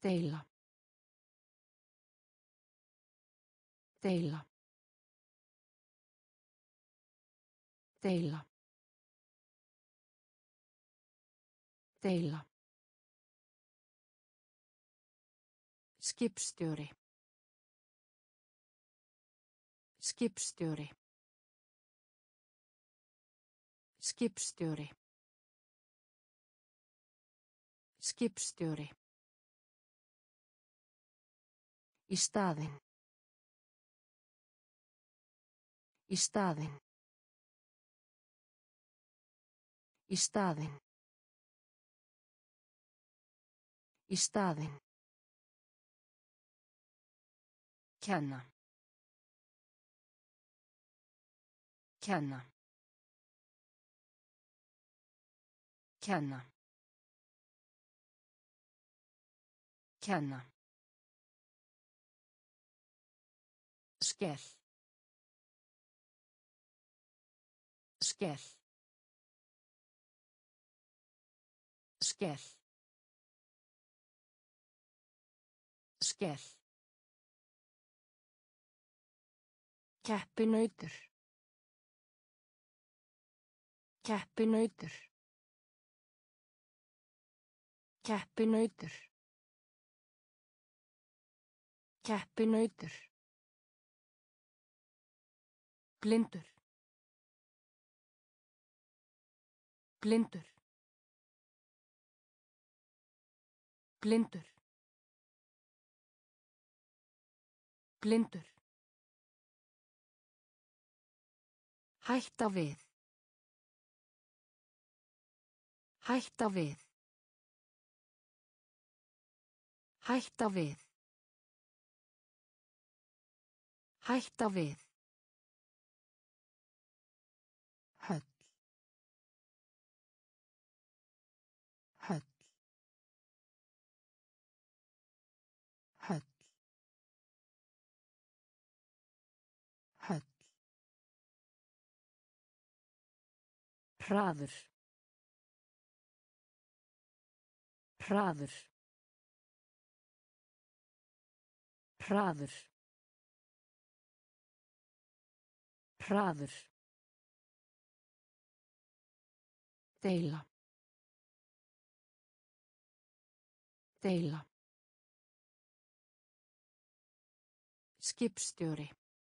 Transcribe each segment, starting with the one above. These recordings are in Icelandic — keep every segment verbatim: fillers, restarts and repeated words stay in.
Deila. Deila. Deila. Deila. Skipstjóri. Skipstjóri. Skipstjóri. Skipstjóri. Í staðinn. Í staðinn. Í staðinn. Í staðinn. Kenna. Kenna. Kenna. Kenna. Skell. Skell. Skell. Skell. Keppinautur. Keppinautur. Keppinautur. Keppinautur. Blindur. Blindur. Blindur. Blindur. Hætta við. Hætta við. Hætta við. Hætta við. Höll. Höll. Höll. Höll. Hraður. Hraður. Hraður. Hraður. Deila. Deila. Skipstjóri.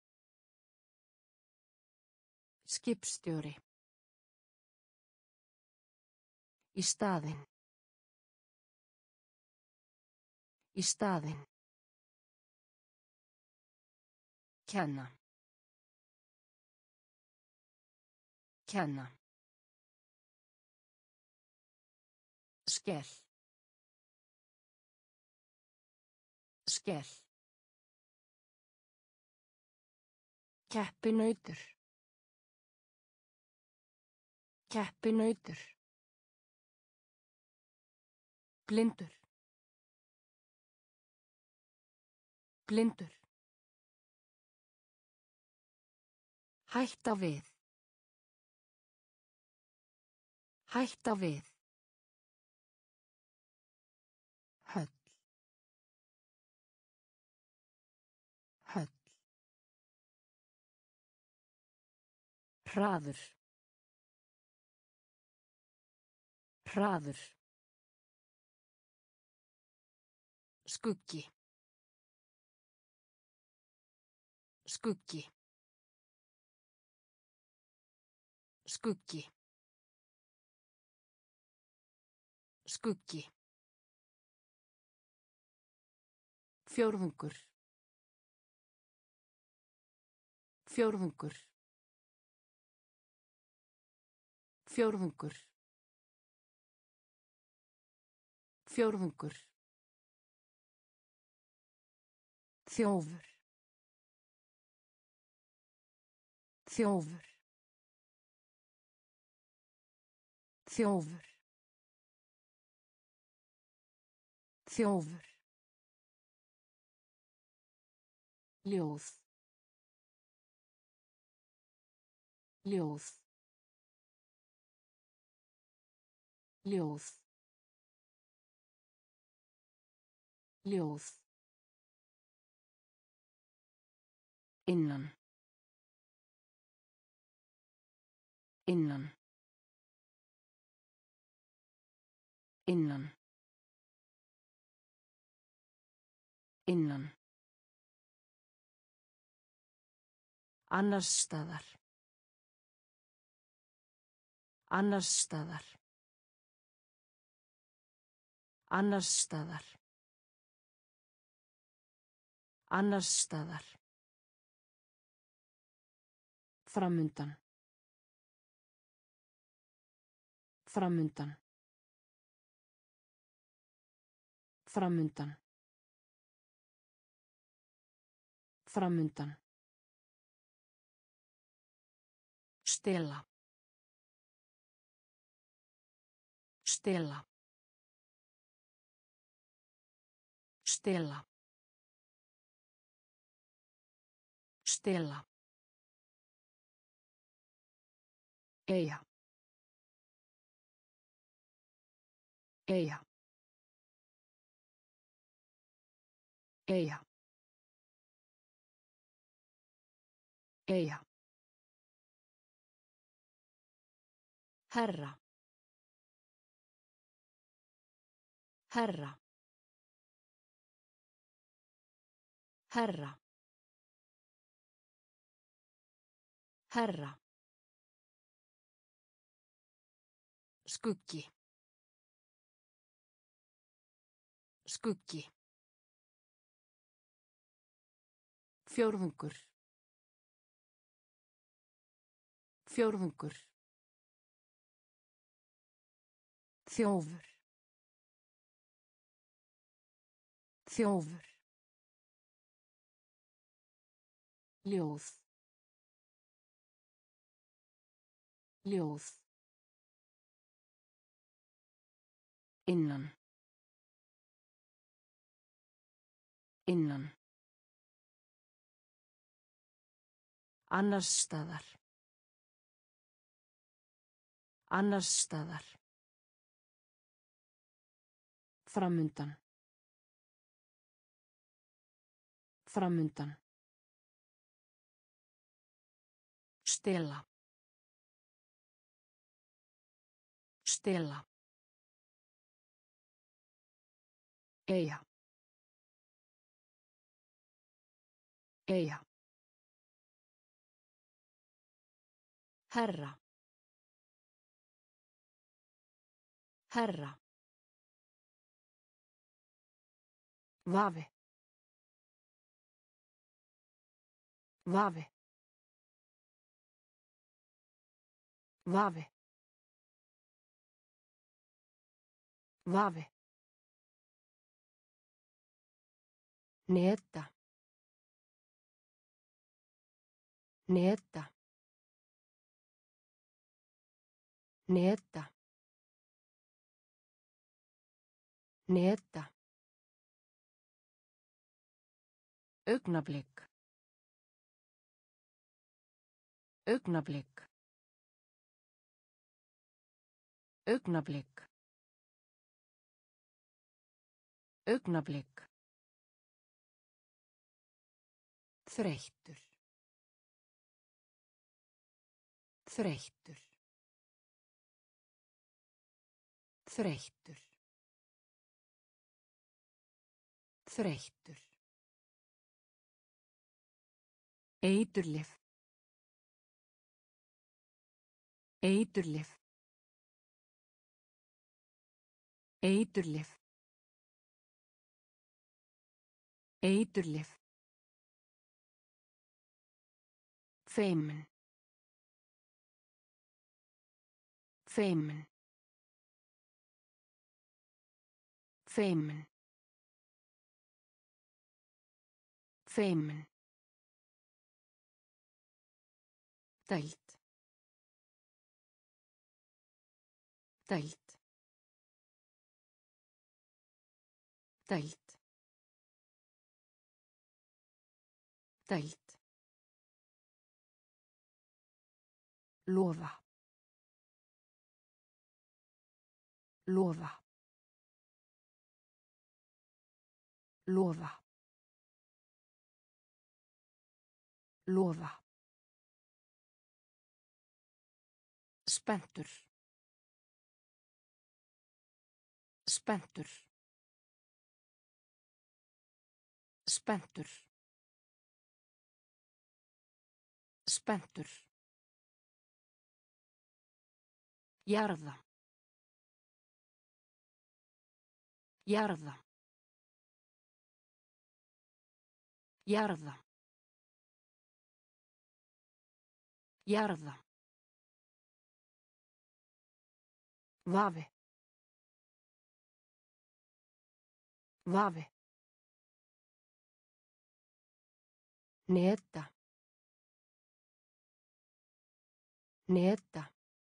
Skipstjóri. Í staðinn. Í staðinn. Kenna. Kenna. Skell. Skell. Keppinautur. Keppinautur. Blindur. Blindur. Hætta við. Hætta við. Höll. Höll. Hraður. Hraður. Skuggi. Skuggi. Skuggi. Skuggi. Fjórðungur. Fjórðungur. Fjórðungur. Fjórðungur. Þjófur. Þjófur. Þjófur. Þjófur. Ljóð. Ljóð. Ljóð. Ljós. Innan. Innan. Innan. Innan. Annars staðar. Annars staðar. Annars staðar. Annars staðar. Framundan. Framundan. Framundan. Framundan. Stela. Stela. Stela. Stela. Eyja. Eyja. Eyja. Eyja. Herra. Herra. Herra. Herra. Skuggi. Skuggi. Fjórðungur. Fjórðungur. Þjófur. Þjófur. Ljós. Ljós. Innan. Innan. Annars staðar. Annars staðar. Framundan. Framundan. Stela. Stela. Eyja. Eyja. Herra. Herra. Vafi. Vafi. Vafi. Vafi. Neta. Neta. Neta. Neta. Augnablik. Augnablik. Augnablik. Augnablik. Þreyttur. Þreyttur. Þreyttur. Þreyttur. Eiturlyf. Eiturlyf. Eiturlyf. Eiturlyf. Feimin. Feimin. Feimin. Feimin. Dælt. Dælt. Dælt. Dælt. Lofa. Lofa. Lofa. Lofa. Spenntur. Spenntur. Spenntur. Spenntur. Jarða. Jarða. Jarða. Jarða. Vafi. Vafi. Neta. Neta.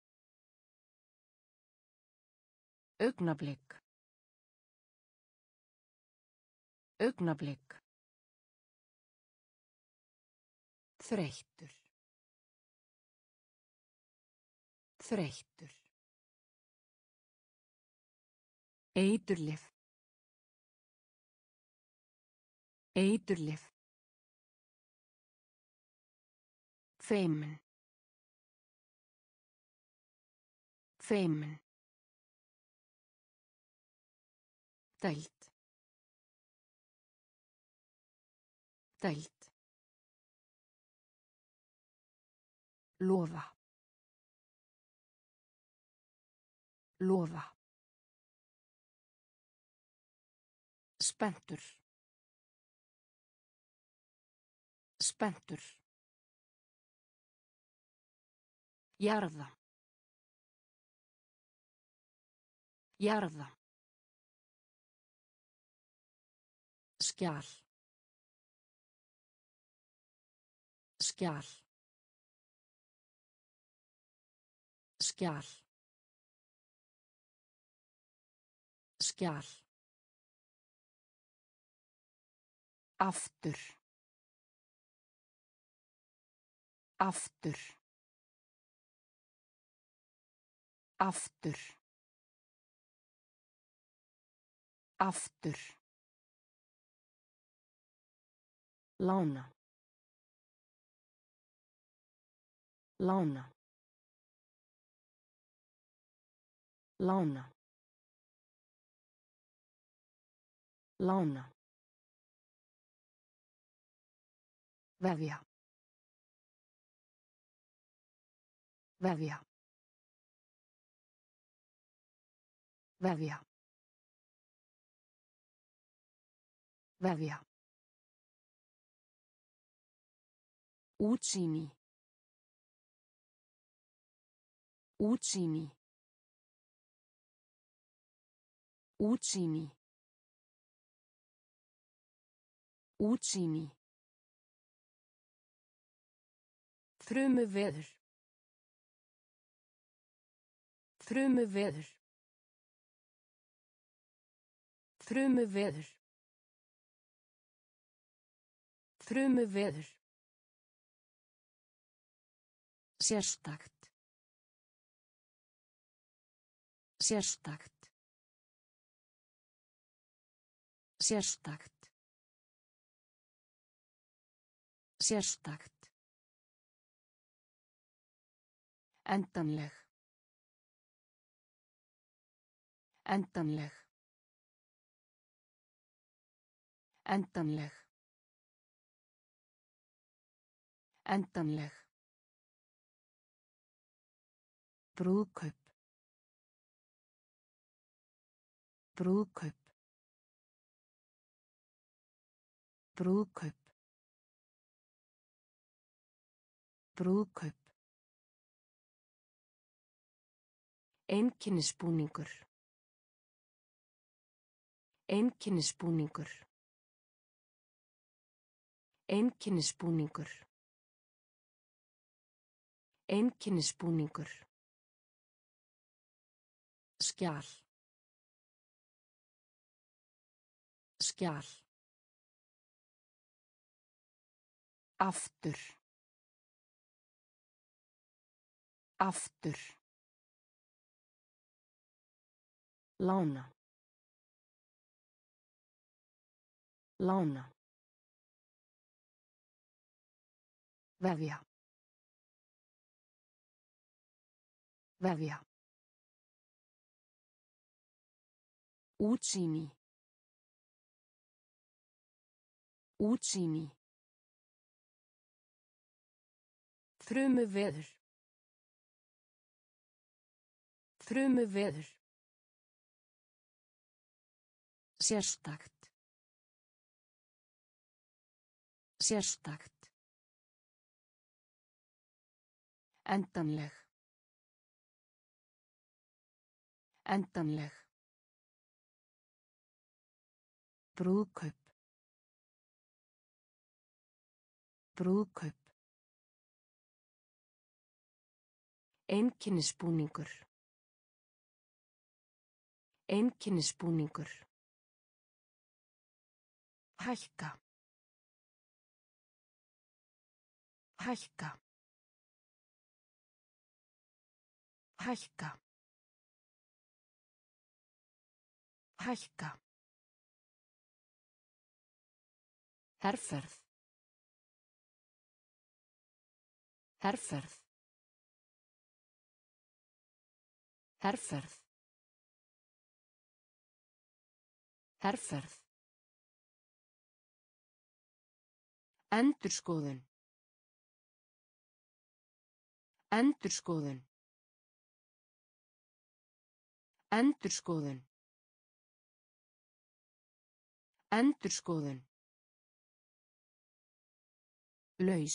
Augnablik. Augnablik. Þreyttur. Þreyttur. Eiturlyf. Eiturlyf. Feimin. Feimin. Deild. Deild. Lofa. Lofa. Spenntur. Spenntur. Jarða. Jarða. Skjal. Skjal. Skjal. Skjal. Aftur. Aftur. Aftur. Aftur. Lána. Lána. Lána. Lána. Vefja. Vefja. Vefja. Vefja. Útsýni. Útsýni. Útsýni. Útsýni. Þrumuveður. Þrumuveður. Þrumuveður. Þrumuveður. Sérstakt. Sérstakt. Sérstakt. Sérstakt. Endanleg. Endanleg. Endanleg. Endanleg. Brúðkaup. Brúðkaup. Brúðkaup. Brúðkaup. Einkennisbúningur. Einkennisbúningur. Einkennisbúningur. Einkennisbúningur. Skjal. Skjal. Aftur. Aftur. Lána. Lána. Vefja. Vefja. Útsýni. Útsýni. Þrumuveður. Þrumuveður. Sérstakt. Sérstakt. Endanleg. Endanleg. Brúðkaup. Brúðkaup. Einkennisbúningur. Einkennisbúningur. Hækka. Hækka. Hækka. Hækka. Herferð. Herferð. Herferð. Herferð. Endurskoðun. Endurskoðun. Endurskoðun. Endurskoðun. Laus.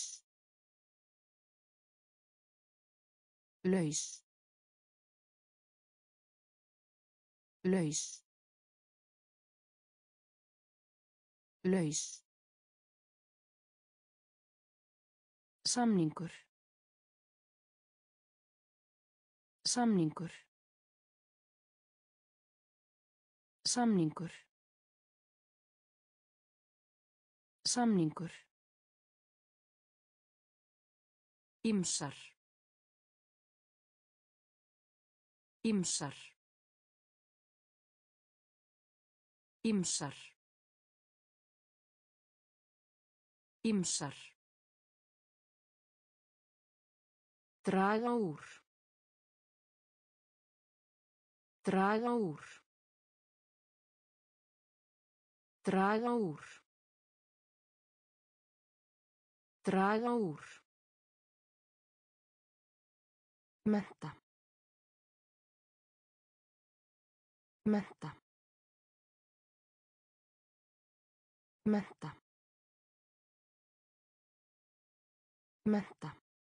Laus. Laus. Laus. Samningur. Samningur. Samningur. Samningur. Ýmsar. Ýmsar. Ýmsar. Ýmsar. Draga úr. Draga úr. Draga úr. Draga úr. Mennta. Mennta. Mennta. Mennta.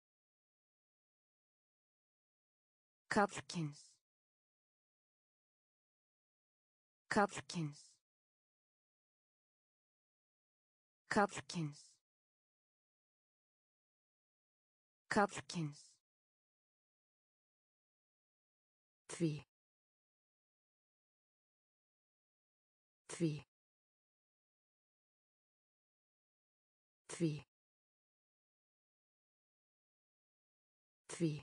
Karlkyns. Karlkyns. Karlkyns. Karlkyns. Því. Því. Því. Því.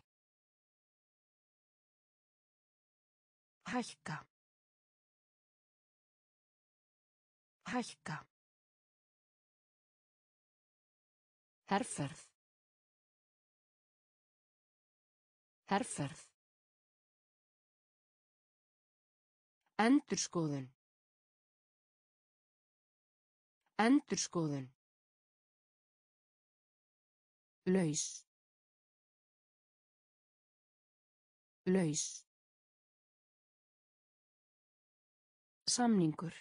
Hækka. Hækka. Herferð. Herferð. Endurskoðun. Endurskoðun. Laus. Laus. Samningur.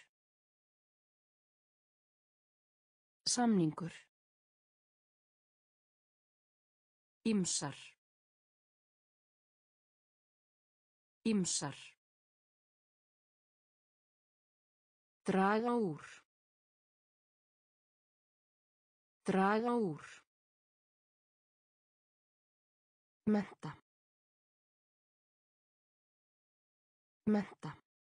Samningur. Ýmsar. Ýmsar. Draga úr. Draga úr. Mennta. Mennta.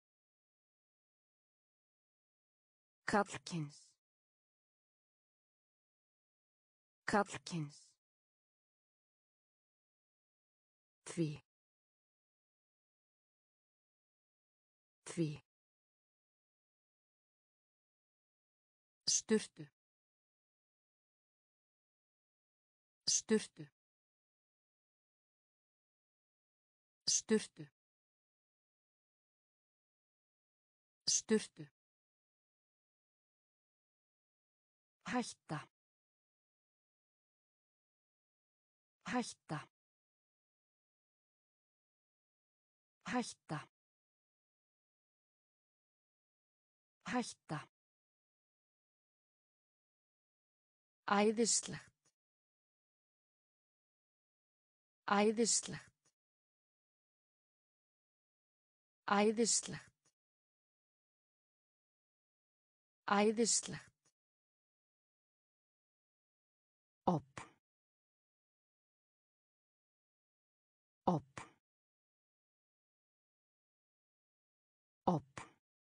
Karlkyns. Karlkyns. Því. Því. Sturtu. Sturtu. Sturtu. Sturtu. Hætta. Hætta. Hætta. Hætta. Æðislegt. Æðislegt. Æðislegt. Æðislegt. Opn. Opn. Opn.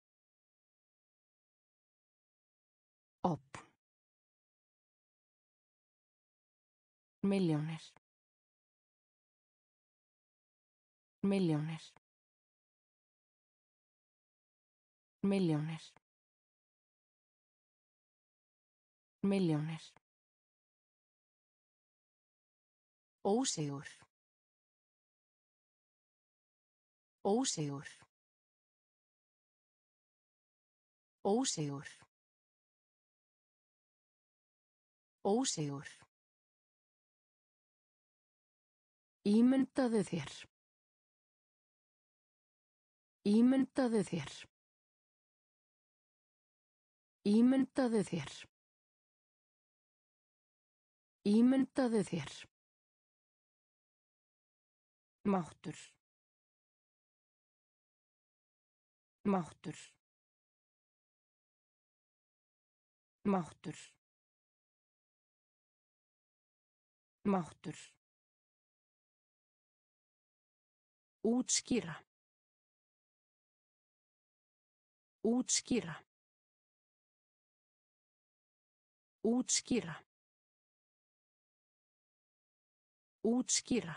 Opn. Milljónir. Milljónir. Milljónir. Milljónir. Ósigur. Ósigur. Ósigur. Ósigur. Ímyndaðu þér. Ímyndaðu þér. Ímyndaðu þér. Ímyndaðu þér. Máttur. Máttur. Máttur. Máttur. Útskýra. Útskýra. Útskýra. Útskýra.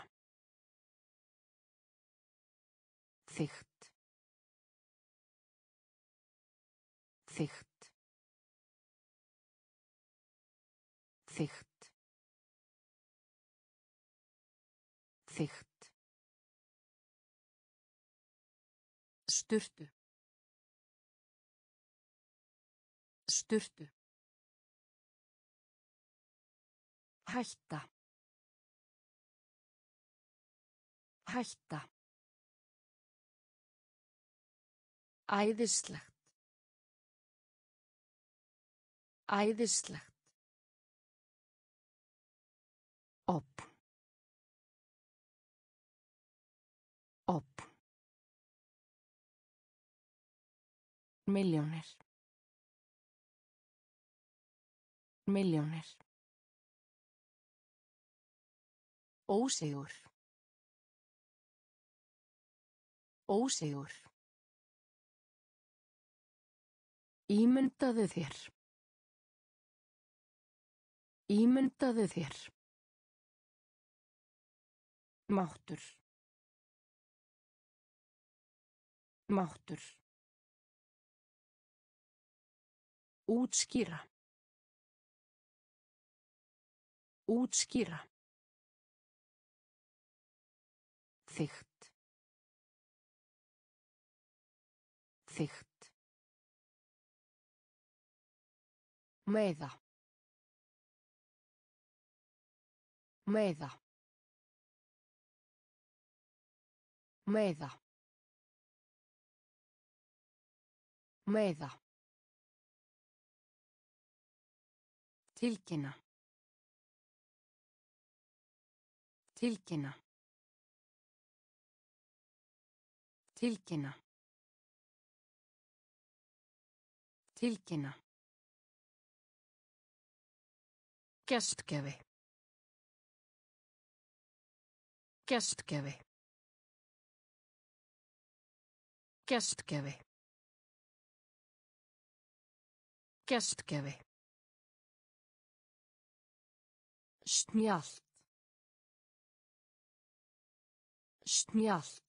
Þykkt. Þykkt. Þykkt. Þykkt. Sturtu. Sturtu. Hætta. Hætta. Æðislegt. Æðislegt. Opn. Opn. Milljónir. Milljónir. Ósigur. Ósigur. Ímyndaðu þér. Ímyndaðu þér. Máttur. Máttur. Útskýra. Útskýra. Þykkt. Þykkt. Meiða. Meiða. Meiða. Meiða. Tilkynna. Tilkynna. Tilkynna. Tilkynna. Gestgjafi. Gestgjafi. Gestgjafi. Gestgjafi. Snjallt. Snjallt.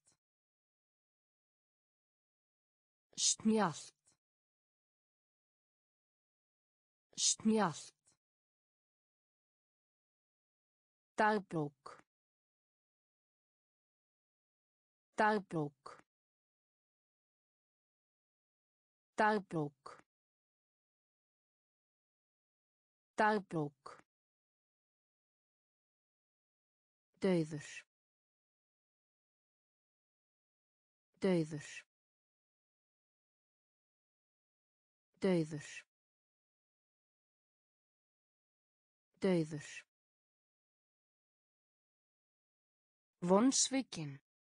Snjallt. Snjallt. Dagbók. Dagbók. Dagbók. Dagbók. Dauður. Dauður. Dauður. Dauður. Vonsvikinn.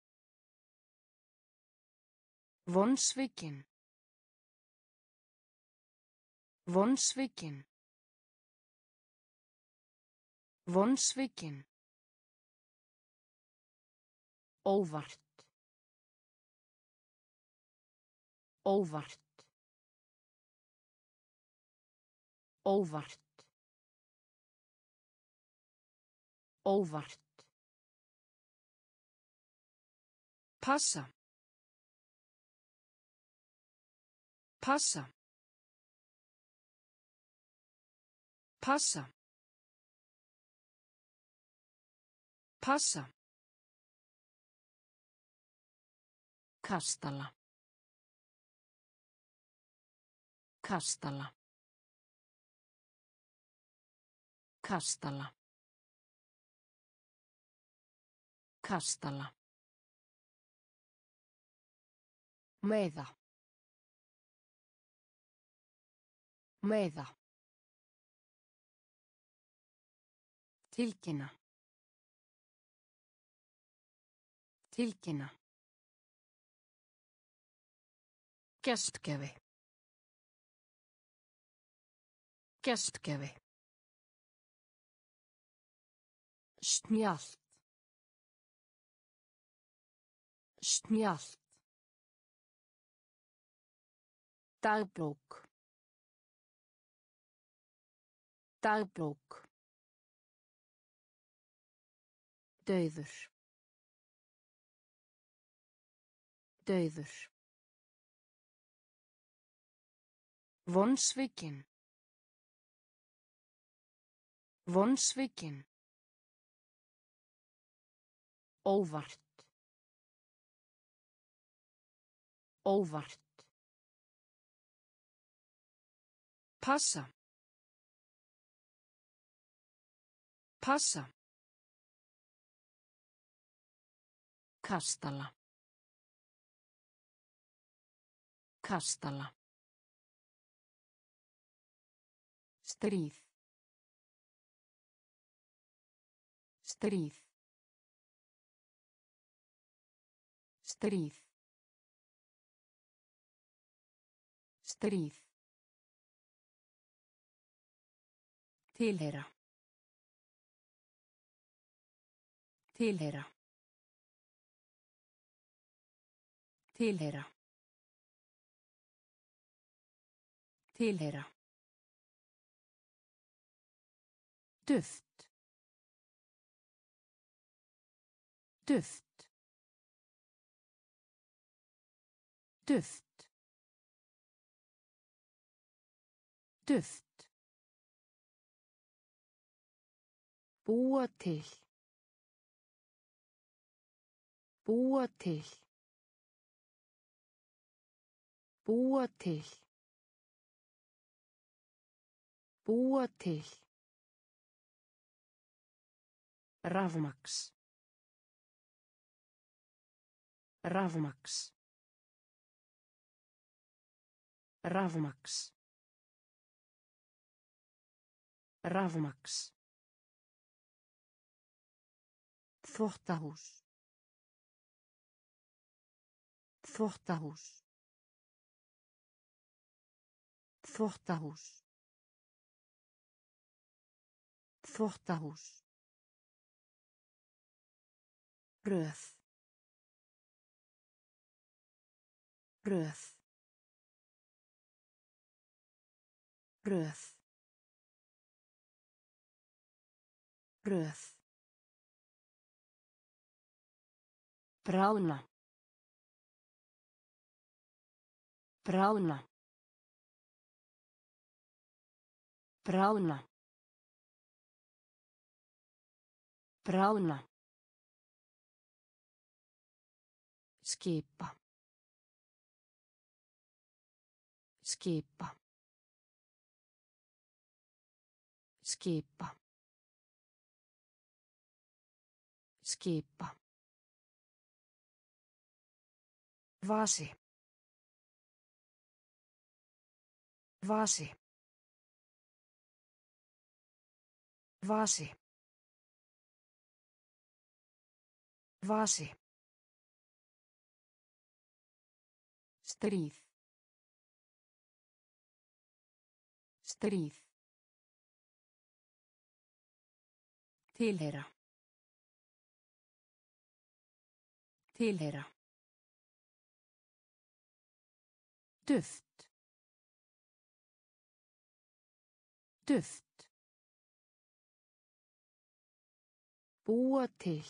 Vonsvikinn. Vonsvikinn. Vonsvikinn. Óvart. Óvart. Óvart. Óvart. Passa. Passa. Passa. Passa. Kastala. Kastala. Kastala. Kastala. Meiða. Meiða. Tilkynna. Tilkynna. Gestgjafi. Gestgjafi. Snjallt. Snjallt. Dagbók. Dagbók. Dauður. Dauður. Vonsvikinn. Vonsvikinn. Óvart. Óvart. Passa. Passa. Kastala. Kastala. Stríð. Stríð. Stríð. Stríð. Tilheyra. Tilheyra. Tilheyra. Tilheyra. Duft. Duft. Duft. Duft. Búa til. Búa til. Búa til. Búa til. Rafmaks. Rafmaks. Rafmaks. Rafmaks. Þvottahús. Þvottahús. Þvottahús. Þvottahús. Röð. Röð. Röð. Röð. Bráðna. Bráðna. Bráðna. Bráðna. Skipa. Skipa. Skipa. Skipa. Vasi. Vasi. Vasi. Vasi. Stríð. Stríð. Tilheyra. Tilheyra. Duft. Duft. Búa til.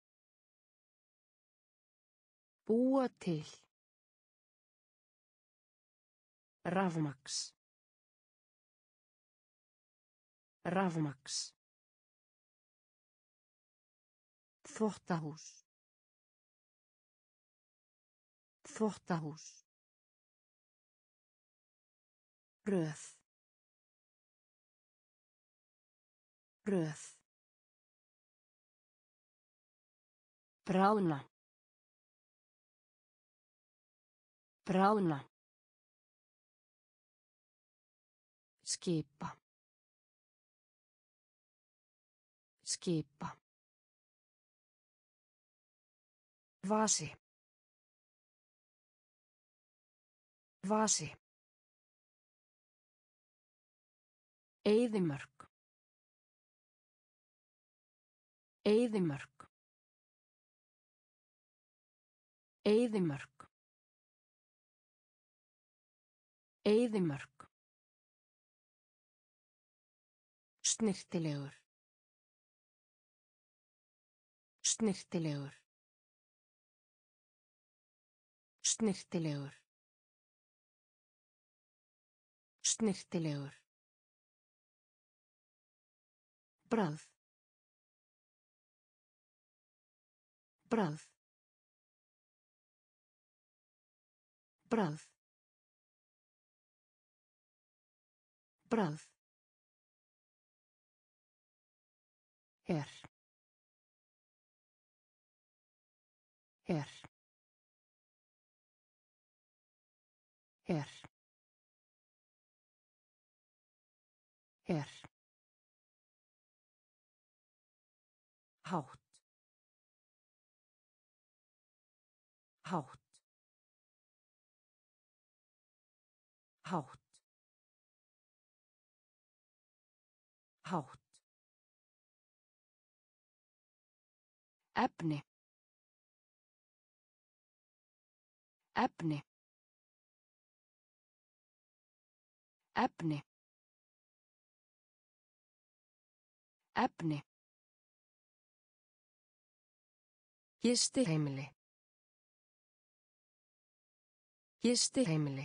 Búa til. Rafmaks. Rafmaks. Þvottahús. Þvottahús. Röð. Röð. Bráðna. Bráðna. Skipa. Skipa. Vasi. Vasi. Eyðimörk. Eyðimörk. Eyðimörk. Eyðimörk. Snyrtilegur. Snyrtilegur. Snyrtilegur. Snyrtilegur. Bragð. Bragð. Bragð. Bragð. Her. Her. Her. Her. Hátt. Hátt. Hátt. Hátt. Efni. Efni. Efni. Efni. Gistiheimili. Gistiheimili.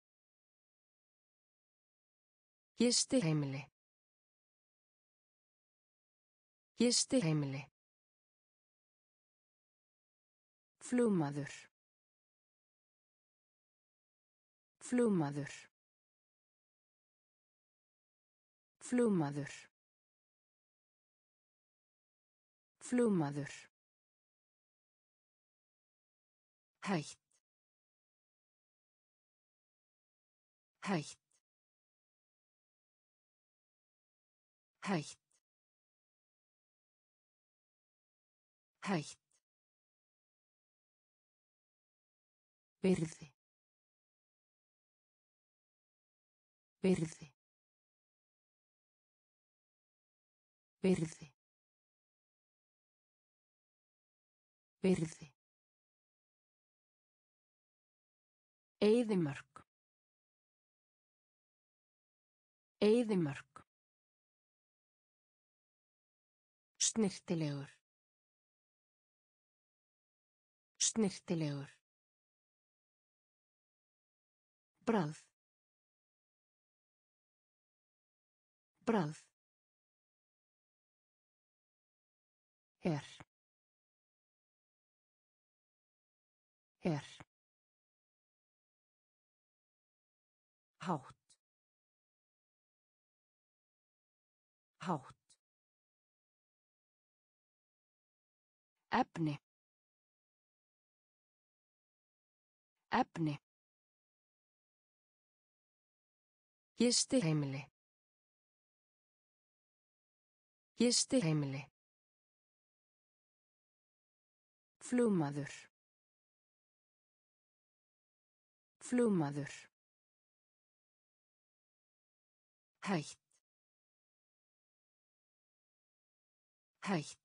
Gistiheimili. Gistiheimili. Flugmaður. Flugmaður. Flugmaður. Flugmaður. Hætt. Hætt. Hætt. Hætt. Virði. Virði. Virði. Virði. Eyðimörk. Eyðimörk. Snyrtilegur. Snyrtilegur. Bragð. Bragð. Her. Her. Hátt. Hátt. Efni. Efni. Gistiheimili. Gistiheimili. Flugmaður. Flugmaður. Hætt. Hætt.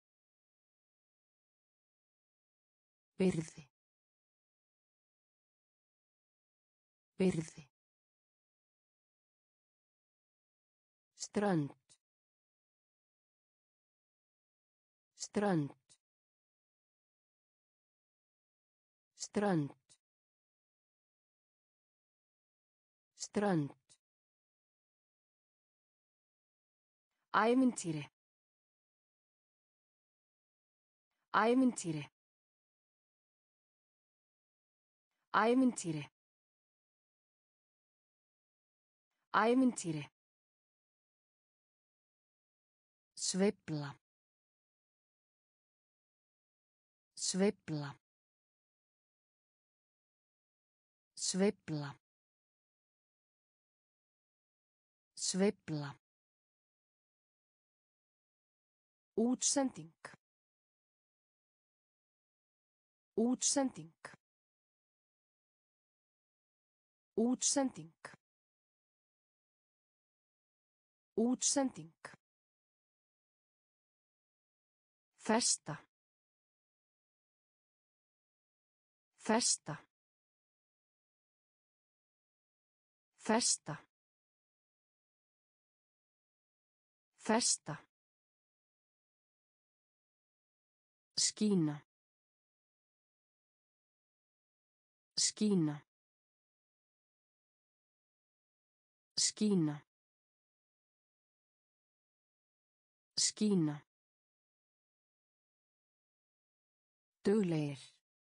Byrði. Byrði. Strönd. Strönd. Strönd. Strönd. Ævintýri. Ævintýri. Ævintýri. Ævintýri. Sveifla. Sveifla. Sveifla. Sveifla. Útsending. Útsending. Útsending. Útsending. Festa. Festa. Festa. Festa. Skína. Skína. Skína. Skína. Duglegir.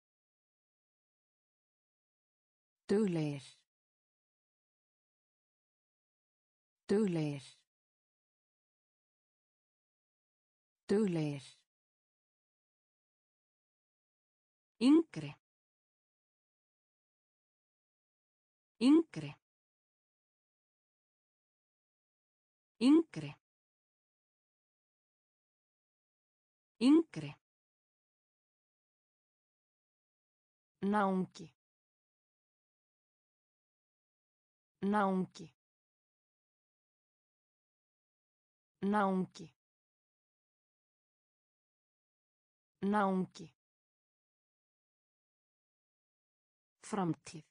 Duglegir. Duglegir. Duglegir. Yngri. Yngri. Yngri. Yngri. Náungi. Náungi. Náungi. Náungi. Framtíð.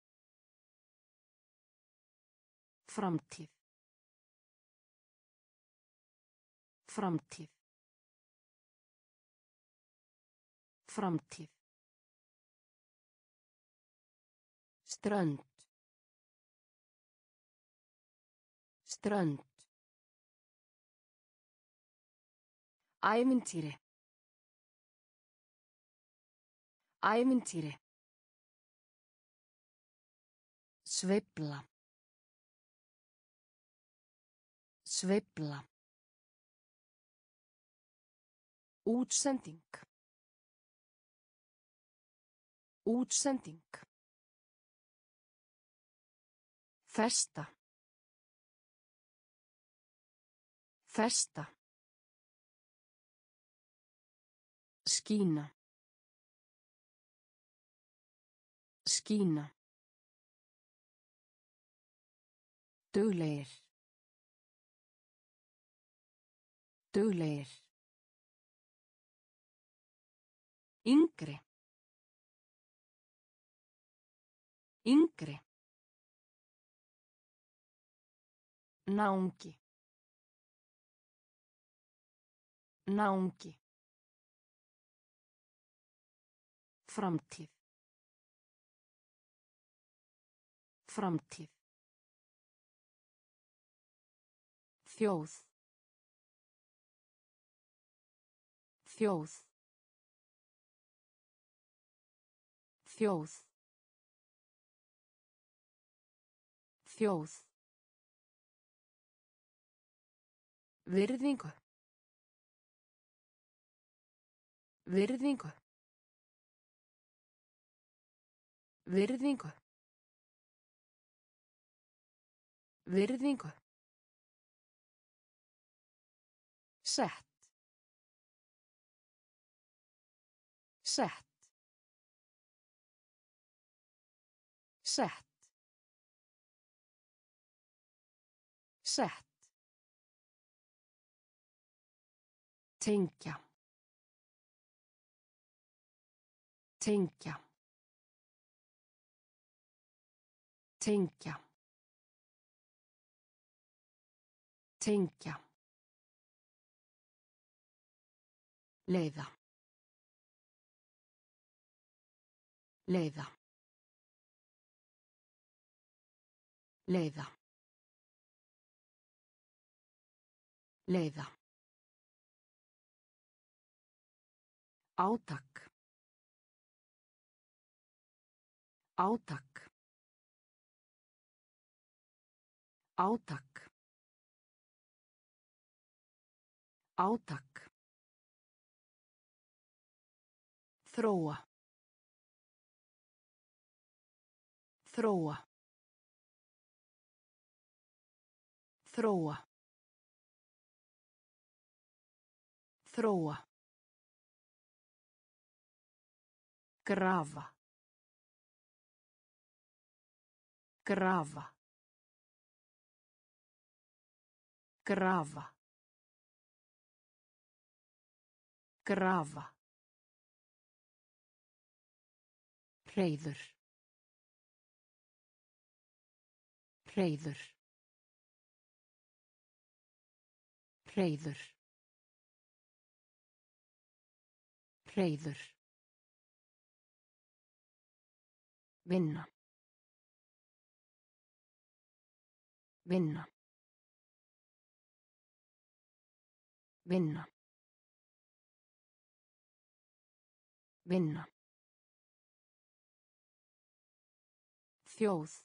Framtíð. Framtíð. Framtíð. Strönd. Strönd. Ævintýri. Ævintýri. Sveifla. Sveifla. Útsending. Útsending. Festa. Festa. Skína. Skína. Duglegir. Duglegir. Yngri. Yngri. Náungi. Náungi. Framtíð. Framtíð. Þjóð. Þjóð. Þjóð. Þjóð. Virðingu. Virðingu. Virðingu. Virðingu. Sett. Sett. Sett. Sett. Tengja. Tengja. Tengja. Tengja. Leiða. Leiða. Leiða. Leiða. Átak. Átak. Átak. Átak. Þróa. Þróa. Þróa. Þróa. Grafa. Grafa. Grafa. Grafa. Hreiður. Hreiður. Hreiður. Hreiður. Vinna. Vinna. Vinna. Vinna. Þjóð.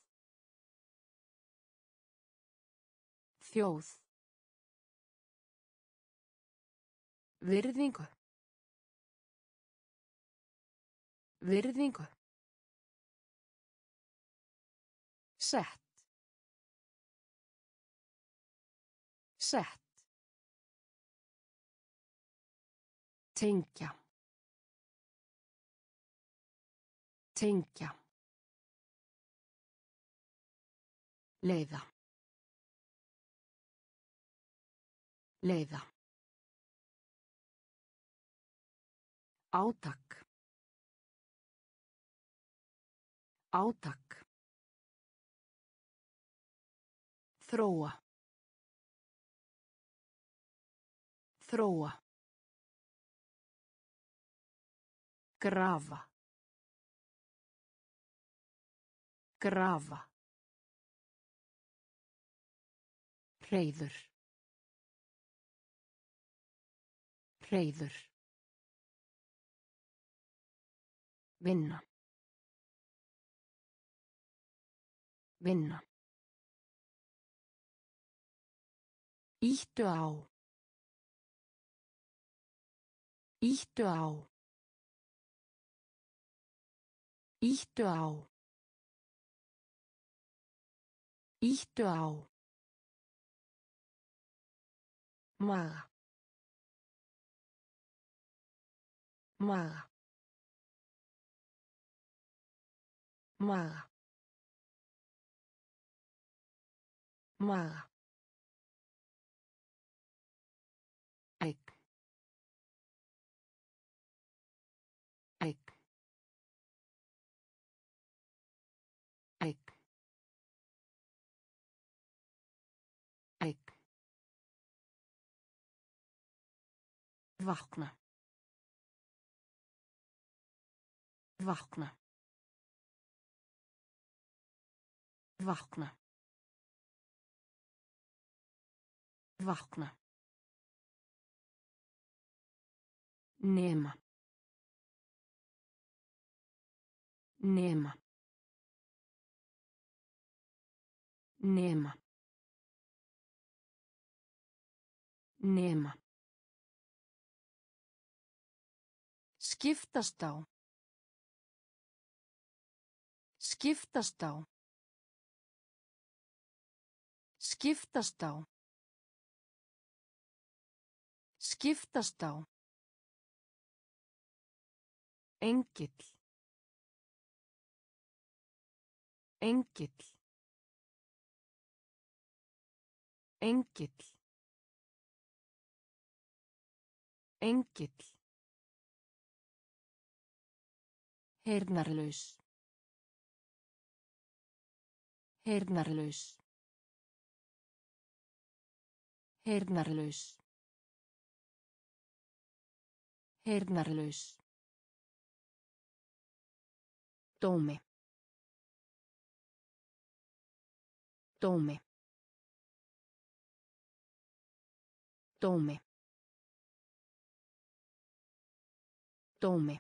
Þjóð. Virðingu. Virðingu. Sett. Sett. Tengja. Tengja. Leiða. Leiða. Átak. Átak. Þróa. Þróa. Grafa. Grafa. Hreiður. Hreiður. Vinna. Vinna. Íttu á. Íttu á. Íttu á. Íttu á. Maga. Maga. Maga. Maga. Egg. Egg. Egg. Egg. Vakna. Vakna. Vakna. Vakna. Nema. Nema. Nema. Nema. Skiptast á. Skiptast á. Skiptast á. Skiptast á. Engill. Engill. Engill. Engill. Heyrnarlaus. Heyrnarlaus. Heyrnarlaus. Heyrnarlaus. Dómi. Dómi. Dómi. Dómi.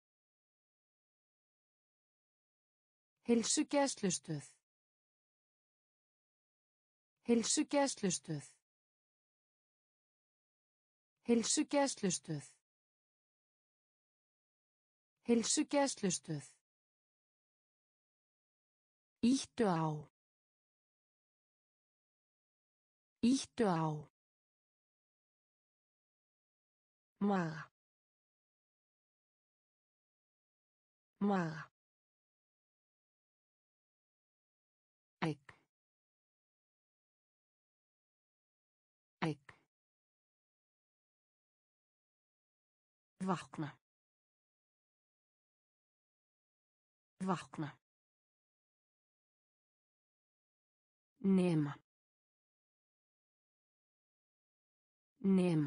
Heilsugæslustöð. Heilsugæslustöð. Heilsugæslustöð. Heilsugæslustöð. Íttu á. Íttu á. Maga. Maga. Egg. Egg. Vakna. Vakna. Nema. Nema.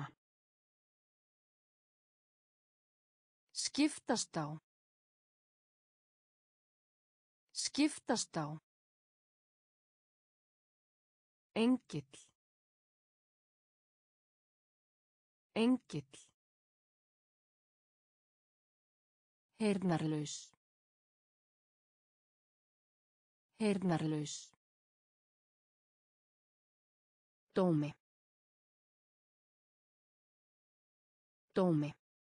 Skiptast á. Skiptast á. Engill. Engill. Heyrnarlaus. Heyrnarlaus. Dómi. Dómi.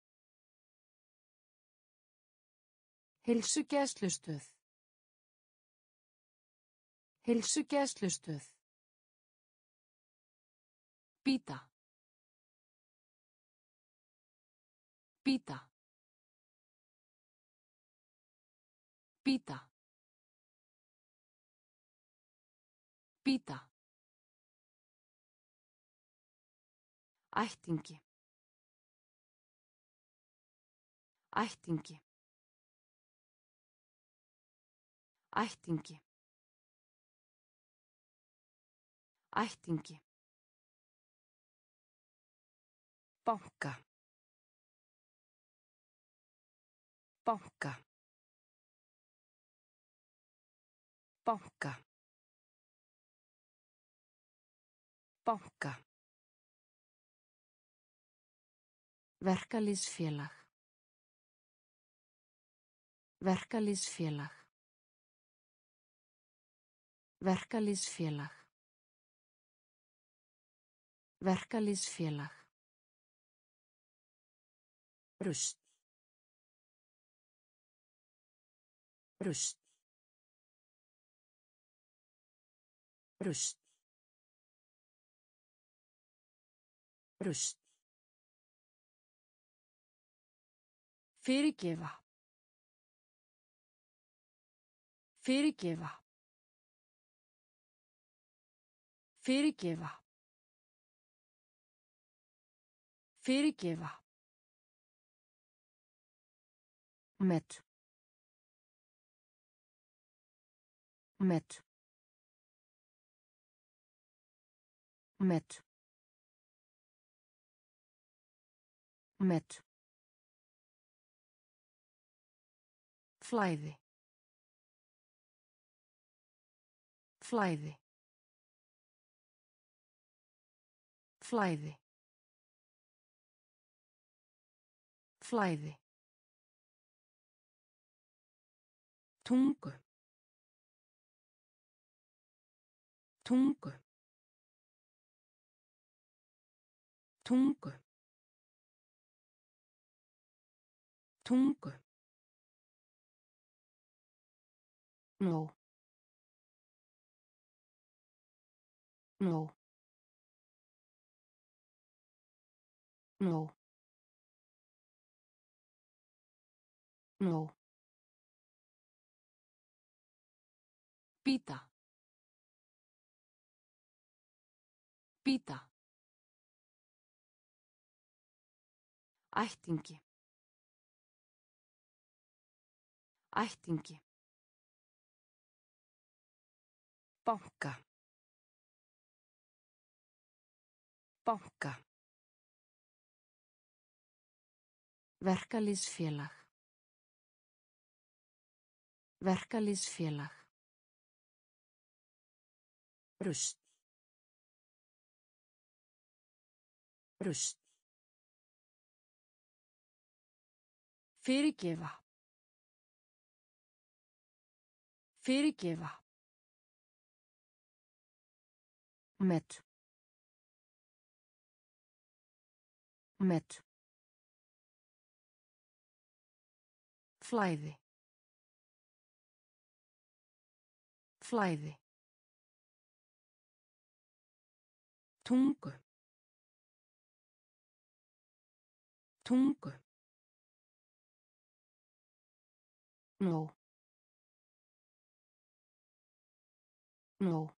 Heilsugæslustöð. Heilsugæslustöð. Bíta. Bíta. Bíta. Bíta. Ættingi. Ættingi. Ættingi. Ættingi. Banka. Banka. Banka. Banka. Verkalýðsfélag. Verkalýðsfélag. Verkalýðsfélag. Verkalýðsfélag. Rusl. Rusl. Rusl. Rusl. Fyrirgefa. Fyrirgefa. Fyrirgefa. Fyrirgefa. Met. Met. Met. Met. Flæði. Flæði. Flæði. Flæði. Tungu. Tungu. Tungu. Tungu. Nó. Nó. Nó. Nó. Pita. Pita. Ættingi. Ættingi. Banka. Banka. Verkalýðsfélag. Verkalýðsfélag. Rusl. Rusl. Fyrirgefa. Fyrirgefa. Met. Met. Flæði. Flæði. Tungu. Tungu. Nó. Nó.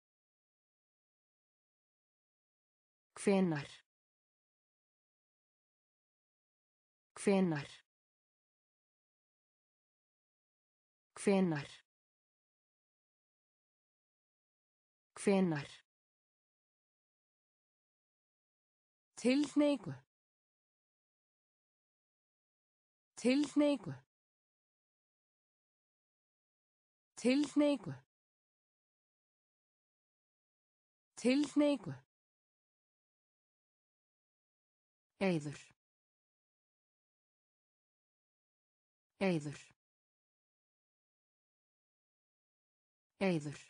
Hvenær. Hvenær. Hvenær. Hvenær. Tilhneigu. Tilhneigu. Tilhneigu. Tilhneigu. Eiður. Eiður. Eiður.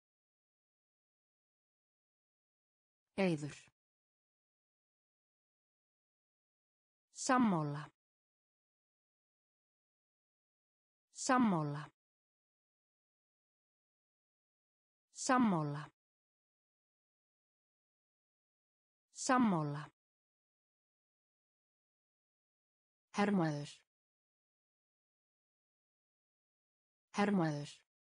Eiður. Sammála. Sammála. Sammála. Sammála. Hermaður. Hermaður.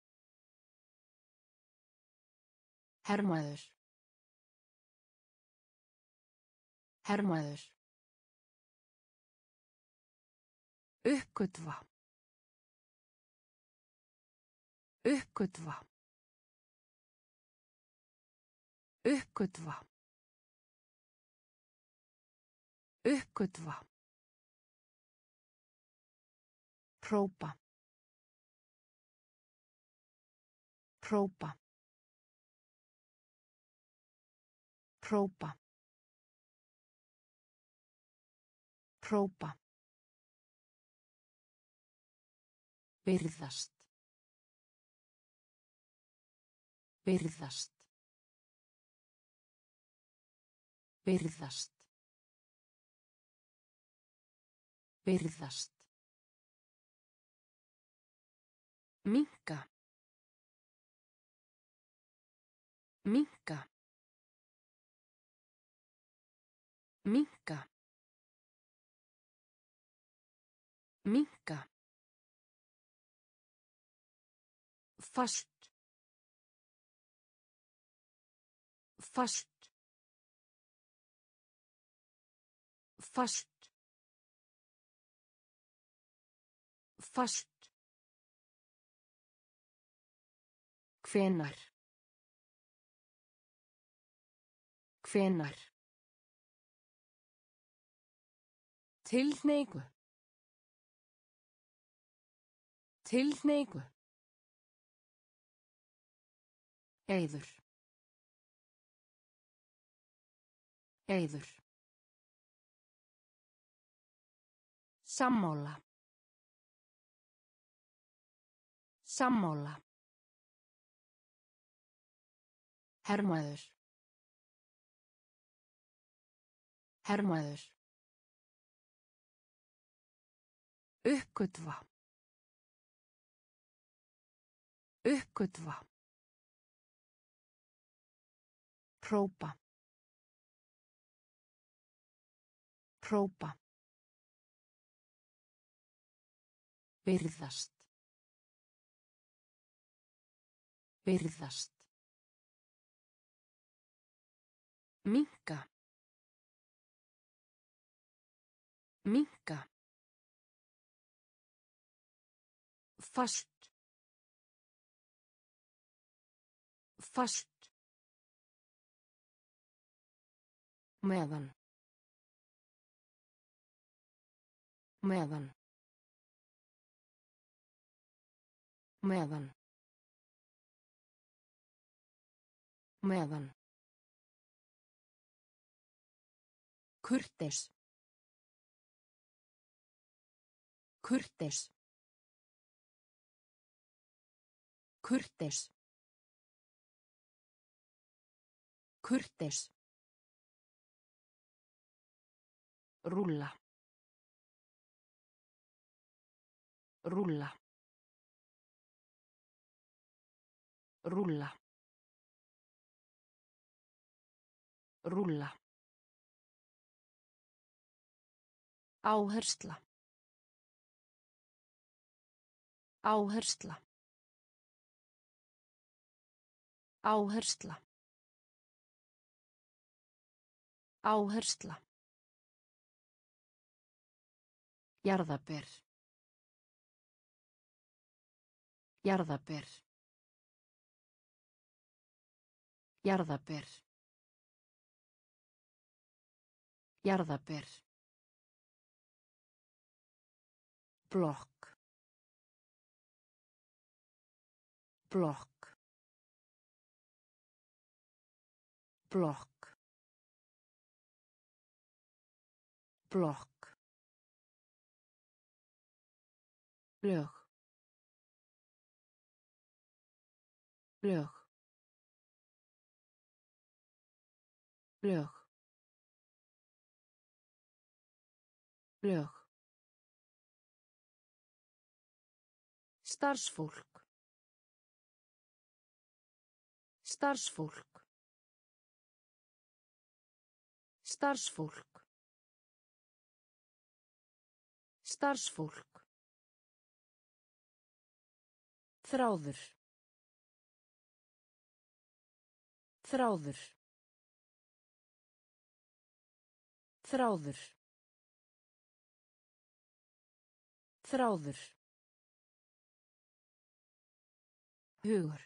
Hermaður. Hermaður. Uppgötva. Uppgötva. Uppgötva. Uppgötva. Hrópa. Hrópa. Hrópa. Hrópa. Virðast. Virðast. Virðast. Virðast. Minnka. Minnka. Minnka. Minnka. Fast. Fast. Fast. Fast. Hvenær. Hvenær. Tilhneigu. Tilhneigu. Eiður. Eyður. Sammála. Sammála. Hermaður. Hermaður. Uppgötva. Uppgötva. Próba. Próba. Virðast. Virðast. Minnka. Minnka. Fast. Fast. Meðan. Meðan. Meðan. Meðan. Kurteis. Kurteis. Kurteis. Kurteis. Rúlla. Rúlla. Rúlla. Rúlla. Áhersla. Áhersla. Áhersla. Áhersla. Jarðaber. Jarðaber. Jarðaber. Jarðaber. Blokk. Blokk. Blokk. Blokk. Lög. Lög. Lög. Lög. Starfsfólk. Starfsfólk. Starfsfólk. Starfsfólk. Þráður. Þráður. Þráður. Þráður. Hugur.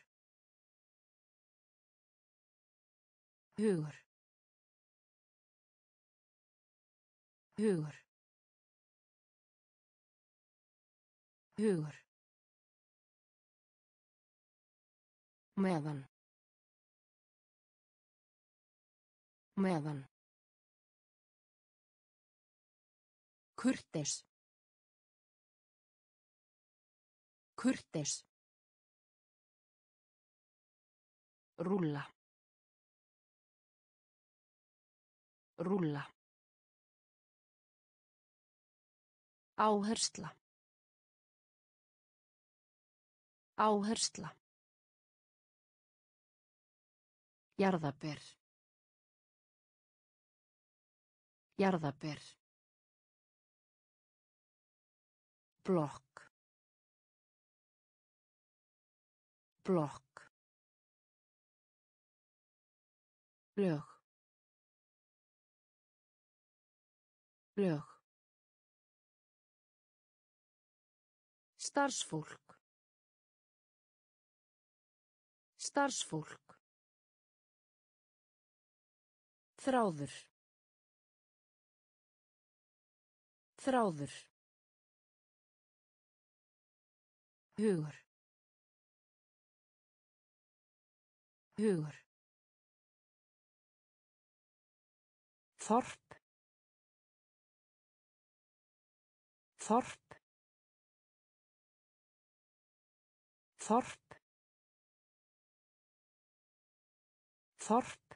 Hugur. Hugur. Hugur. Meðan. Meðan. Kurteis. Kurteis. Rúlla. Rúlla. Áhersla. Áhersla. Jarðaber. Jarðaber. Blokk. Blokk. Lög. Lög. Starfsfólk. Starfsfólk. Þráður. Þráður. Hugur. Hugur. Þorp. Þorp. Þorp. Þorp.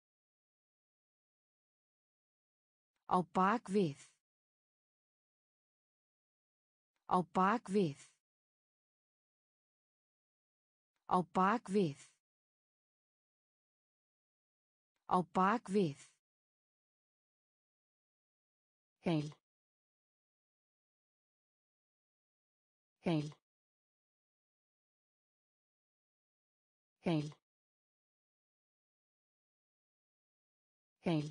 Á bak við. Á bak við. Á bak við. Á bak við. Heil. Heil. Heil. Heil.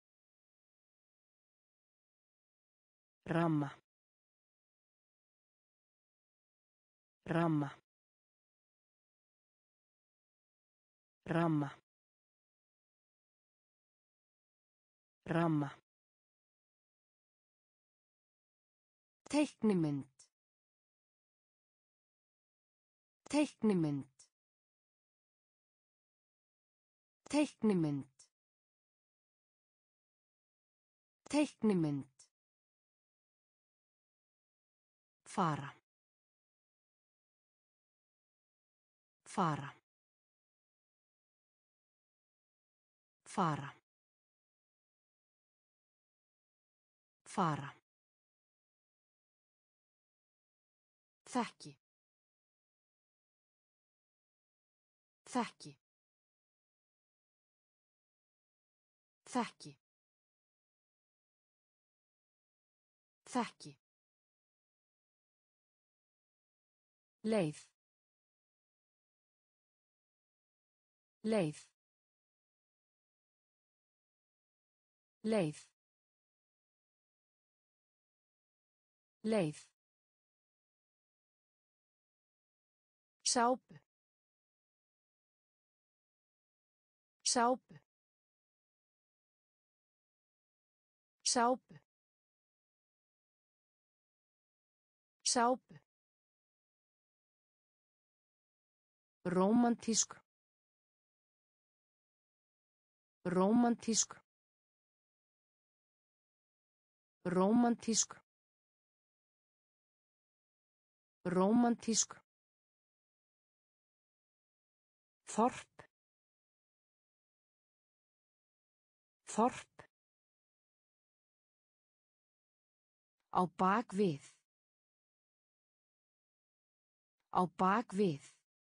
Ramma. Ramma. Ramma. Ramma. Teiknimynd. Teiknimynd. Teiknimynd. Teiknimynd. Fara. Fara. Fara. Fara. Þekki. Þekki. Þekki. Þekki. Leið. Leið. Leið. Leið. Sápu. Sápu. Sápu. Sápu. Rómantísk. Rómantísk. Rómantísk. Rómantísk. Þorp. Þorp. Á bak við. Á bak við.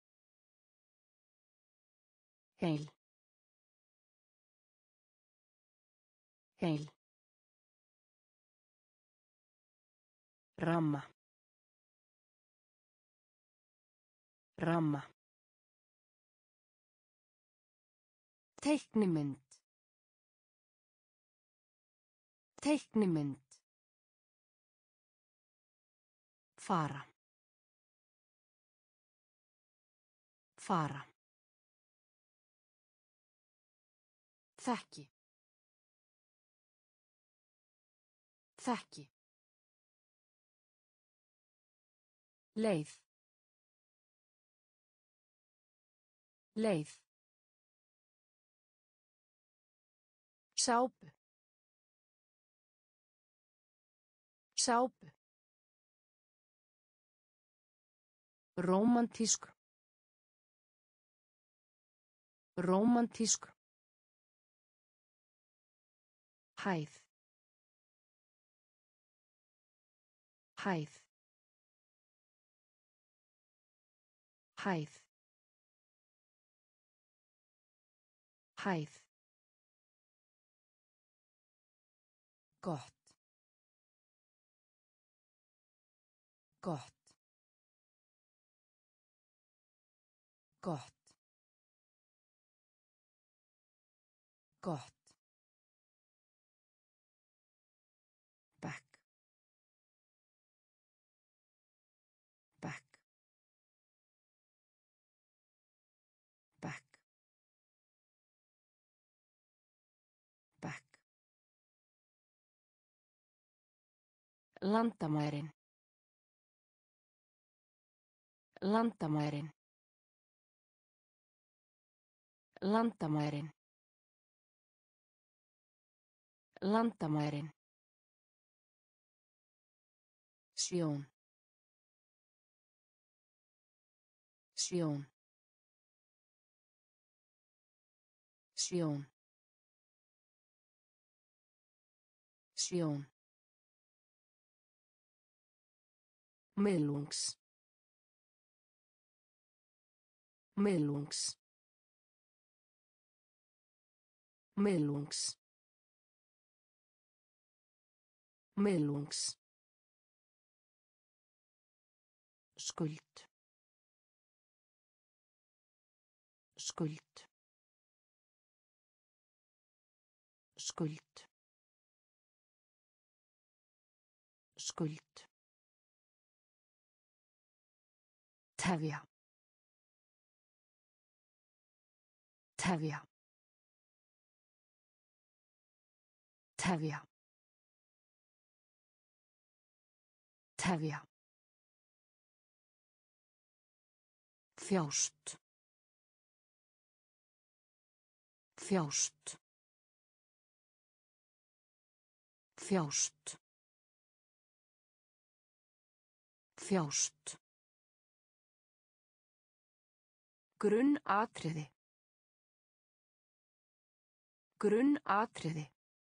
Heil. Heil. Ramma. Ramma. Teiknimynd. Teiknimynd. Fara. Fara. Þekki. Þekki. Leið. Leið. Sápu. Sápu. Rómantísk. Rómantísk. Hæð. Hæð. Hæð. Hæð. Gott. Gott. Gott. Gott. Back. Back. Back. Back. Landamærin. Landamærin. Landamærin. Landamærin. Sjón. Sjón. Sjón. Sjón. Miðlungs. Miðlungs. Miðlungs. Miðlungs. Skuld. Skuld. Skuld. Skuld. Tefja. Tefja. Tefja. Tefja. Þjást. Þjást. Þjást. Þjást. Grunnatriði. Grunnatriði.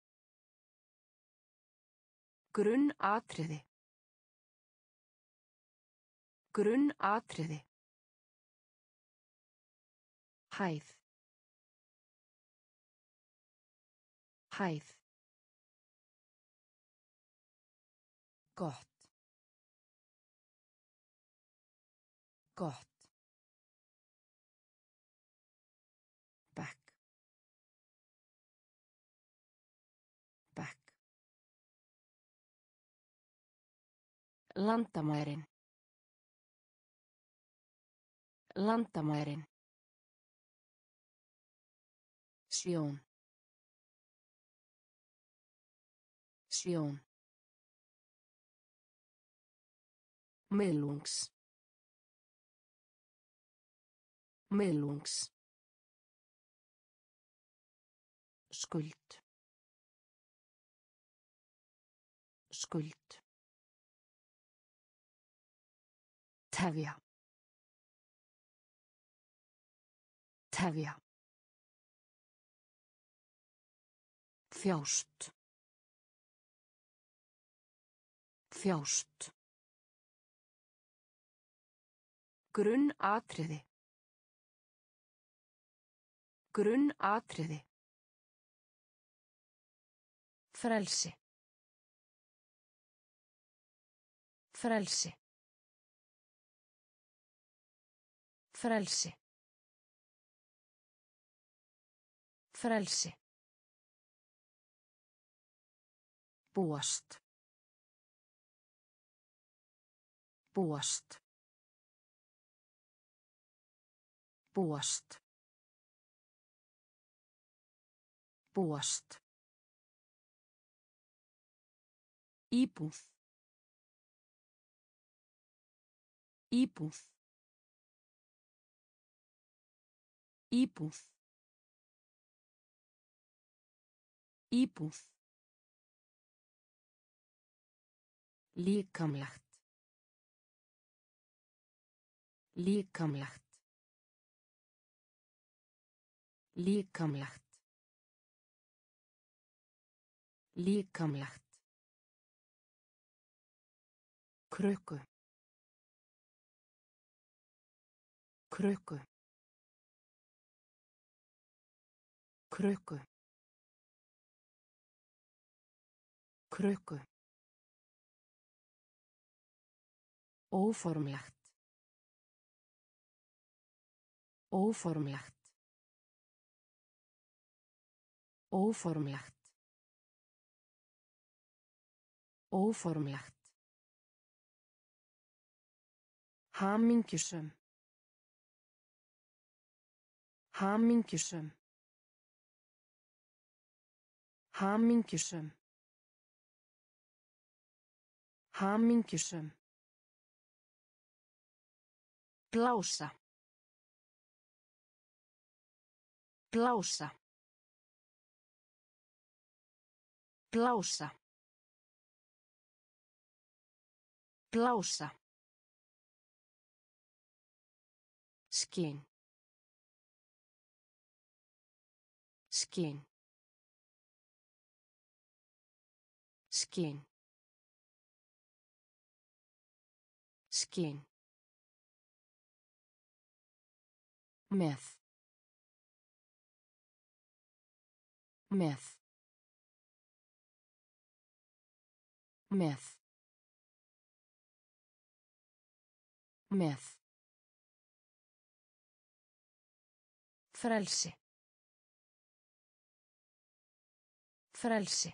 Grunnatriði. Grunnatriði. Hæð. Hæð. Gott. Gott. Bekk. Bekk. Landamærin. Landamærin. Sjón. Sjón. Miðlungs. Miðlungs. Skuld. Skuld. Tefja. Tefja. Þjást. Þjást. Grunnatriði. Grunnatriði. Frelsi. Frelsi. Frelsi. Frelsi. Búast. Búast. Búast. Búast. Íbúð. Íbúð. Íbúð. Íbúð. Líkamlegt. Líkamlegt. Líkamlegt. Líkamlegt. Krukku. Krukku. Krukku. Krukku. Óformlegt. Óformlegt. Óformlegt. Óformlegt. Hamingjusöm. Hamingjusöm. Hamingjusöm. Hamingjusöm. Blása. Blása. Blása. Blása. Skinn. Skinn. Skinn. Skinn. Með. Með. Með. Með. Frelsi. Frelsi.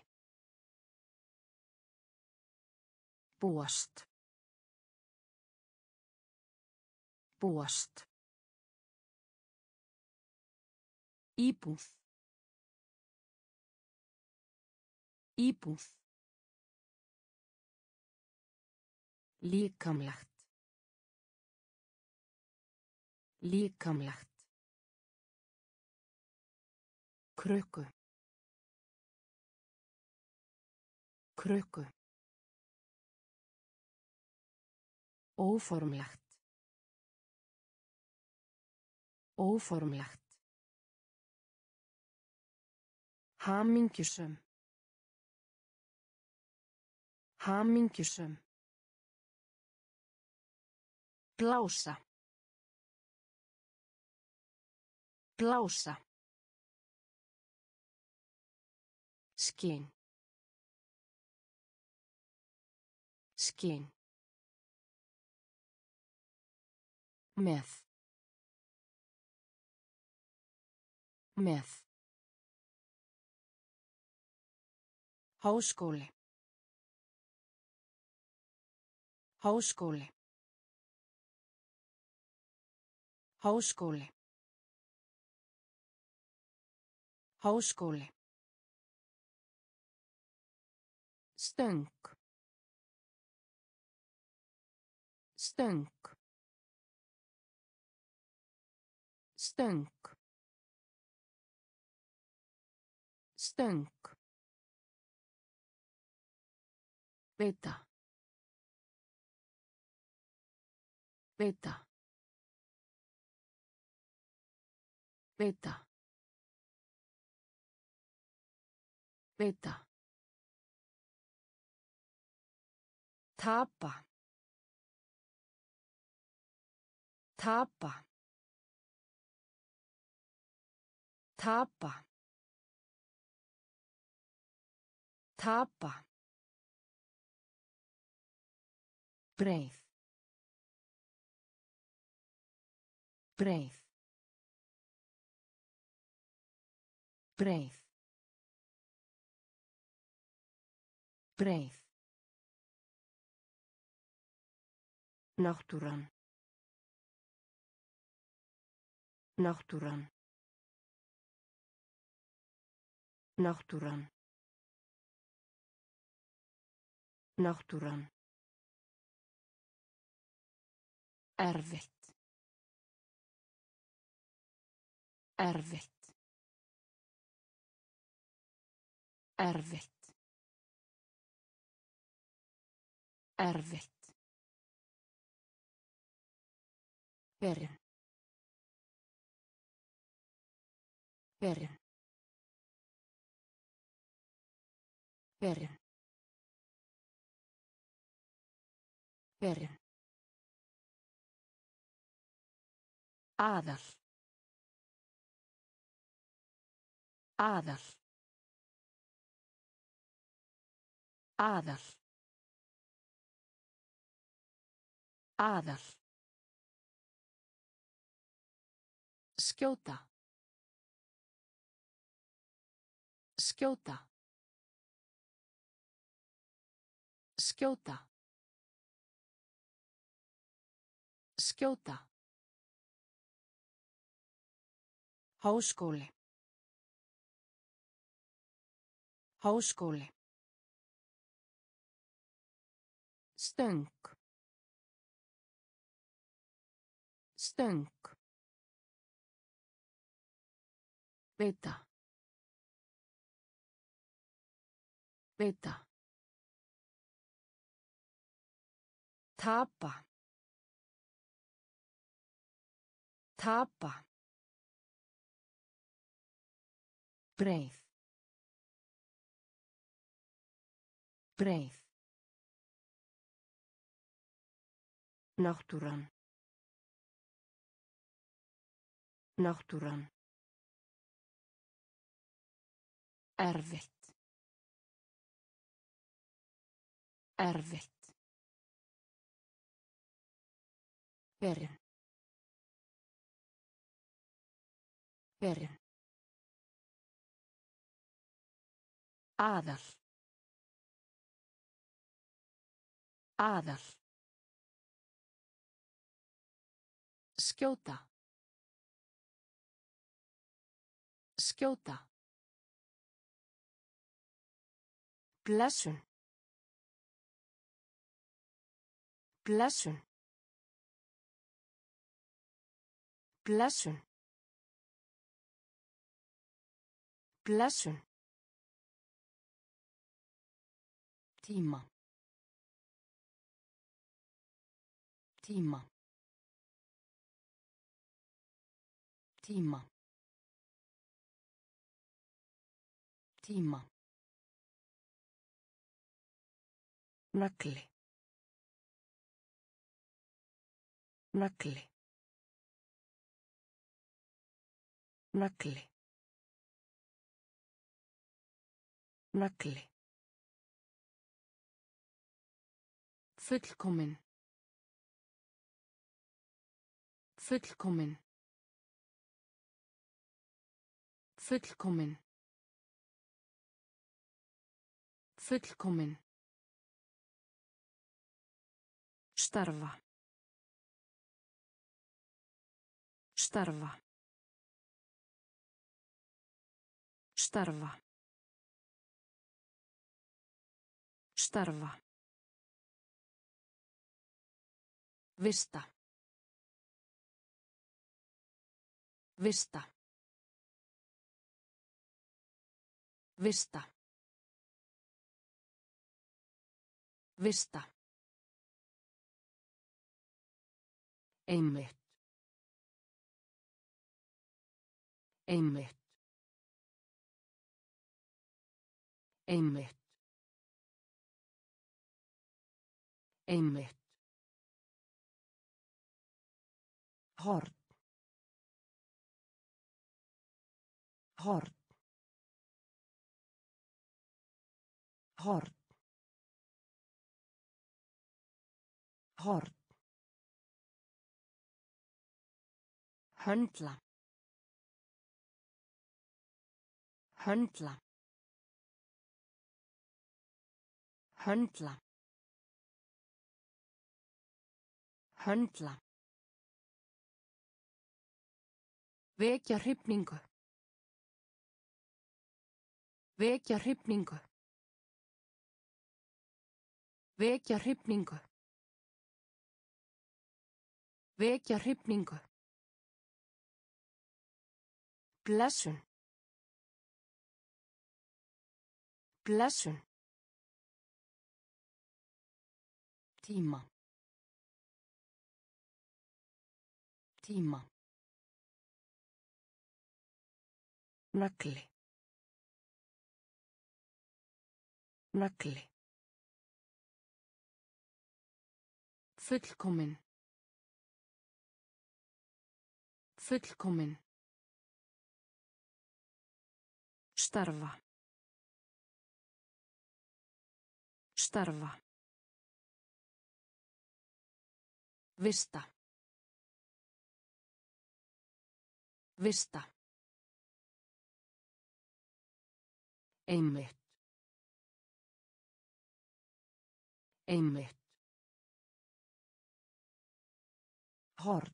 Búast. Búast. Íbúð. Íbúð. Líkamlegt. Líkamlegt. Krukku. Krukku. Óformlegt. Óformlegt. Hamingjusöm. Hamingjusöm. Blása. Blása. Skinn. Skinn. Með. Með. Háskóli. Háskóli. Háskóli. Háskóli. Stöng. Stöng. Stöng. Stöng. Beta. Beta. Beta. Beta. Tapa. Tapa. Tapa. Tapa. Breið. Breið. Breið. Breið. Náttúran. Náttúran. Náttúran. Náttúran. Erfitt. Erfitt. Erfitt. Erfitt. Berin. Berin. Berin. Berin. Aðal. Aðal. Aðal. Aðal. Skjóta. Skjóta. Skjóta. Skjóta. Háskóli. Háskóli. Stöng. Stöng. Beta. Beita. Tapa. Tapa. Breið. Breið. Náttúran. Náttúran. Erfitt. Erfitt. Berin. Berin. Aðal. Aðal. Skjóta. Skjóta. Blessun. Blessun. Blessun. Blessun. Tíma. Tíma. Tíma. Tíma. Nagli. Nagli. Nagli. Nagli. Fullkomin. Fullkomin. Fullkomin. Fullkomin. Starfa. Starfa. Starfa. Starfa. Vista. Vista. Vista. Vista. Einmitt. Einmitt. Einmitt. Einmitt. Horn. Horn. Horn. Horn. Höndla. Höndla. Höndla. Höndla. Vekja hrifningu. Vekja hrifningu. Vekja hrifningu. Vekja hrifningu. Blessun. Blessun. Tíma. Tíma. Nagli. Nagli. Fullkomin. Fullkomin. Starfa. Starfa. Vista. Vista. Einmitt. Einmitt. Horn.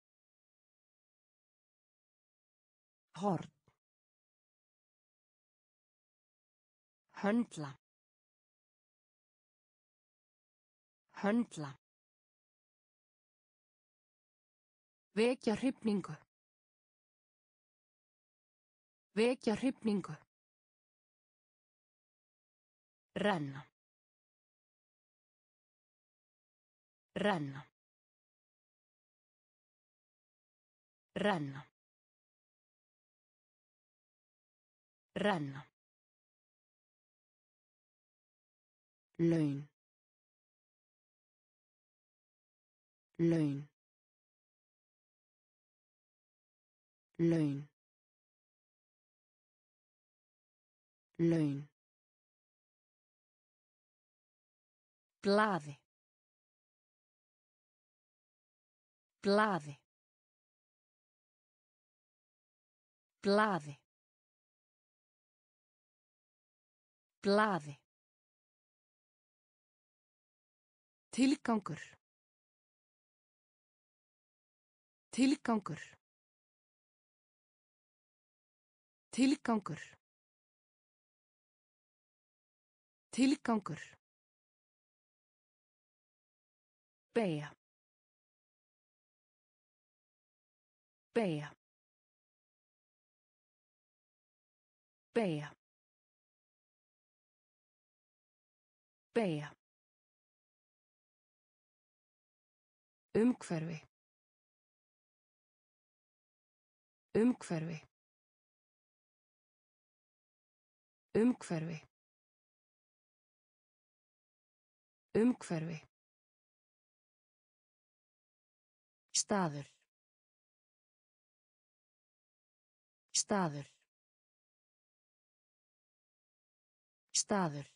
Horn. Höndla. Höndla. Vekja hrifningu. Vekja hrifningu. Renna. Renna. Renna. Renna. Laun. Laun. Laun. Laun. Glaði. Glaði. Glaði. Glaði. Tilgangur. Tilgangur. Tilgangur. Tilgangur. Beygja. Beygja. Beygja. Beygja. Umhverfi. Umhverfi. Umhverfi. Umhverfi. Staður. Staður. Staður.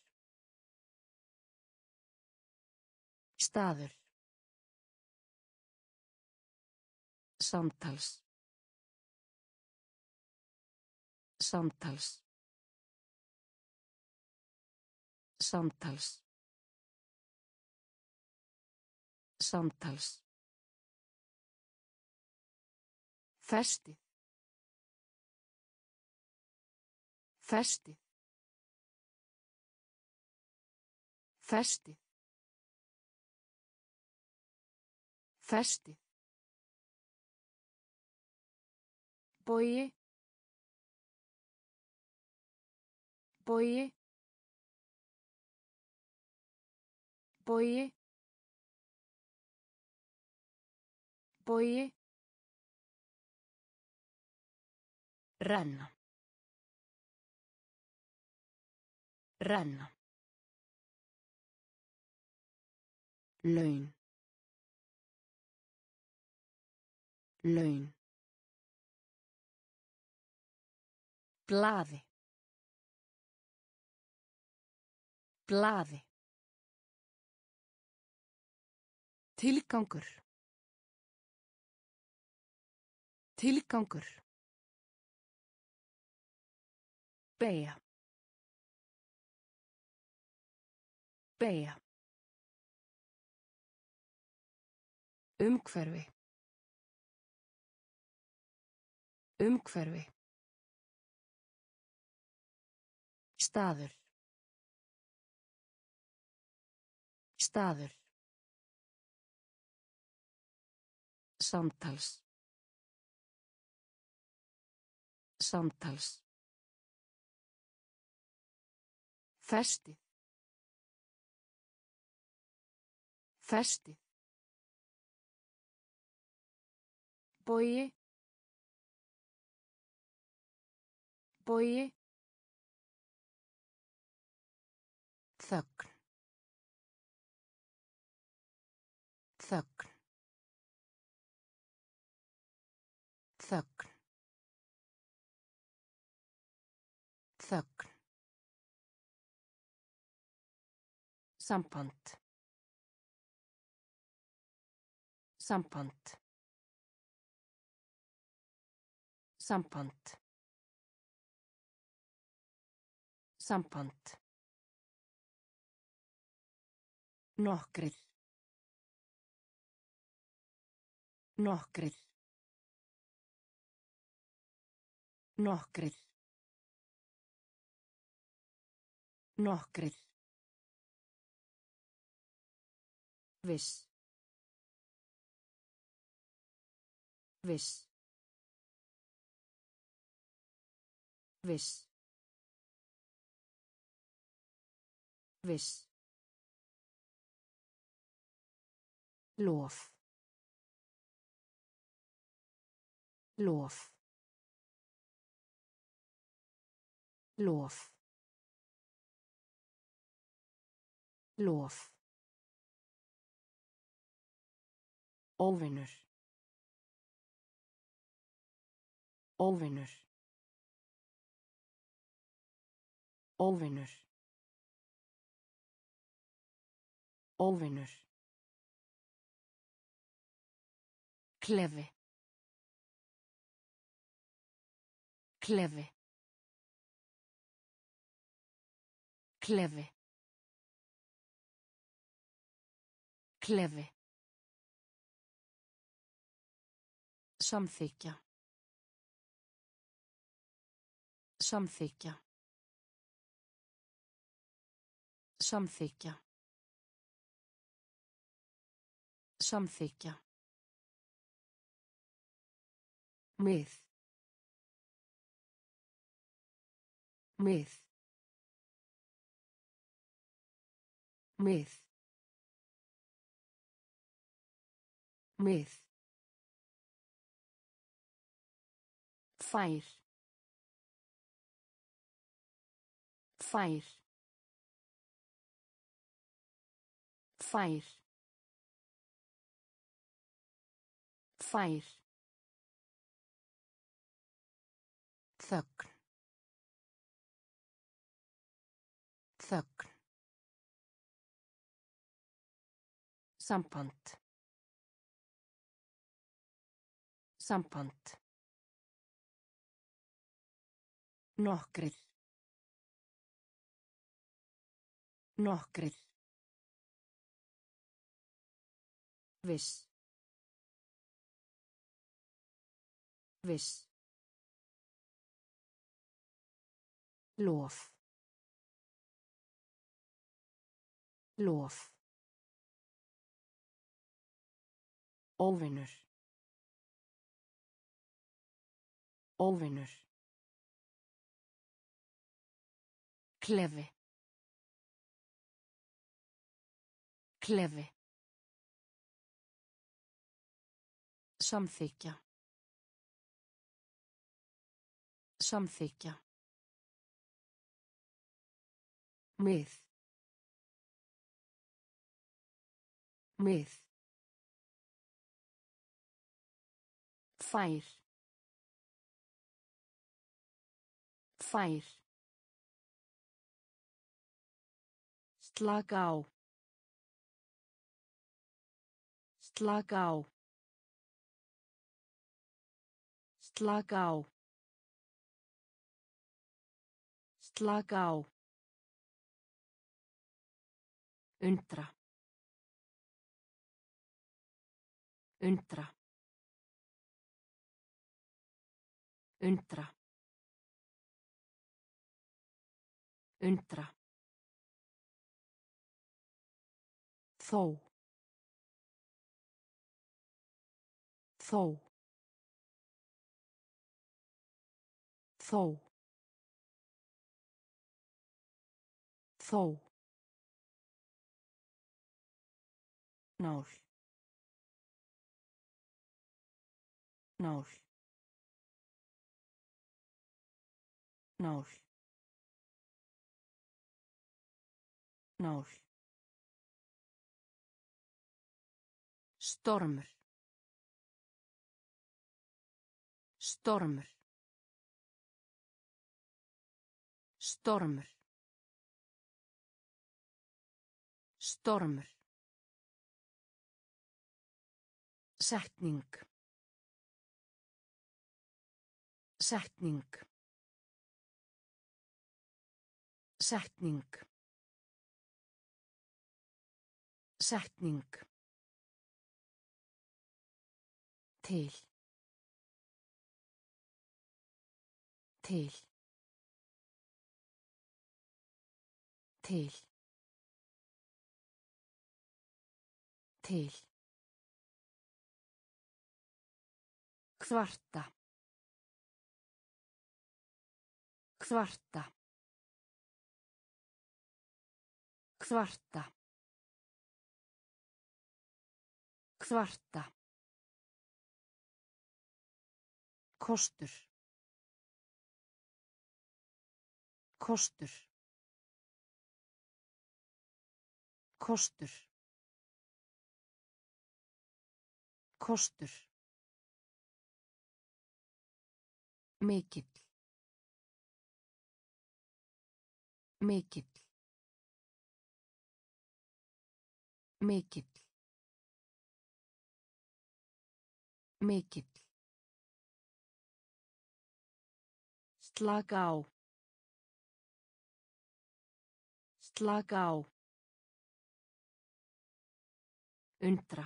Staður. Samtals. Samtals. Samtals. Samtals. Festið. Festið. Festið. Festið. Bogi. Bogi. Bogi. Bogi. Renna. Renna. Laun. Laun. Glaði. Glaði. Tilgangur. Tilgangur. Beygja. Beygja. Umhverfi. Umhverfi. Staður. Staður. Samtals. Samtals. Festið. Festið. Bogi. Bogi. Þögn. Þögn. Þögn. Þögn. Samband. Samband. Samband. Samband. Nokkrir. Nokkrir. Nokkrir. Nokkrir. Viss. Viss. Viss. Viss. Lof. Lof. Lof. Lof. Óvinur. Óvinur. Óvinur. Óvinur. Klefi. Klefi. Klefi. Klefi. Samþykkja. Samþykkja. Samþykkja. Samþykkja. Mið. Mið. Mið. Mið. Fær. Fær. Fær. Fær. Þögn. Þögn. Samband. Samband. Nokkrir. Nokkrir. Viss. Viss. Lof. Lof. Óvinur. Óvinur. Klefi. Klefi. Samþykkja. Samþykkja. Mið. Mið. Fær. Fær. Slaka á. Slaka á. Slaka á. Slaka á. Undra. Undra. Undra. Undra. Þó. Þó. Þó. Þó. Nál. Nál. Nál. Nál. Stormur. Stormur. Stormur. Stormur. Setning. Setning. Setning. Setning. Til. Til. Til. Til. Kvarta. Kvarta. Kvarta. Kvarta. Kostur. Kostur. Kostur. Kostur. Mikill. Mikill. Mikill. Mikill. Slaka á. Slaka á. Undra.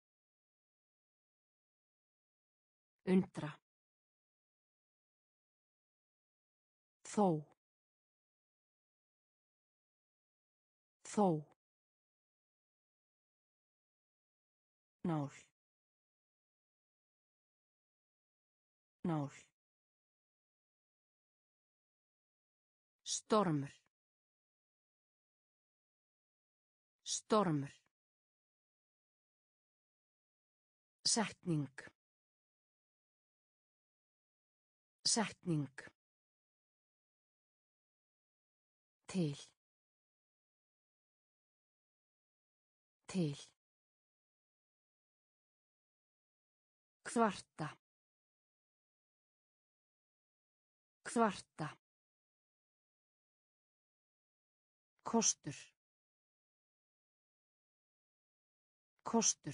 Undra. Þó. Þó. Nál. Nál. Stormur. Stormur. Setning. Setning. Til. Til. Kvarta. Kvarta. Kostur. Kostur.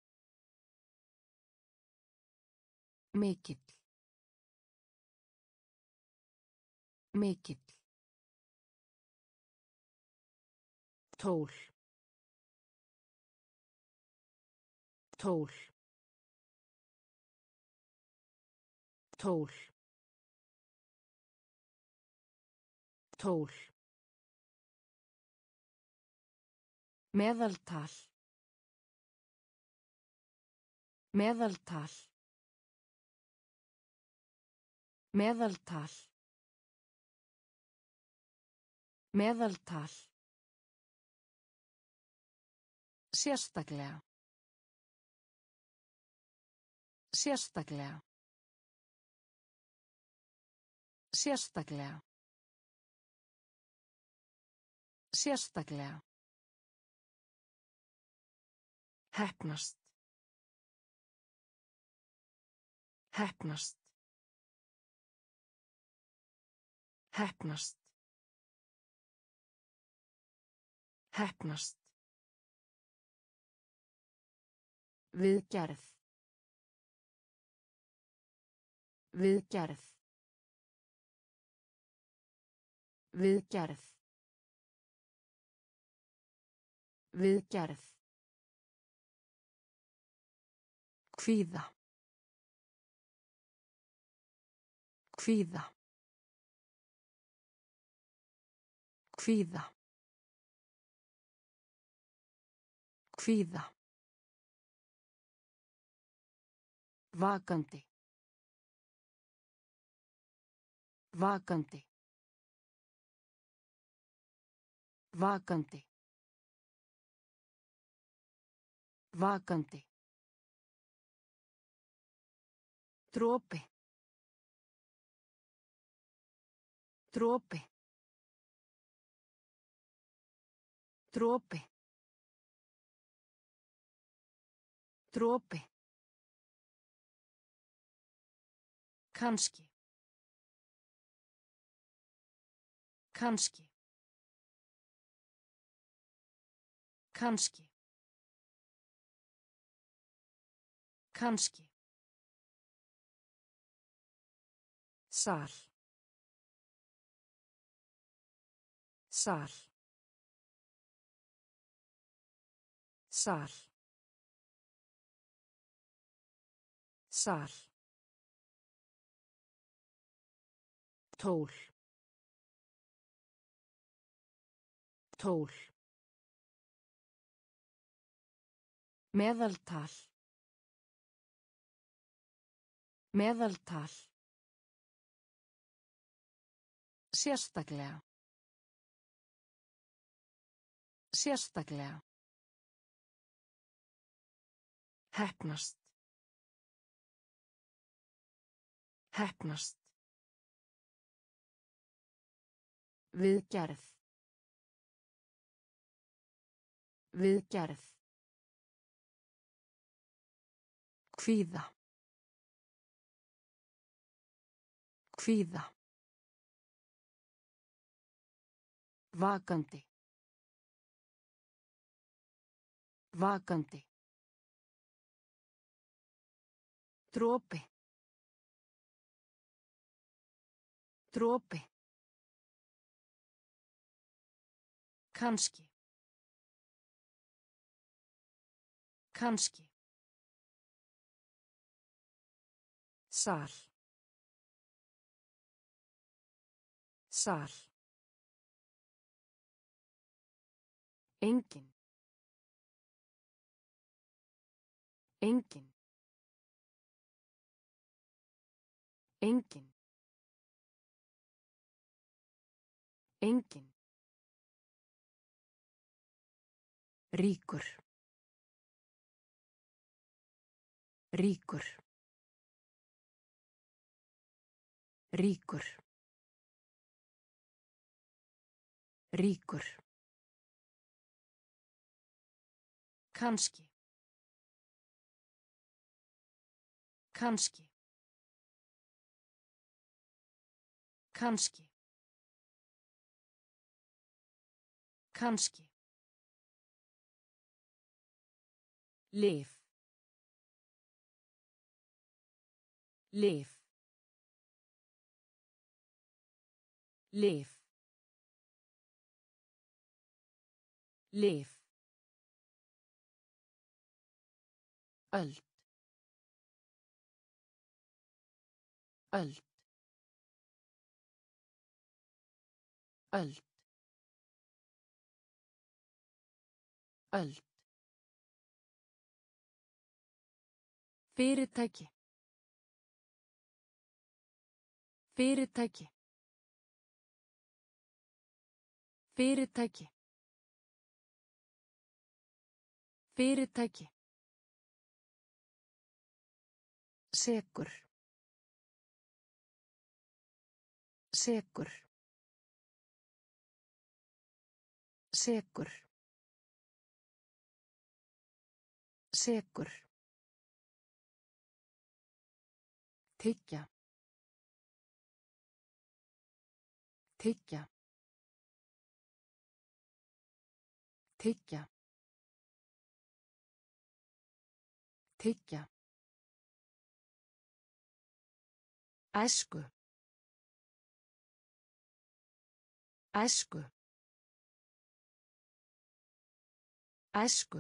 Mikill. Mikill. Tól. Tól. Tól. Tól. Meðaltal. Meðaltal. Meðaltal. Meðaltal. Sérstaklega. Sérstaklega. Sérstaklega. Sérstaklega. Heppnast. Heppnast. Heppnast. Heppnast. Viðgerð. Viðgerð. Viðgerð. Viðgerð. Kvíða. Kvíða. Kvíða. Kvíða. Vakandi. Vakandi. Vakandi. Vakandi. Dropi. Dropi. Dropi. Dropi. Kanski. Kanski. Kanski. Kanski. Sal. Sal. Sal. Sal. Tól. Tól. Meðaltal. Meðaltal. Sérstaklega. Sérstaklega. Heppnast. Heppnast. Viðgerð. Viðgerð. Kvíða. Kvíða. Vakandi. Vakandi. Dropi. Dropi. Kannski. Kannski. Sal. Sal. Engin. Engin. Engin. Engin. Ríkur. Ríkur. Ríkur. Ríkur. Kannski. Kannski. Kannski. Kannski. Lyf. Lyf. Lyf. Lyf. Öld. Öld. Öld. Öld. Fyrirtæki. Fyrirtæki. Fyrirtæki. Fyrirtæki. Sekur. Sekur. Sekur. Sekur. Tyggja. Tyggja. Tyggja. Tyggja. Æsku. Æsku. Æsku.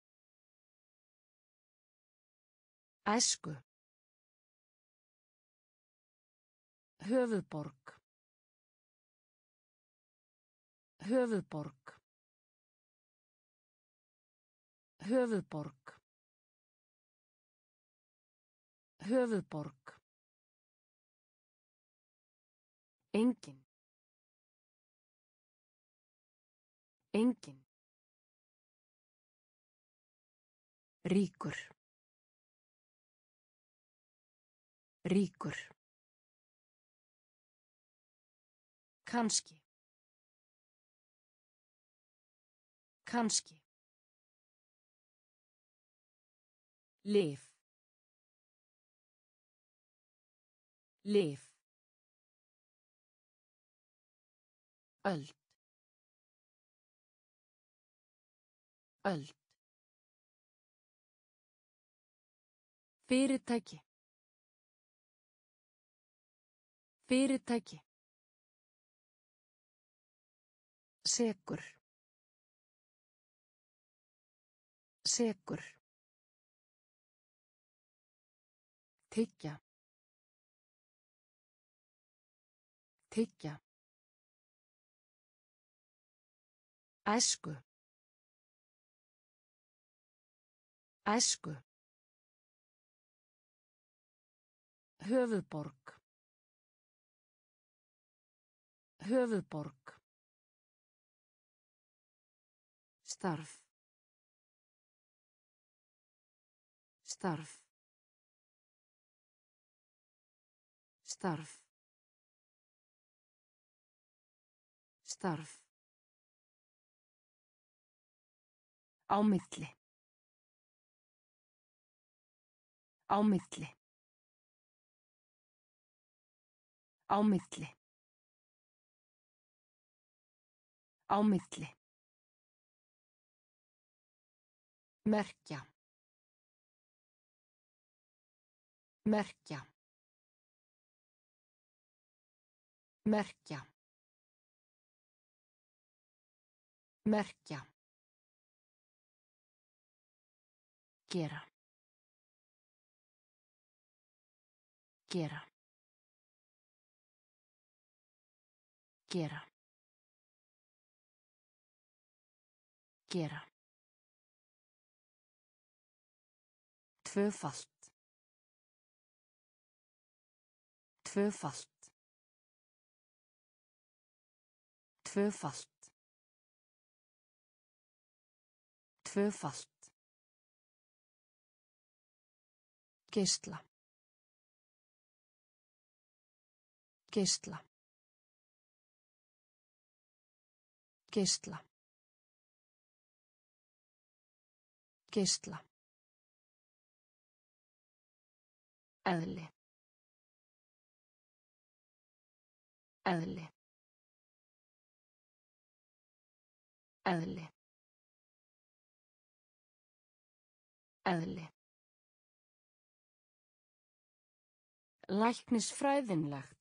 Æsku. Höfuðborg. Höfuðborg. Höfuðborg. Höfuðborg. Engin. Engin. Ríkur. Ríkur. Kannski. Kannski. Lyf. Lyf. Öld. Öld. Fyrirtæki. Fyrirtæki. Sekur. Sekur. Tyggja. Tyggja. Æsku. Æsku. Höfuðborg. Höfuðborg. Starf. Starf. Starf. Starf. Á milli. Á milli. Á milli. Á milli. Merkja. Merkja. Merkja. Merkja. Gera. Gera. Gera. Gera. Tvöfalt. Tvöfalt. Tvöfalt. Tvöfalt. Geisla. Geisla. Geisla. Geisla. Eðli. Eðli. Eðli. Eðli. Læknisfræðinlegt.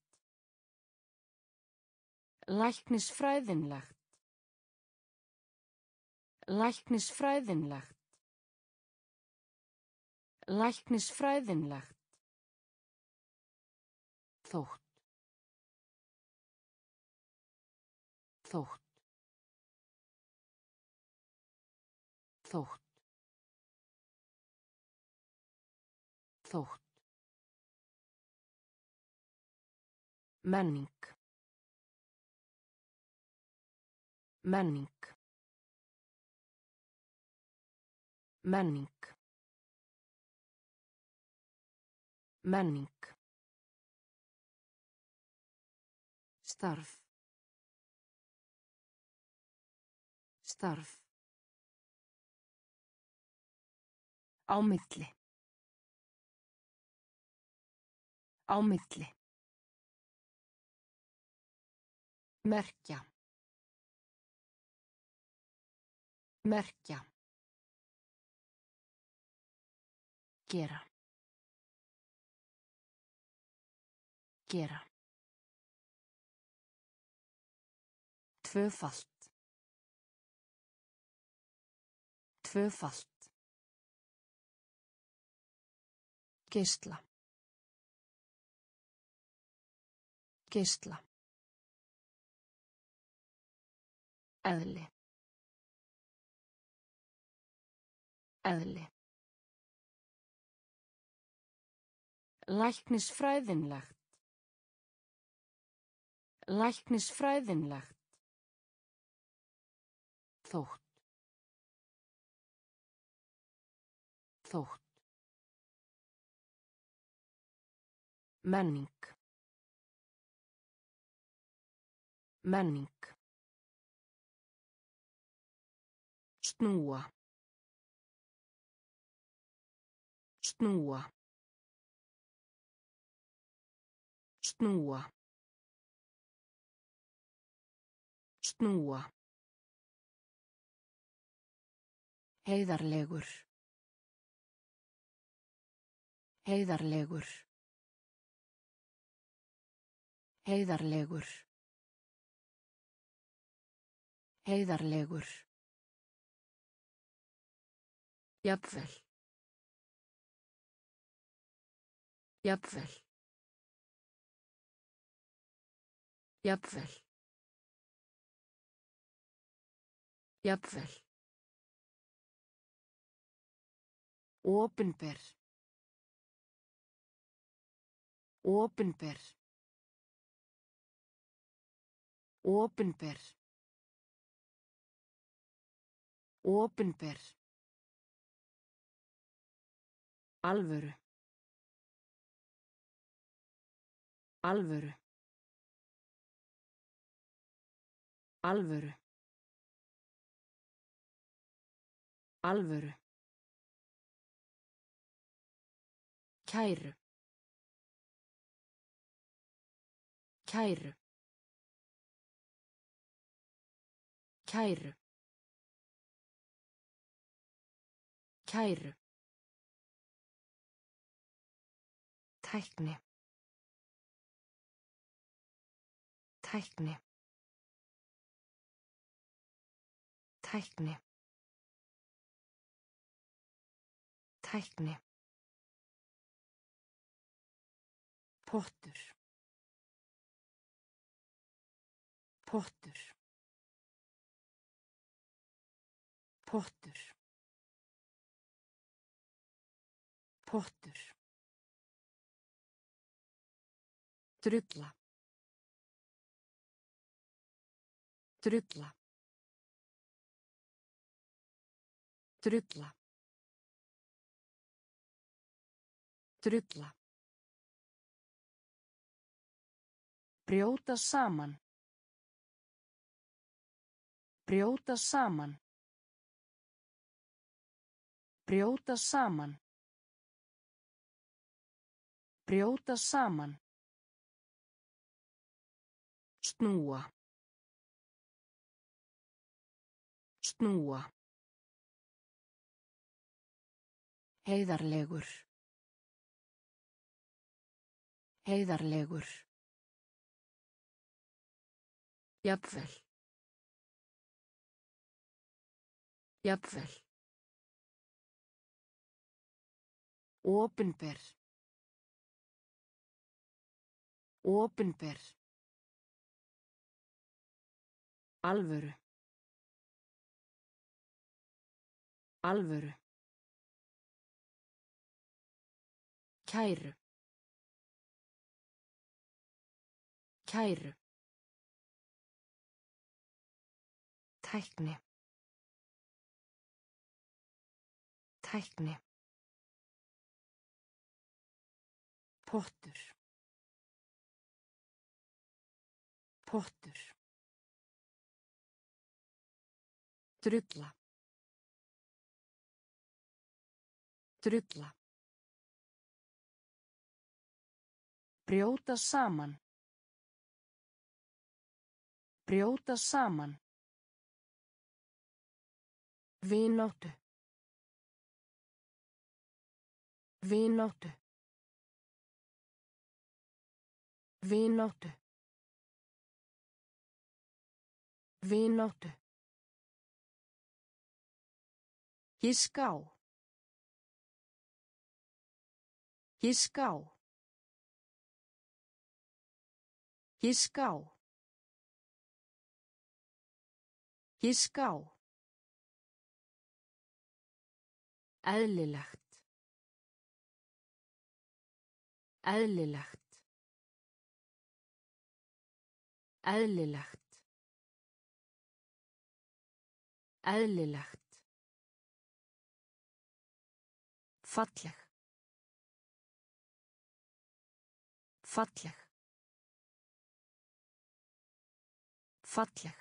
Læknisfræðinlegt. Læknisfræðinlegt. Læknisfræðinlegt. Þótt. Þótt. Þótt. Þótt. Menning. Menning. Menning. Menning. Starf. Starf. Á milli. Á milli. Merkja. Merkja. Gera. Gera. Tvöfalt. Tvöfalt. Geisla. Geisla. Eðli. Eðli. Læknisfræðinlegt. Læknisfræðinlegt. Þótt. Þótt. Menning. Menning. Snúa. Snúa. Snúa. Snúa. Heiðarlegur. Heiðarlegur. Heiðarlegur. Heiðarlegur. Jafnvel. Jafnvel. Jafnvel. Jafnvel. Opinber. Opinber. Opinber. Opinber. Alvöru. Alvöru. Alvöru. Alvöru. Kæru. Kæru. Kæru. Kæru. Tækni. Tækni. Tækni. Tækni. Pottur. Pottur. Pottur. Pottur. Drulla. Drulla. Drulla. Drulla. Brjóta saman. Brjóta saman. Brjóta saman. Brjóta saman. Snúa. Snúa. Heiðarlegur. Heiðarlegur. Jafnvel. Jafnvel. Opinber. Opinber. Alvöru. Alvöru. Kæru. Kæru. Tækni. Tækni. Pottur. Pottur. Drulla. Drulla. Brjóta saman. Brjóta saman. Vináttu. Vináttu. Vináttu. Vináttu. Giska á. Giska á. Giska á. Giska á. Eðlilegt. Eðlilegt. Eðlilegt. Eðlilegt. Falleg. Falleg. Falleg.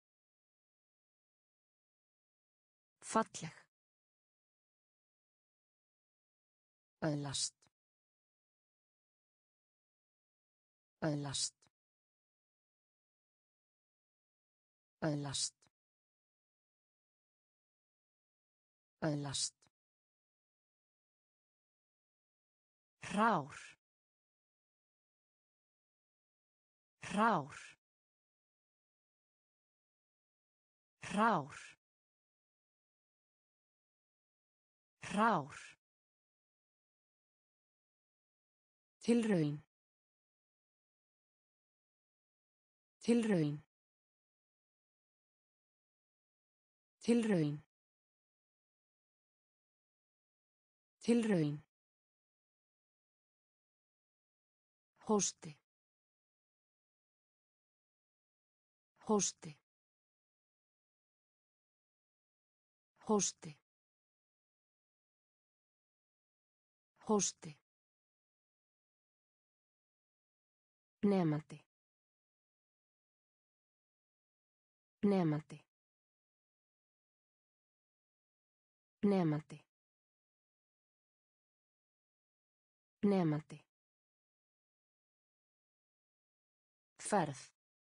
Falleg. Öðlast. Öðlast. Öðlast. Öðlast. Hrár. Hrár. Hrár. Hrár. Tilraun. Tilraun. Tilraun. Tilraun. Hósti. Hósti. Hósti. Hósti. Nemandi. Nemandi. Nemandi. Nemandi. Ferð.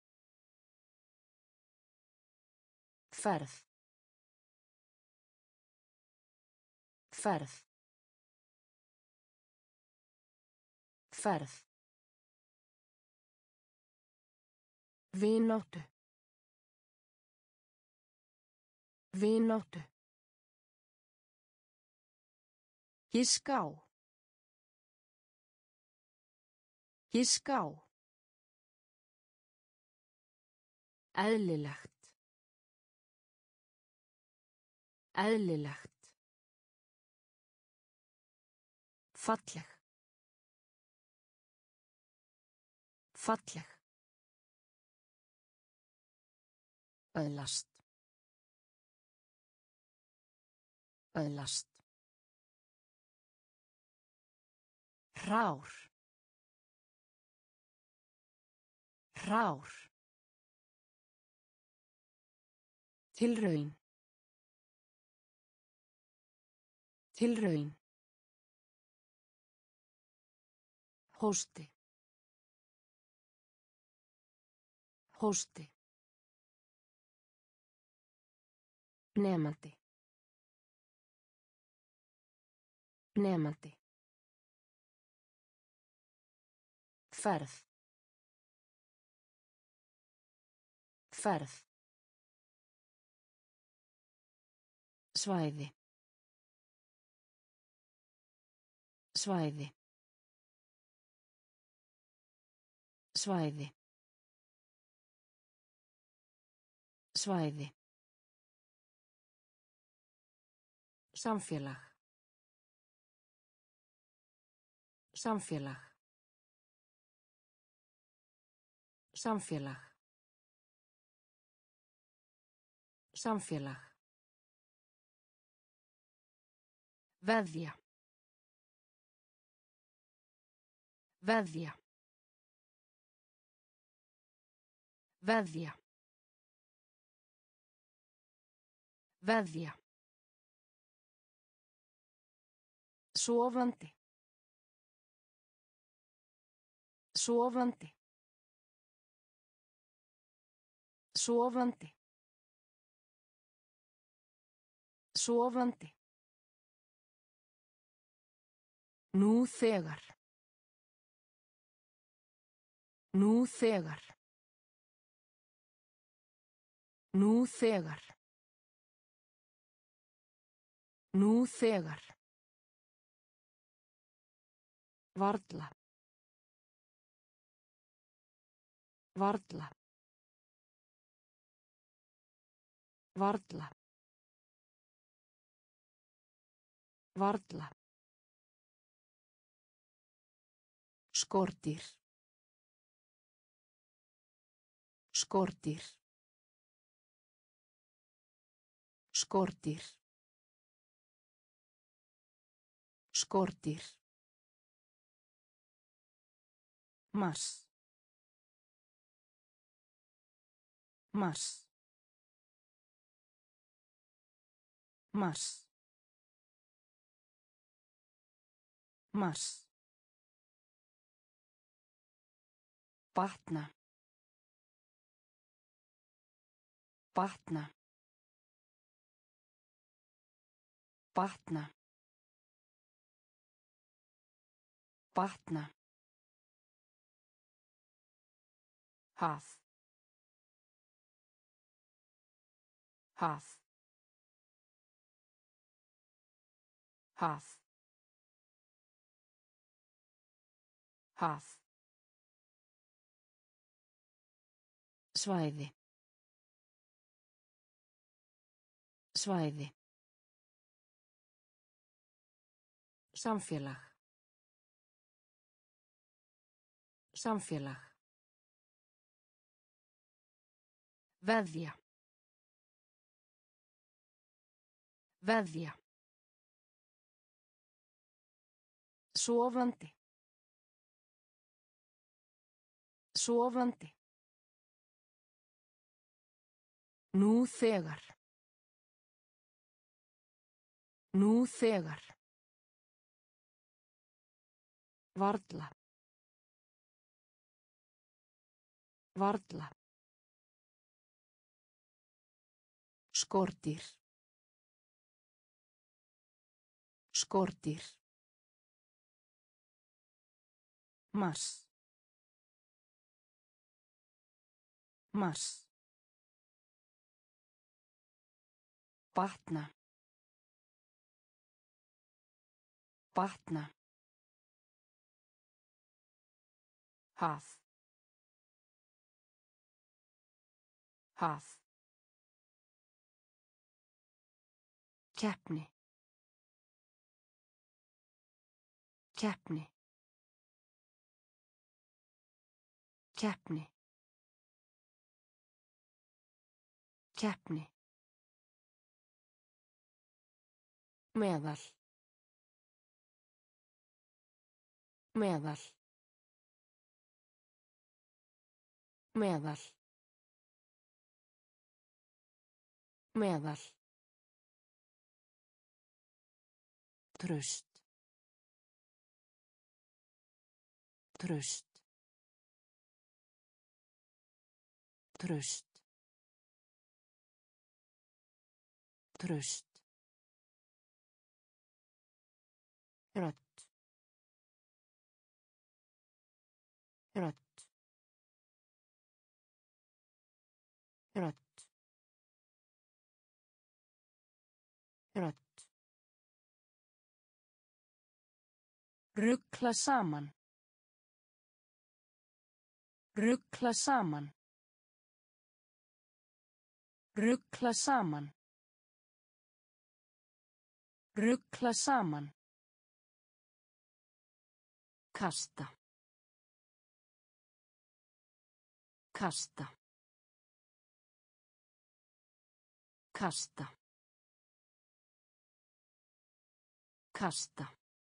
Ferð. Ferð. Ferð. Vináttu. Vináttu. Giska á. Giska á. Eðlilegt. Eðlilegt. Falleg. Falleg. Öðlast. Öðlast. Hrár. Hrár. Tilraun. Tilraun. Hósti. Hósti. Nemandi. Nemandi. Ferð. Ferð. Svæði. Svæði. Svæði. Svæði. Samfélag. Samfélag. Samfélag. Samfélag. Veðja. Veðja. Veðja. Veðja. Sofandi. Sofandi. Sofandi. Sofandi. Nú þegar. Nú þegar. Nú þegar. Nú þegar. Varla. Varla. Varla. Varla. Skordýr. Skordýr. Skordýr. Skordýr. Mars. Mars. Mars. Mars. Batna. Batna. Batna. Batna. Haf. Haf. Haf. Haf. Svæði. Svæði. Samfélag. Samfélag. Veðja. Veðja. Sofandi. Sofandi. Nú þegar. Nú þegar. Varla. Varla. Skordýr. Skordýr. Mars. Mars. Batna. Batna. Haf. Haf. Keppni. Keppni. Keppni. Keppni. Meðal. Meðal. Meðal. Meðal. Traust. Traust. Traust. Traust. Rödd. Rödd. Rödd. Rödd. Rugla saman. Rugla saman. Rugla saman. Rugla saman. Kasta. Kasta. Kasta. Kasta.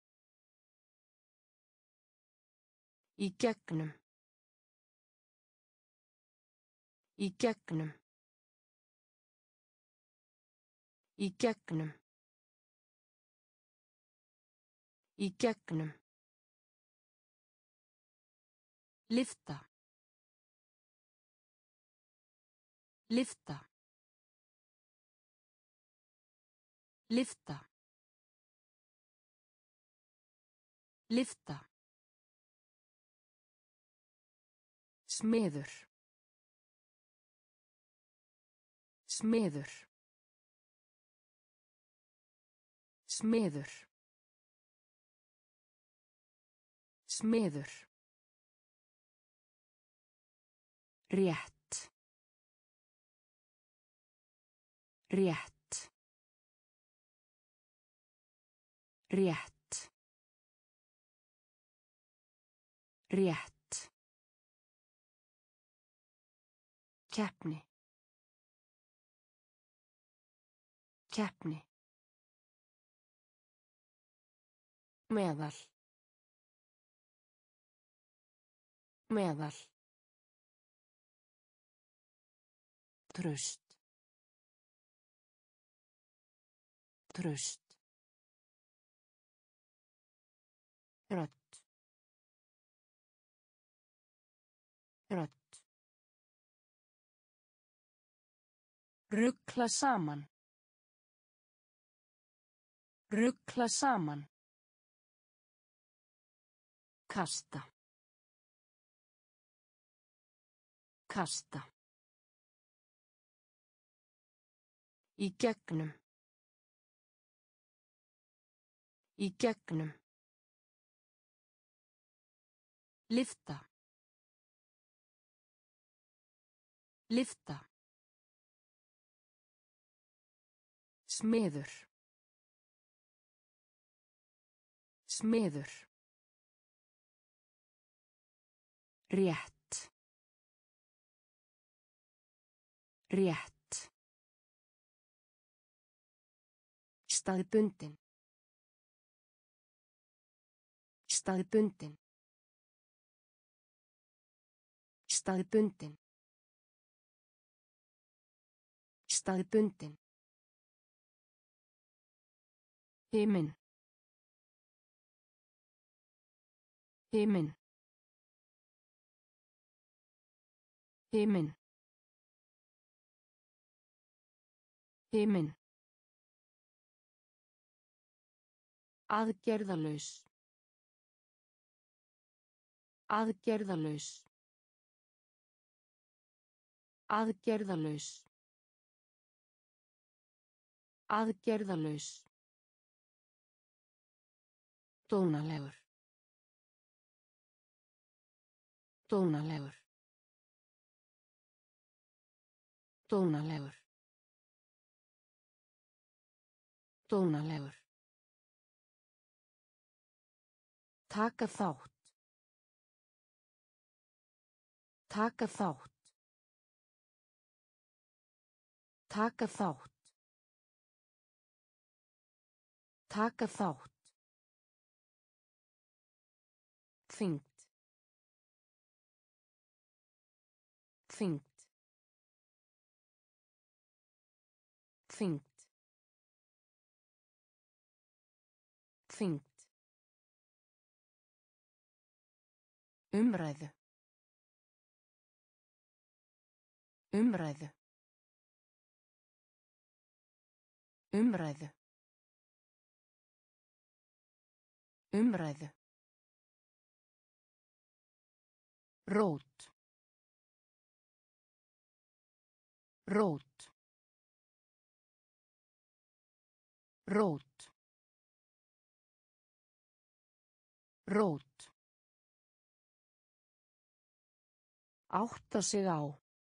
Í gegnum. Í gegnum. Í gegnum. Í gegnum. Lyfta. Lyfta. Lyfta. Lyfta. Smiður. Smiður. Smiður. Smiður. Rétt. Rétt. Rétt. Rétt. Keppni. Keppni. Meðal. Meðal. Traust. Traust. Rödd. Rödd. Rugla saman. Rugla saman. Kasta. Kasta. Í gegnum. Í gegnum. Lyfta. Lyfta. Smiður. Smiður. Rétt. Rétt. Staðbundin. Staðbundin. Staðbundin. Staðbundin. Himinn. Himinn. Himinn. Himinn. Aðgerðalaus. Aðgerðalaus. Aðgerðalaus. Aðgerðalaus. Dónalegur. Dónalegur. Dónalegur. Dónalegur. Taka þátt. Taka þátt. Taka þátt. Taka þátt. Þyngd. Þyngd. Þyngd. Þyngd. Umræðu. Umræðu. Umræðu. Umræðu. Rót. Rót. Rót. Rót. Átta sig á.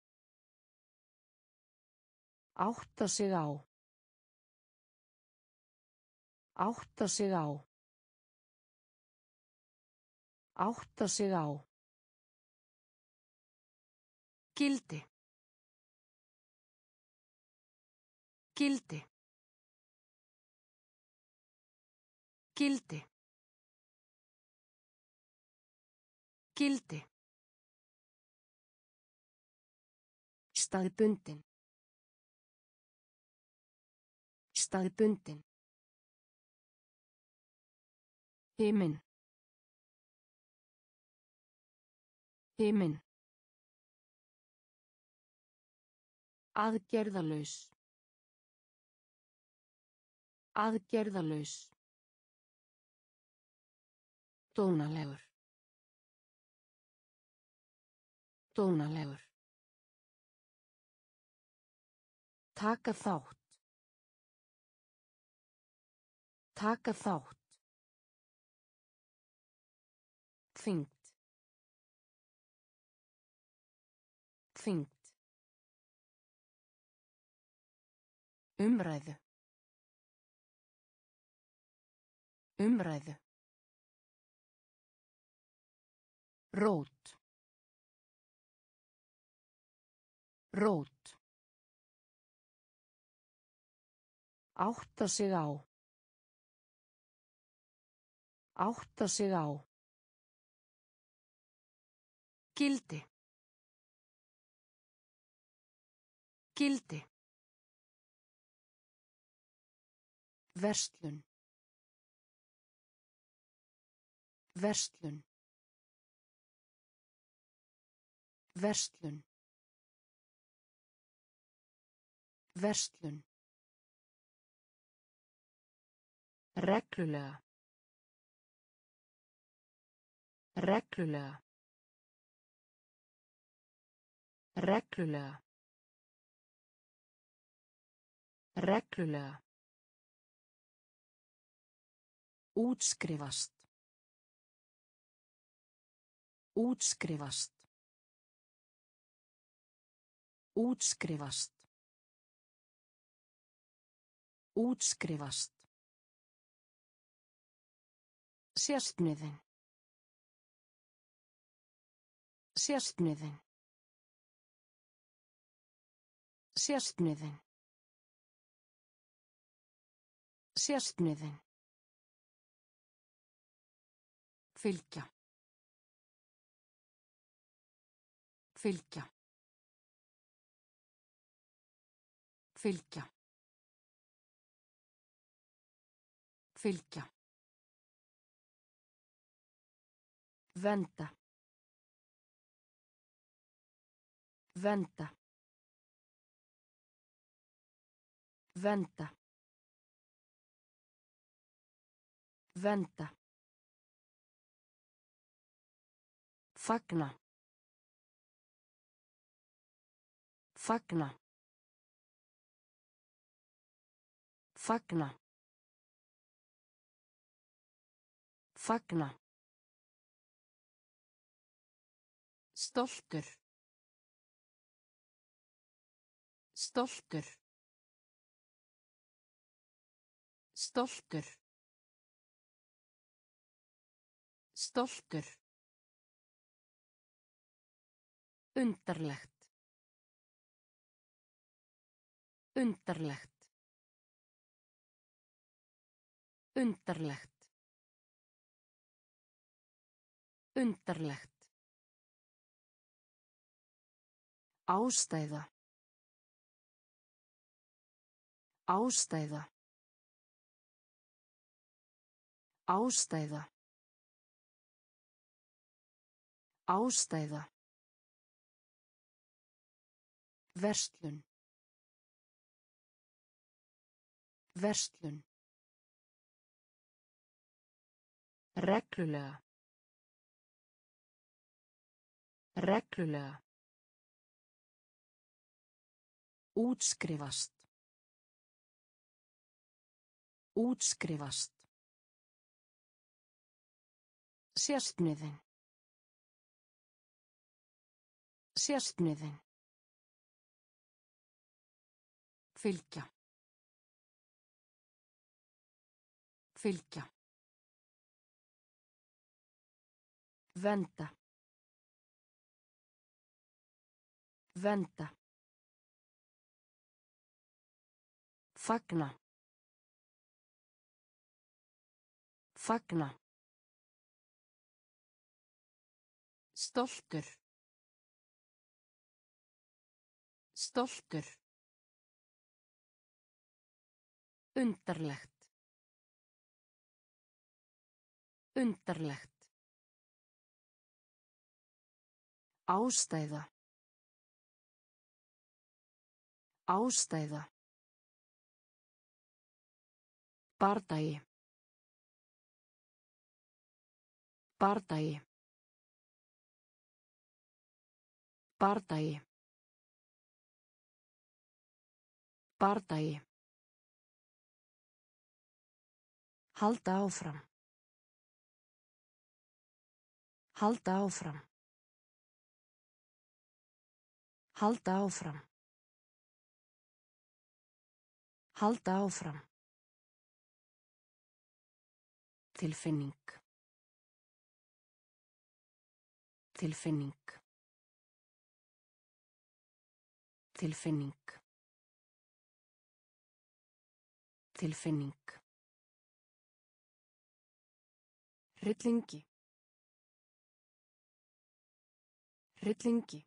Átta sig á. Átta sig á. Átta sig á. Gildi. Gildi. Gildi. Gildi. Staðbundin. Staðbundin. Himinn. Himinn. Aðgerðalaus. Aðgerðalaus. Dónalegur. Dónalegur. Taka þátt. Taka þátt. Þyngd. Þyngd. Umræðu. Umræðu. Rót. Rót. Átta sig á. Átta sig á. Gildi. Gildi. Verslun. Verslun. Verslun. Verslun. Reglulega. Reglulega. Reglulega. Reglulega. Útskrifast. Útskrifast. Útskrifast. Útskrifast. Sérstniðin. Sérstniðin. Sérstniðin. Sérstniðin. Fylgja. Fylgja. Fylgja. Fylgja. Venda. Venda. Venda. Venda. Fagna. Fagna. Fagna. Fagna. Stoltur. Stoltur. Stoltur. Stoltur. Undarlegt. Undarlegt. Undarlegt. Undarlegt. Ástæða. Ástæða. Ástæða. Ástæða. Verslun. Verslun. Reglulega. Reglulega. Útskrifast. Útskrifast. Sérstniðin. Sérstniðin. Fylgja. Fylgja. Venda. Venda. Fagna. Fagna. Stoltur. Stoltur. Undarlegt. Undarlegt. Ástæða. Ástæða. Bardagi. Bardagi. Bardagi. Bardagi. Halda áfram. Halda áfram. Halda áfram. Halda áfram. Tilfinning. Tilfinning. Tilfinning. Tilfinning. Hryllingi. Hryllingi.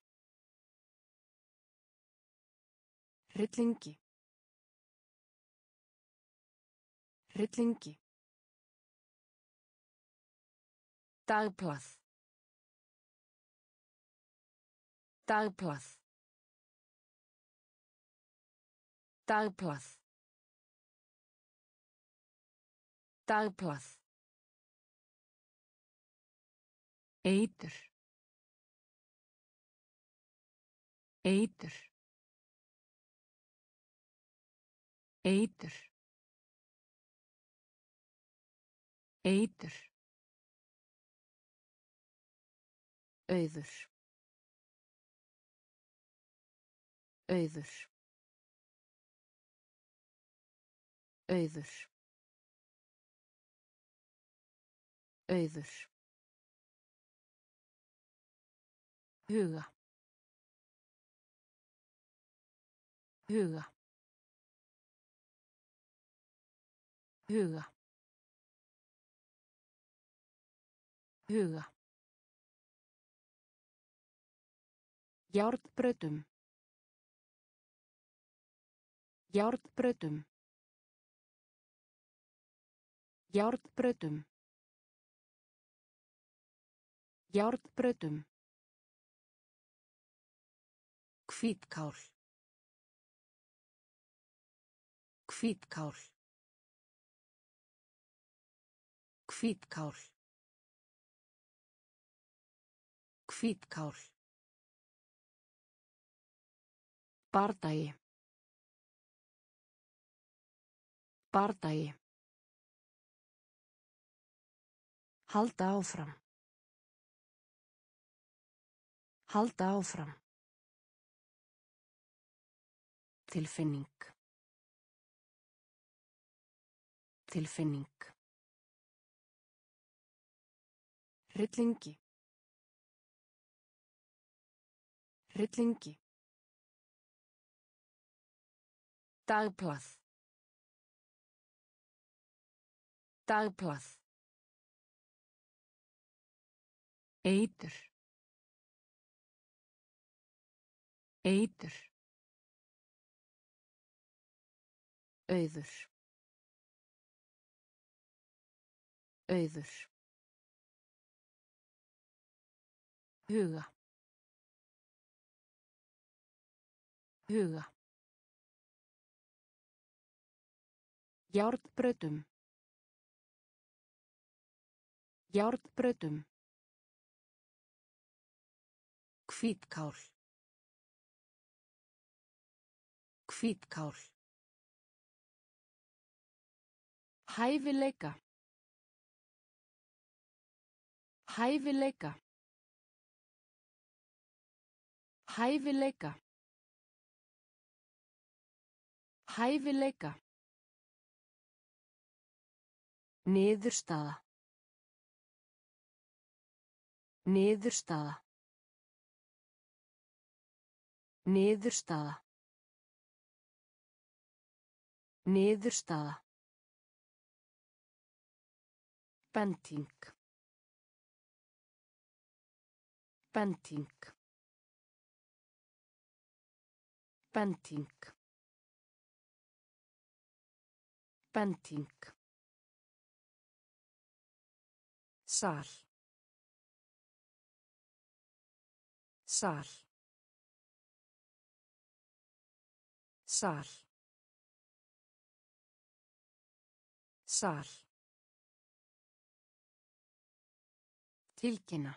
Hryllingi. Hryllingi. Dagblað. Dagblað. Dagblað. Dagblað. Eitur. Eitur. Eitur. Eitur. Auður. Auður. Auður. Auður. Huga. Huga. Huga. Huga. Járnbrautum. Járnbrautum. Járnbrautum. Járnbrautum. Hvítkál. Hvítkál. Hvítkál. Hvítkál. Bardagi. Bardagi. Halda áfram. Halda áfram. Tilfinning. Tilfinning. Hryllingi. Hryllingi. Dagblað. Dagblað. Eitur. Eitur. Auður. Auður. Huga. Huga. Járnbrautum. Járnbrautum. Hvítkál. Hvítkál. Hæfileika. Hæfileika. Hæfileika. Hæfileika. Niðurstaða. Niðurstaða. Niðurstaða. Niðurstaða. Bending. Bending. Bending. Bending. Sal. Sal. Sal. Sal. Tilkynna.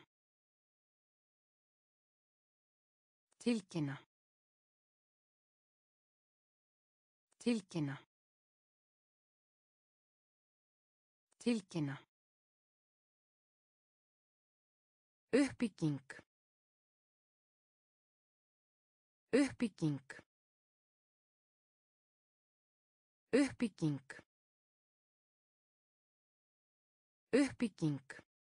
Tilkynna. Tilkynna. Tilkynna. Uppbygging. Uppbygging. Uppbygging. Uppbygging.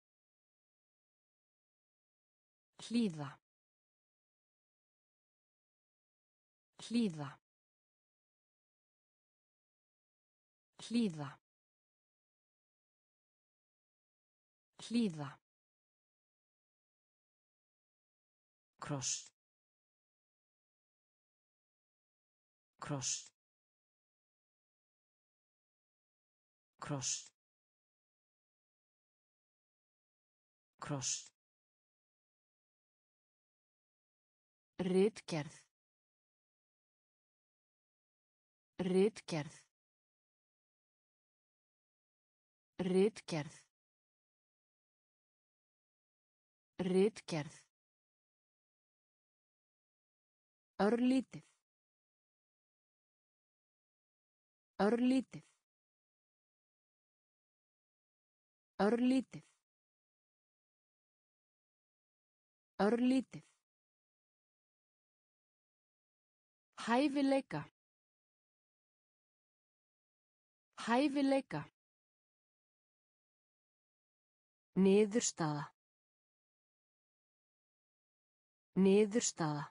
Hlýða. Hlýða. Hlýða. Hlýða. Kross. Kross. Kross. Kross. Ritgerð. Ritgerð. Ritgerð. Ritgerð. Örlítið. Örlítið. Örlítið. Örlítið. Hæfileika. Hæfileika. Niðurstaða. Niðurstaða.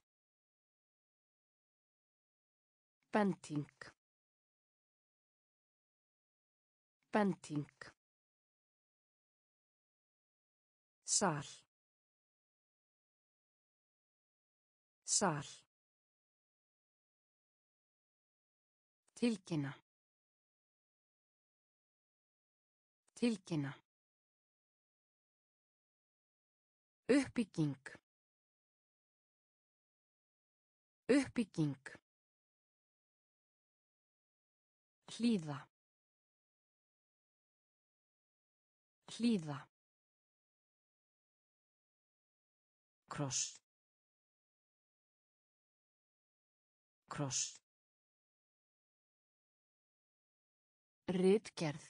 Bending. Bending. Sal. Sal. Tilkynna. Tilkynna. Uppbygging. Uppbygging. Hlýða. Hlýða. Kross. Kross. Ritgerð.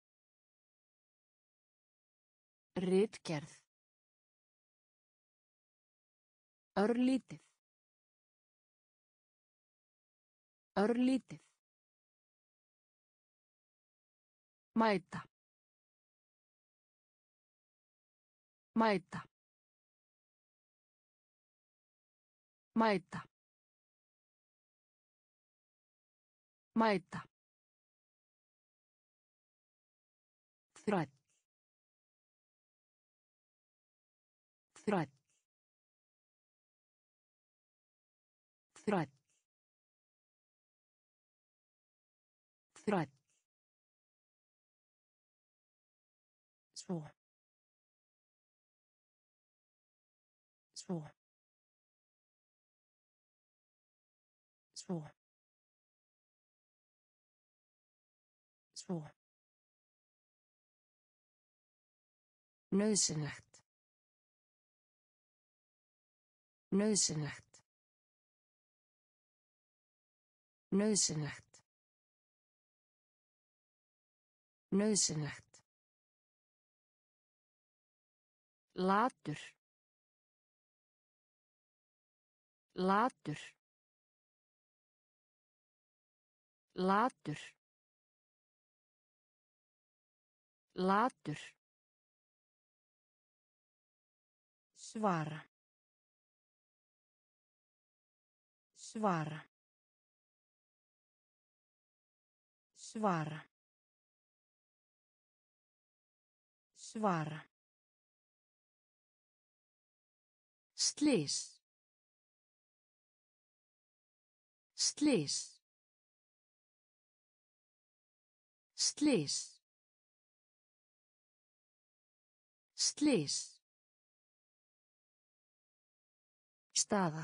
Ritgerð. Örlítið. Örlítið. Mæta. Mæta. Mæta. Mæta. Þræll. Þræll. Þræll. Þræll. Svo. Svo. Svo. Svo. Nauðsynlegt. Nauðsynlegt. Nauðsynlegt. Nauðsynlegt. Latur. Latur. Latur. Latur. Svara. Svara. Svara. Svara. Slys. Slys. Slys. Slys. Staða.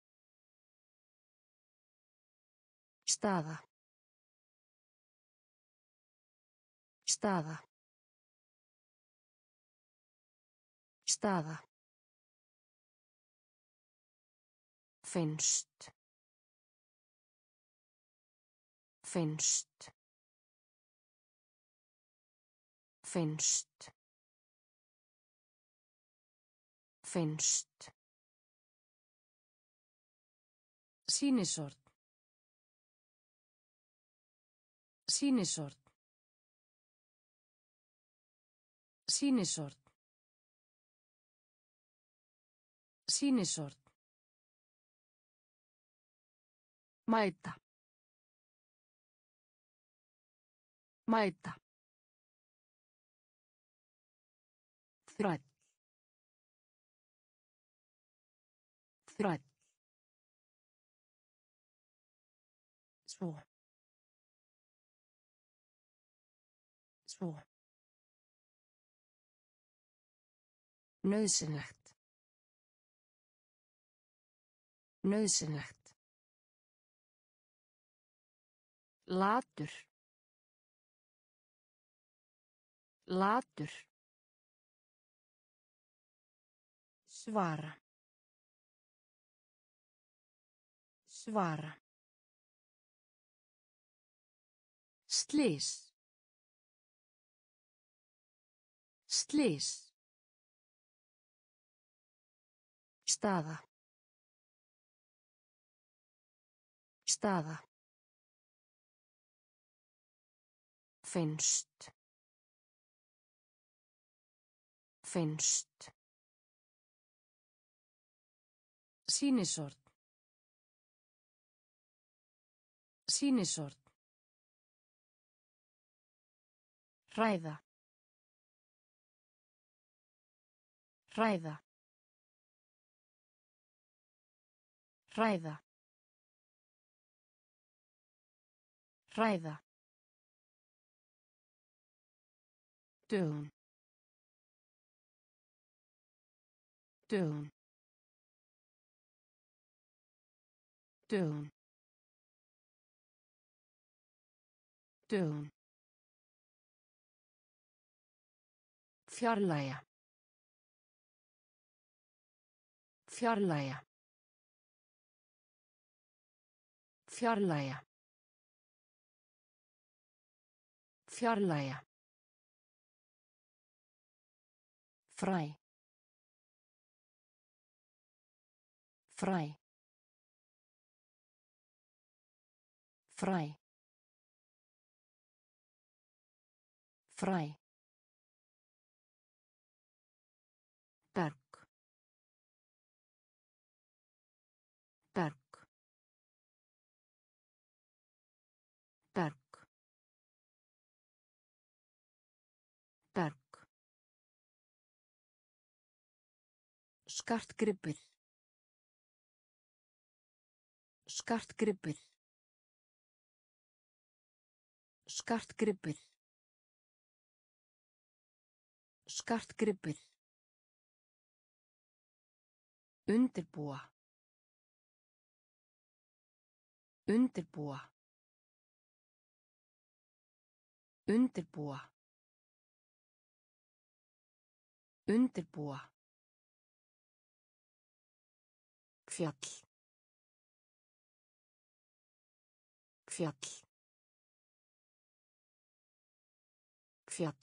Staða. Staða. Staða. Finnst. Finnst. Finnst. Finnst. Sýnisort. Sýnisort. Sýnisort. Sýnisort. Mæta. Mæta. Þræll. Þræll. Svo. Svo. Nauðsynlegt. Nauðsynlegt. Latur. Latur. Svara. Svara. Slys. Slys. Staða. Staða. Finnst. Finnst. Sýnisort. Sýnisort. Hræða. Hræða. Hræða. Hræða. Dögun. Dögun. Dögun. Dögun. Fjarlægja. Fjarlægja. Fjarlægja. Fjarlægja. Fræ. Fræ. Fræ. Fræ. Berg. Berg. Berg. Berg. Skartgripur. Skartgripur. Skartgripur. Skartgripur. Undirbúa. Undirbúa. Undirbúa. Undirbúa. Fjall. Fjall. Fjall.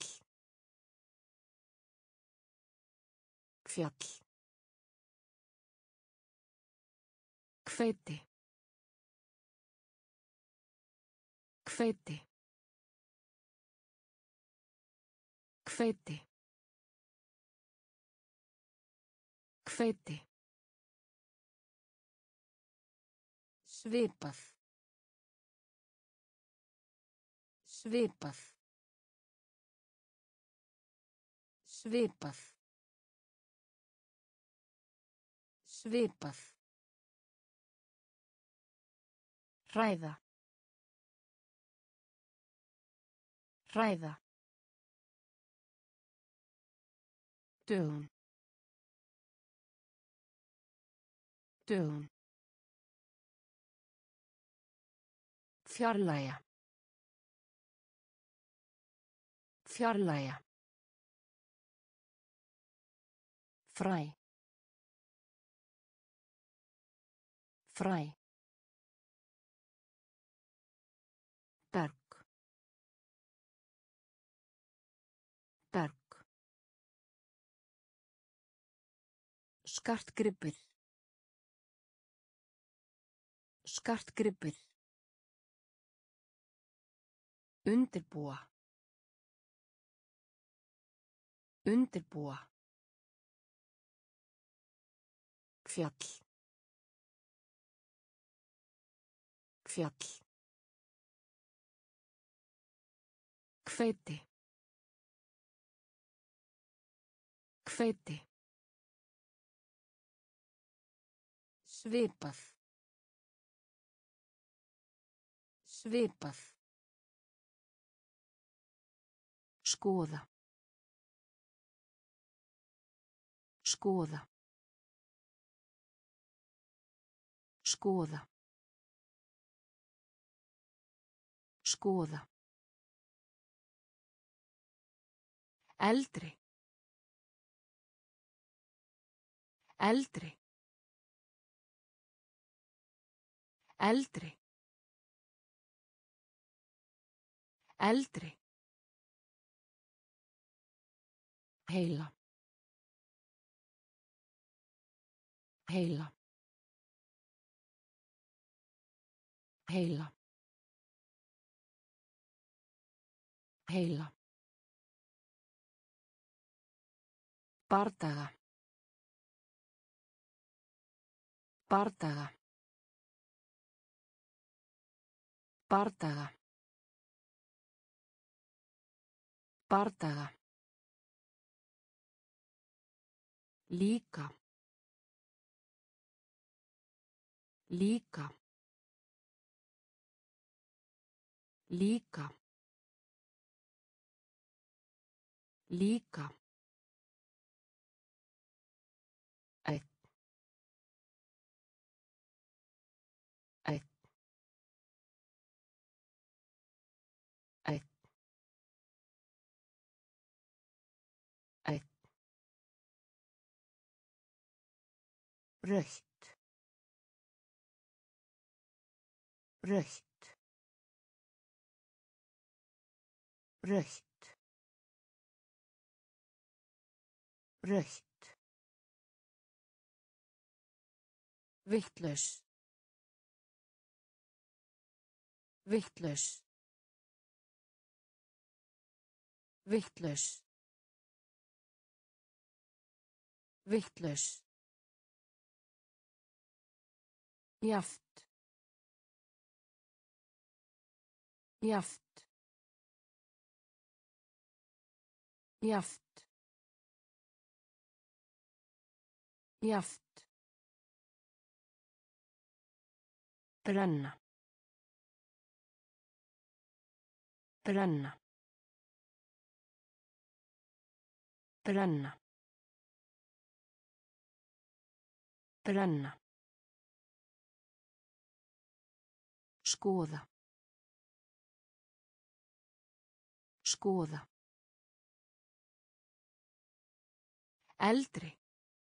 Fjall. Hveiti. Hveiti. Hveiti. Hveiti. Svipað. Svipað. Svipað. Svipað. Hræða. Hræða. Dögun. Dögun. Fjarlægja. Fjarlægja. Fræ. Fræ. Berg. Berg. Skartgripur. Skartgripur. Undirbúa. Undirbúa. Fjall. Fjall. Hveiti. Hveiti. Svipað. Svipað. Skoða. Skoða. Skoða. Skoða. Eldri. Eldri. Eldri. Eldri. Heila. Heila. Heila. Heila. Bardaga. Bardaga. Bardaga. Bardaga. Líka. Líka. Líka. Líka. Einn. Einn. Einn. Einn. Rautt. Rautt. Rautt. Rautt. Vitlaus. Vitlaus. Vitlaus. Vitlaus. Jaft. Jaft. Jaft. Jaft. Brenna. Brenna. Brenna. Brenna. Skoða. Skoða. Eldri.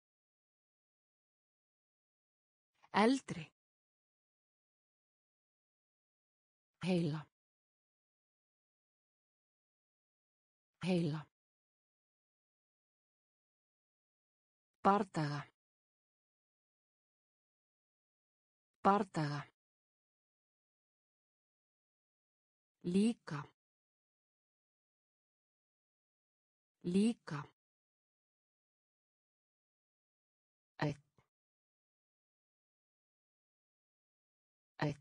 Eldri. Heila. Heila. Bardaga. Bardaga. Líka. Líka. Einn. Einn.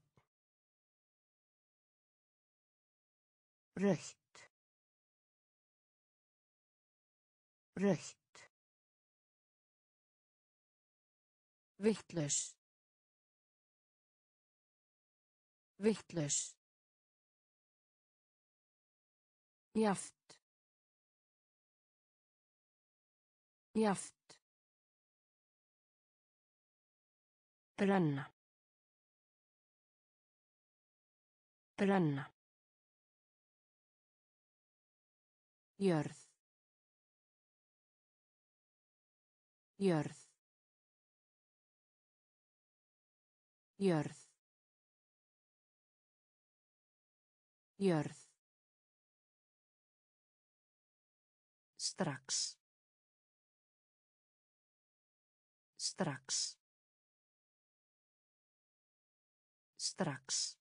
Rautt. Rautt. Vitlaus. Vitlaus. Jaft. Jaft. Brenna. Brenna. Jörð. Jörð. Jörð. Jörð. Strax. Strax. Strax.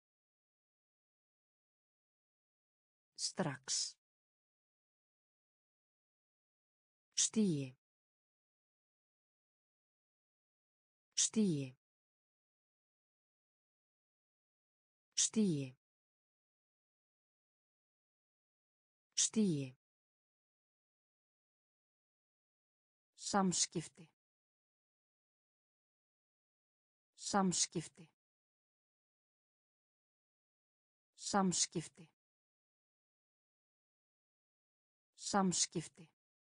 Strax. Stigi. Stigi. Stigi. Stigi. Samskipti. Samskipti. Samskipti. Samskipti.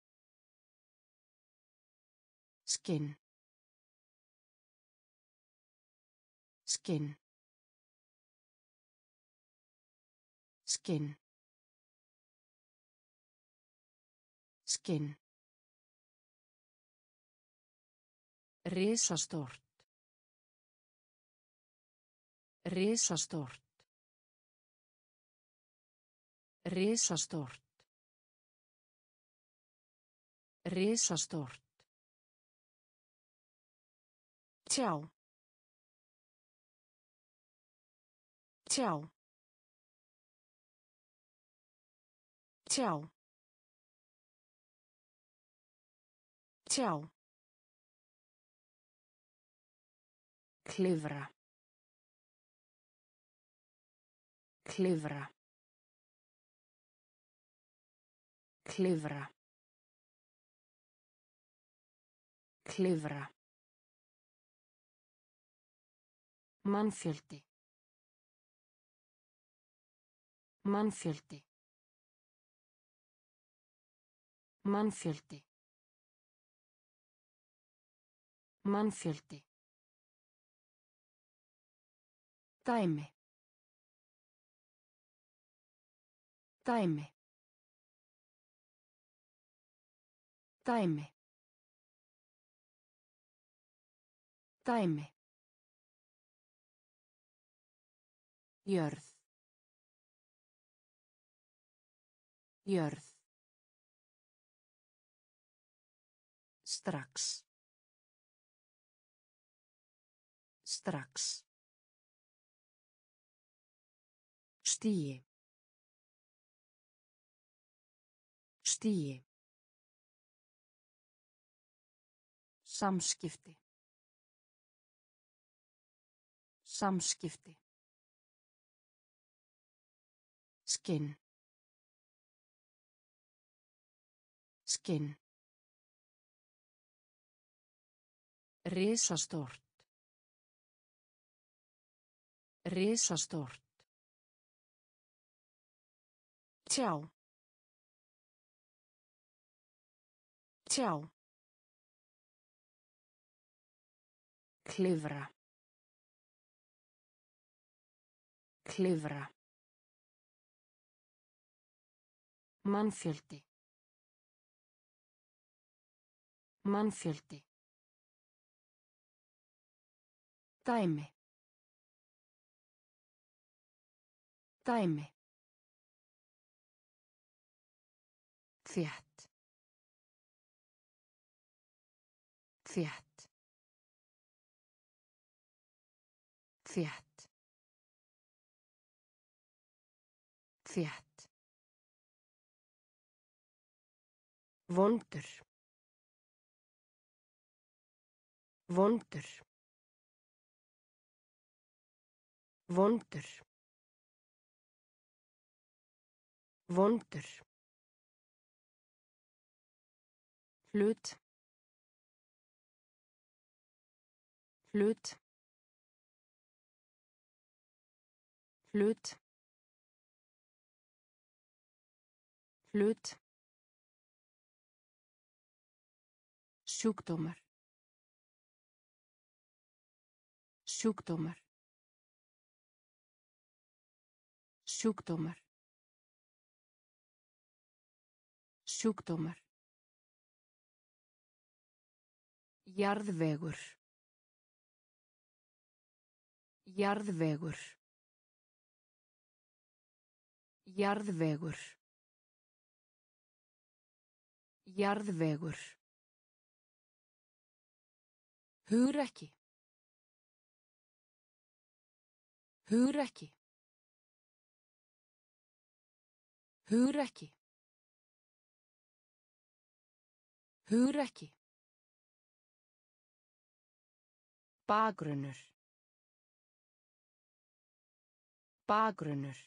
Skinn. Skinn. Skinn. Skinn. Risastórt. Risastórt. Risastórt. Risastórt. Tjá. Tjá. Tjá. Tjá. Klifra. Klifra. Klifra. Klifra. Mannfjöldi. Mannfjöldi. Mannfjöldi. Mannfjöldi. Dæmi. Dæmi. Dæmi. Dæmi. Jörð. Jörð. Strax. Strax. Stigi. Stigi. Samskipti. Samskipti. Skinn. Skinn. Risastórt. Risastórt. Tjá. Tjá. Klifra. Klifra. Mannfjöldi. Mannfjöldi. Dæmi. Dæmi. Þétt. Þétt. Þétt. Þétt. Vondur. Vondur. Vondur. Vondur. Hlut. Hlut. Hlut. Hlut. Sjúkdómar. Sjúkdómar. Sjúkdómar. Sjúkdómar. Jarðvegur. Jarðvegur. Jarðvegur. Jarðvegur. Hugrekki. Hugrekki. Hugrekki. Hugrekki. Bakgrunnur. Bakgrunnur.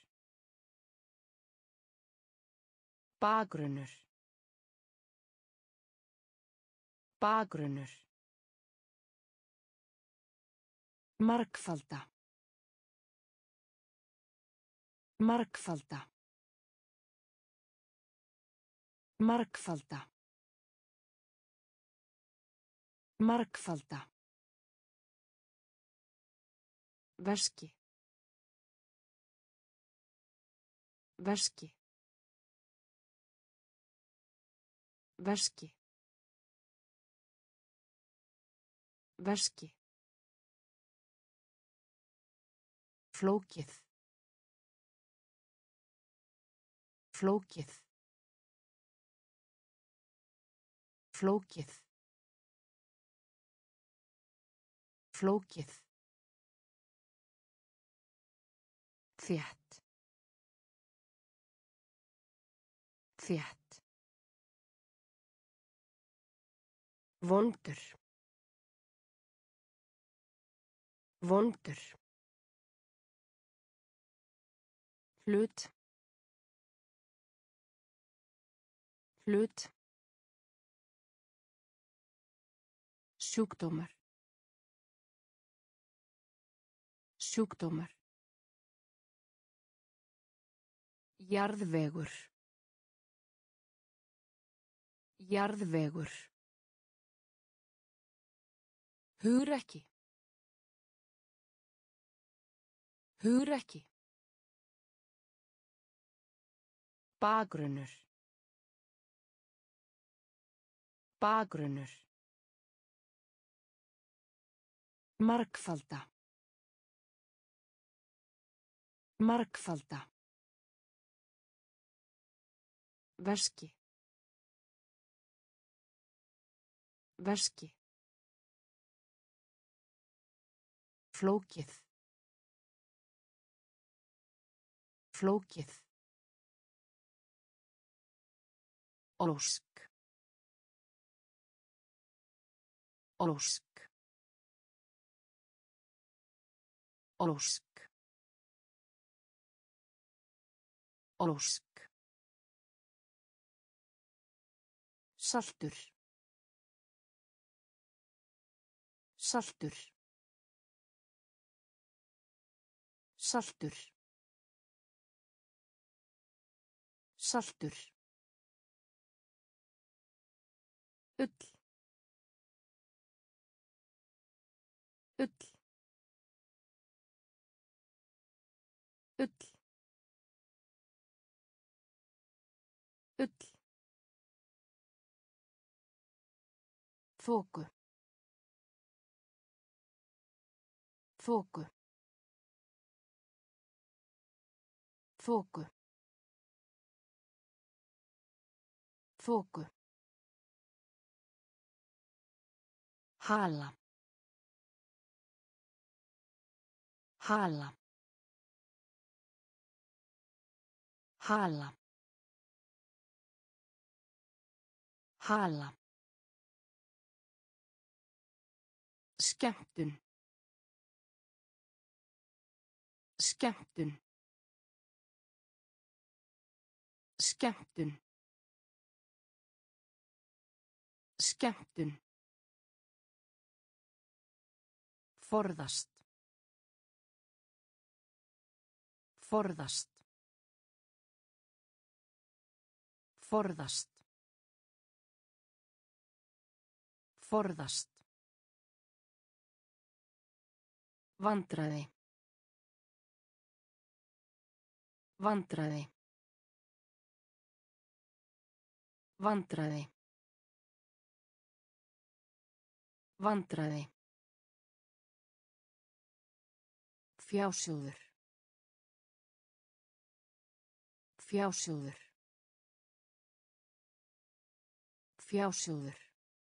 Bakgrunnur. Bakgrunnur. Margfalda. Margfalda. Margfalda. Margfalda. Veski. Veski. Veski. Veski. Flókið. Flókið. Flókið. Flókið. Þétt. Þétt. Vondur. Vondur. Hlut. Hlut. Sjúkdómar. Sjúkdómar. Jarðvegur. Jarðvegur. Hugrekki. Hugrekki. Bakgrunnur. Bakgrunnur. Margfalda. Margfalda. Veski. Veski. Flókið. Flókið. Ósk. Ósk. Ósk. Ósk. Saltur. Saltur. Saltur. Saltur. Ull. Ull. Ull. Ull. Þoku. Þoku. Þoku. Þoku. Hala. Hala. Hala. Hala. Skemmtun. Skemmtun. Skemmtun. Skemmtun. Forðast. Forðast. Forðast. Forðast. Vandræði. Vandræði. Vandræði. Vandræði. Fjásjóður. Fjásjóður. Fjásjóður.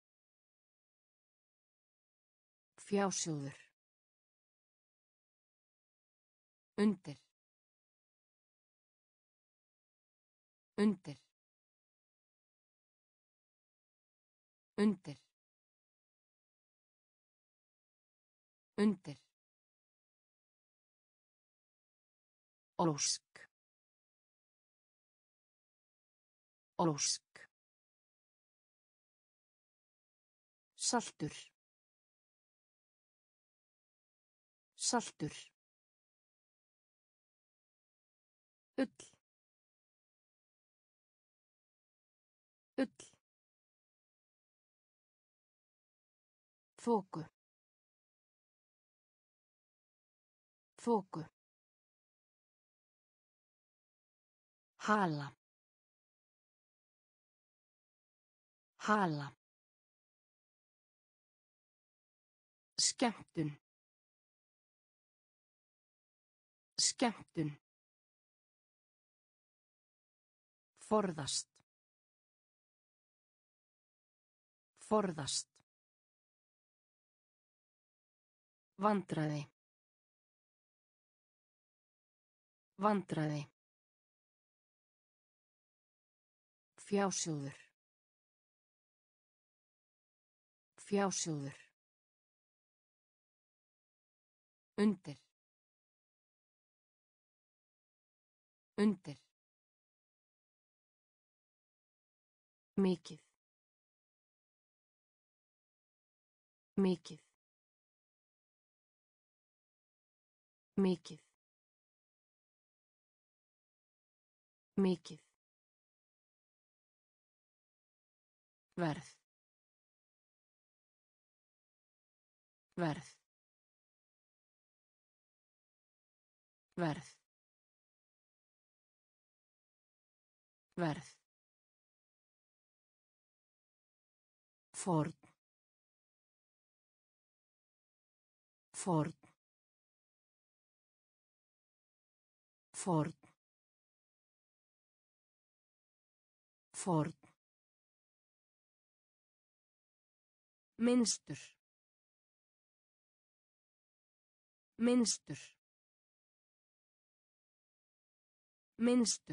Fjásjóður. Undir. Undir. Undir. Undir. Ósk. Ósk. Saltur. Saltur. Ull. Ull. Þoku. Þoku. Hala. Hala. Skemmtun. Skemmtun. Forðast. Forðast. Vandræði. Vandræði. Fjásjóður. Fjásjóður. Undir. Undir. Mikið. Mikið. Mikið. Mikið. Verð. Verð. Verð. Verð. Ford. Ford. Ford. Ford. Minnstur. Minnstur. Minnstur.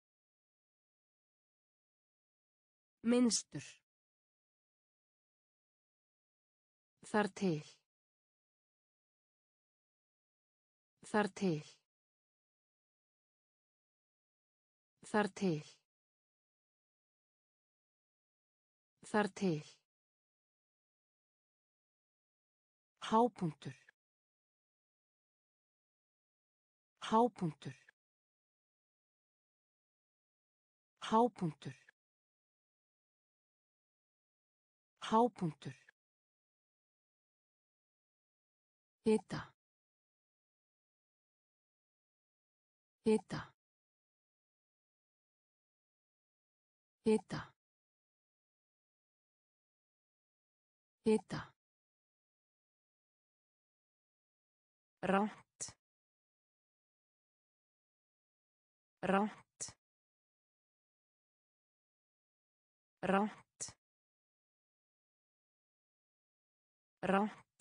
Minnstur. Þar til. Þar til. Þar til. Þar til. Hápunktur. Hápunktur. Hápunktur. Hápunktur. Hita. Hita. Hita. Hita. Rangt. Rangt. Rangt. Rangt.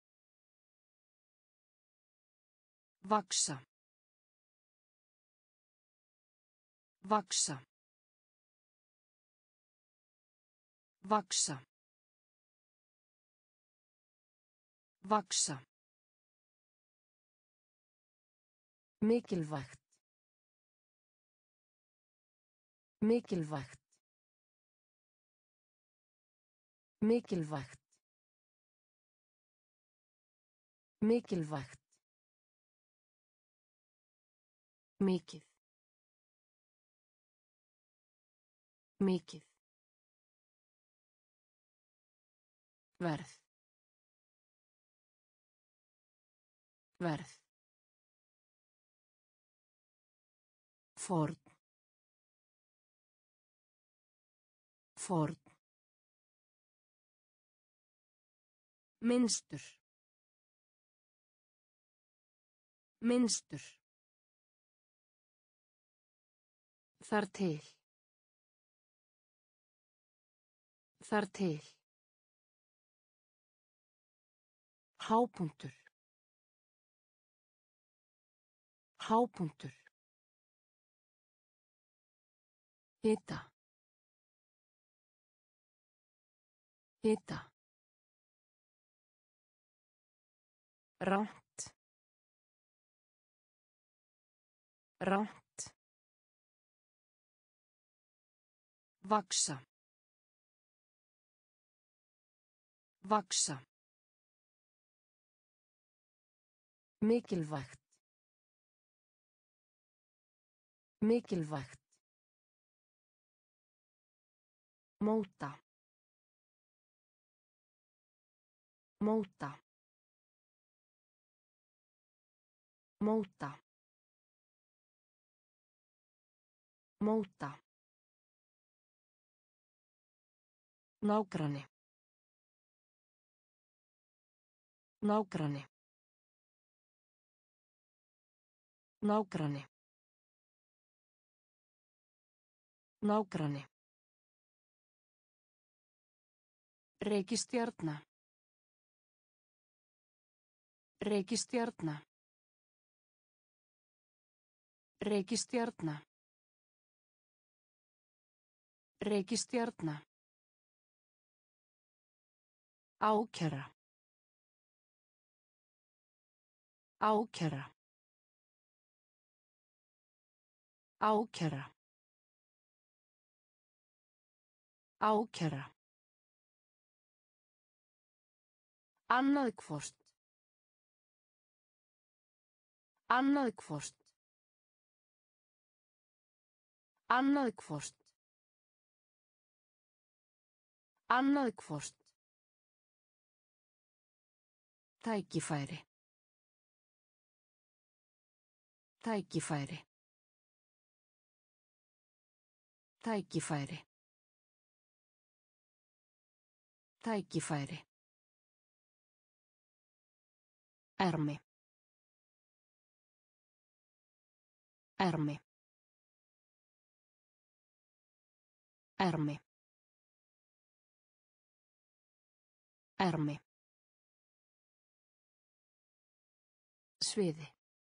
Vaxa. Vaxa. Vaxa. Vaxa. Mikilvægt. Mikilvægt. Mikilvægt. Mikilvægt. Mikið. Mikið. Verð. Verð. Ford. Ford. Minnstur. Minnstur. Þar til. Þar til. Hápunktur. Hápunktur. Hita. Hita. Rangt. Rangt. Vaxa. Vaxa. Mikilvægt. Mikilvægt. Móta. Móta. Móta. Móta. Nágranni. Nágranni. Nágranni. Nágranni. Reikistjarna. Reikistjarna. Reikistjarna. Reikistjarna. Ákæra. Ákæra. Ákæra. Ákæra. Annað hvort. Annað hvort. Annað hvort. Annað hvort. Tækifæri. Tækifæri. Tækifæri. Tækifæri. Ermi. Ermi. Ermi. Ermi. Sviði.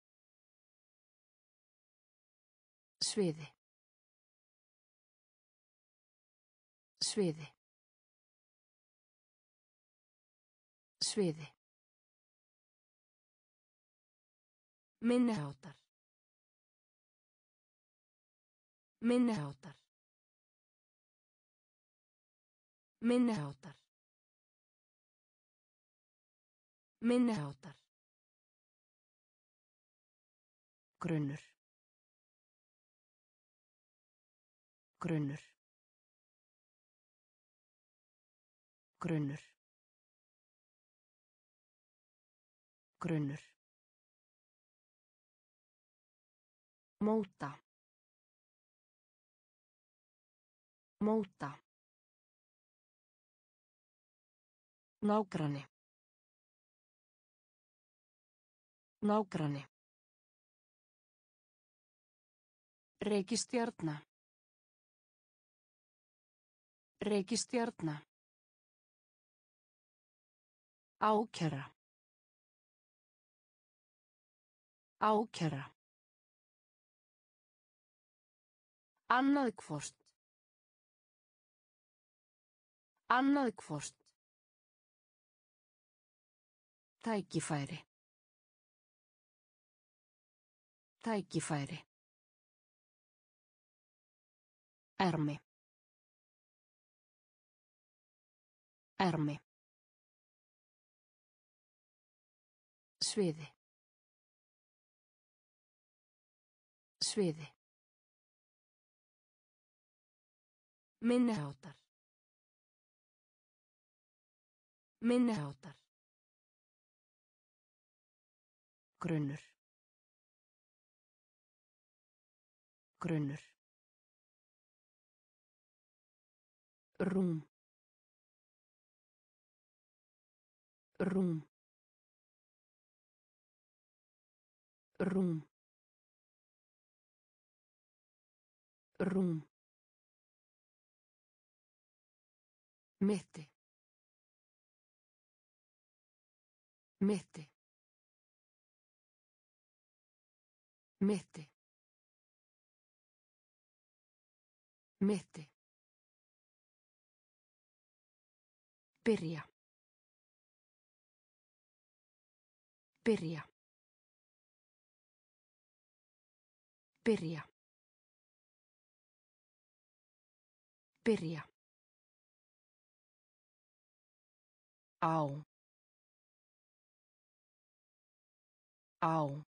Sviði. Sviði. Sviði. Minniháttar. Minniháttar. Minniháttar. Minniháttar. Grunnur. Grunnur. Grunnur. Grunnur. Móta. Móta. Nágranni. Nágranni. Reikistjarna. Reikistjarna. Ákæra. Ákæra. Annað hvort. Annað hvort. Tækifæri. Tækifæri. Ermi. Ermi. Sviði. Sviði. Minniháttar. Minniháttar. Grunnur. Grunnur. Rúm. Rúm. Rúm. Rúm. Mitti. Mitti. Mitti. Mitti. Byrja. Byrja. Byrja. Byrja. Á. Á.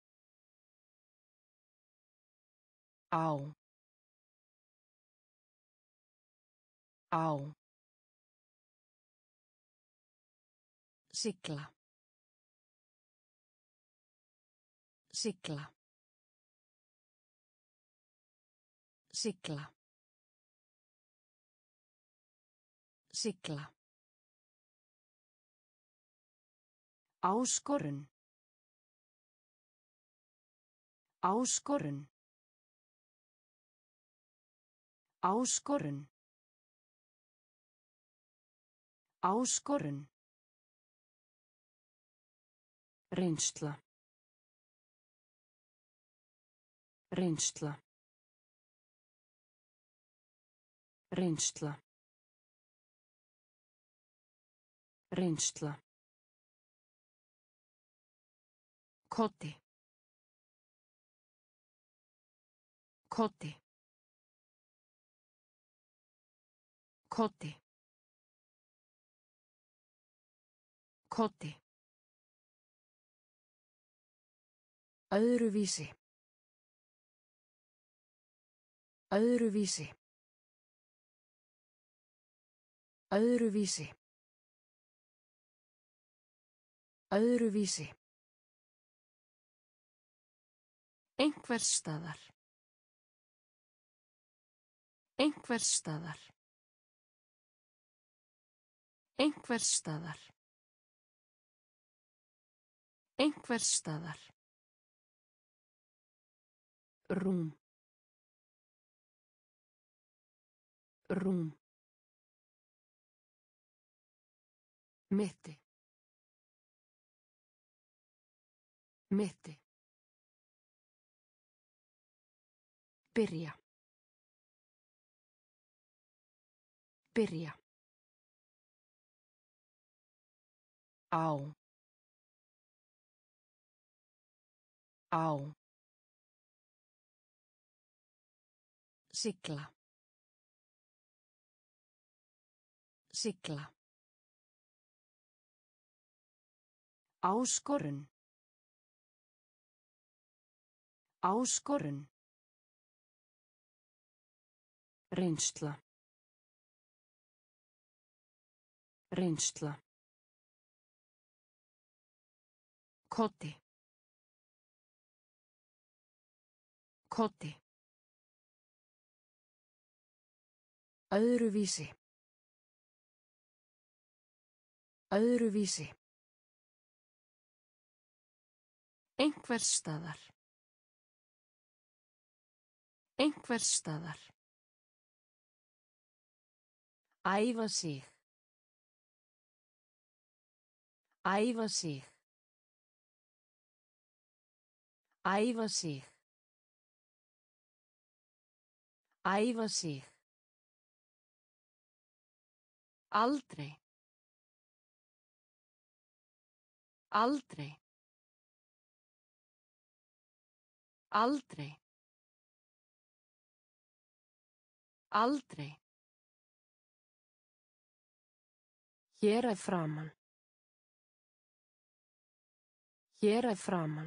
Á. Á. Sigla. Sigla. Sigla. Sigla. Áskorun. Áskorun. Áskorun. Áskorun. Reynsla. Reynsla. Reynsla. Reynsla. Koti. Koti. Koddi. Koddi. Öðruvísi. Öðruvísi. Öðruvísi. Öðruvísi. Einhvers staðar. Einhvers staðar. Einhvers staðar. Einhvers staðar. Rúm. Rúm. Mitti. Mitti. Byrja. Byrja. Á. Á. Sigla. Sigla. Áskorun. Áskorun. Reynsla. Reynsla. Koddi. Koddi. Öðruvísi. Öðruvísi. Einhvers staðar. Einhvers staðar. Æfa sig. Æfa sig. Æfa sig. Æfa sig. Aldrei. Aldrei. Aldrei. Aldrei. Hér að framan. Hér að framan.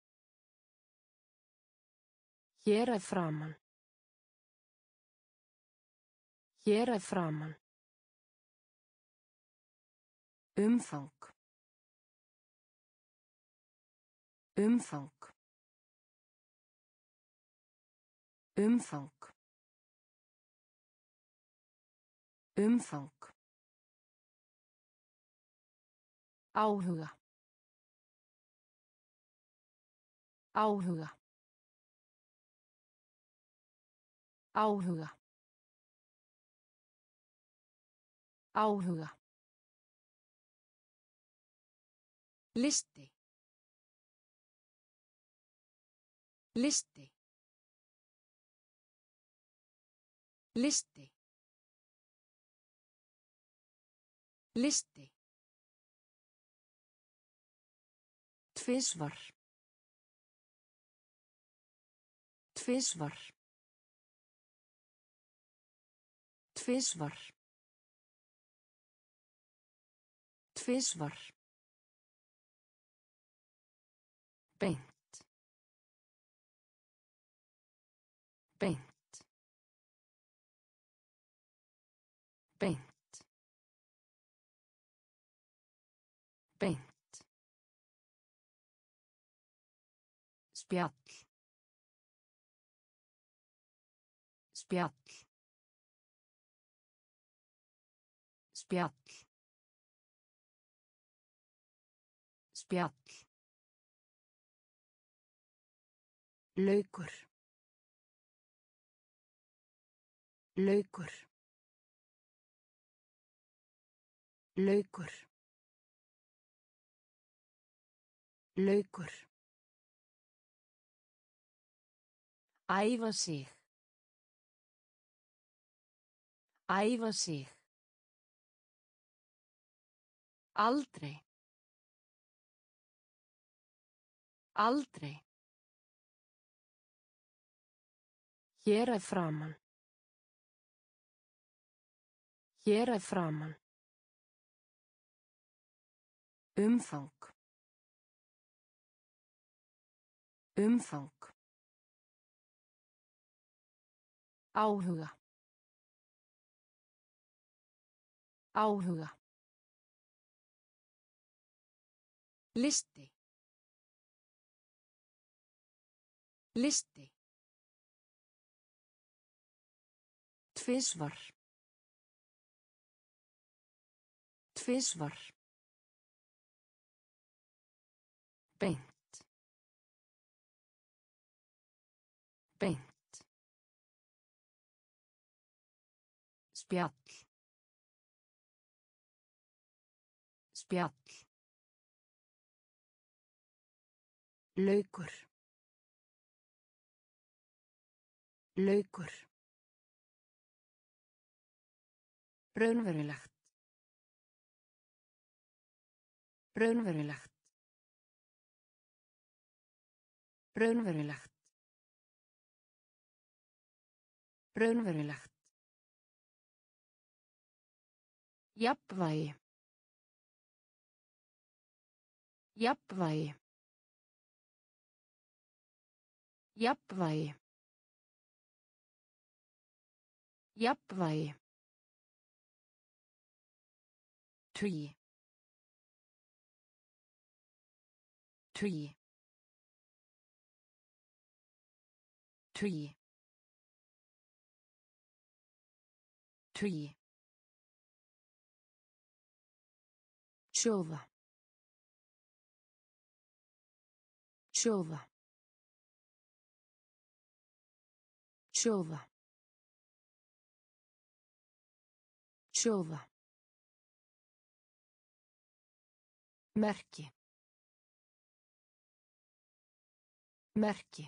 Hér að framan. Hér að framan. Umfang. Umfang. Umfang. Umfang. Áhuga. Áhuga. Áhuga. Áhuga. Listi. Listi. Listi. Listi. Tvisvar. Tvisvar. Tvisvar. Tvisvar. Beint. Beint. Beint. Beint. Spjall. Spjall. Spjall. Spjall. Laukur. Laukur. Laukur. Laukur. Æfa sig. Æfa sig. Aldrei. Aldrei. Hér að framan. Hér að framan. Umfang. Umfang. Áhuga. Áhuga. Listi. Listi. Tvisvar. Tvisvar. Beint. Beint. Spjall. Spjall. Laukur. Laukur. Raunverulegt. Raunverulegt. Raunverulegt. Raunverulegt. Jafnvægi. Jafnvægi. Jafnvægi. Jafnvægi. Tugi. Tugi. Tugi. Tugi. Sjóða. Sjóða. Sjóða. Sjóða. Merki. Merki.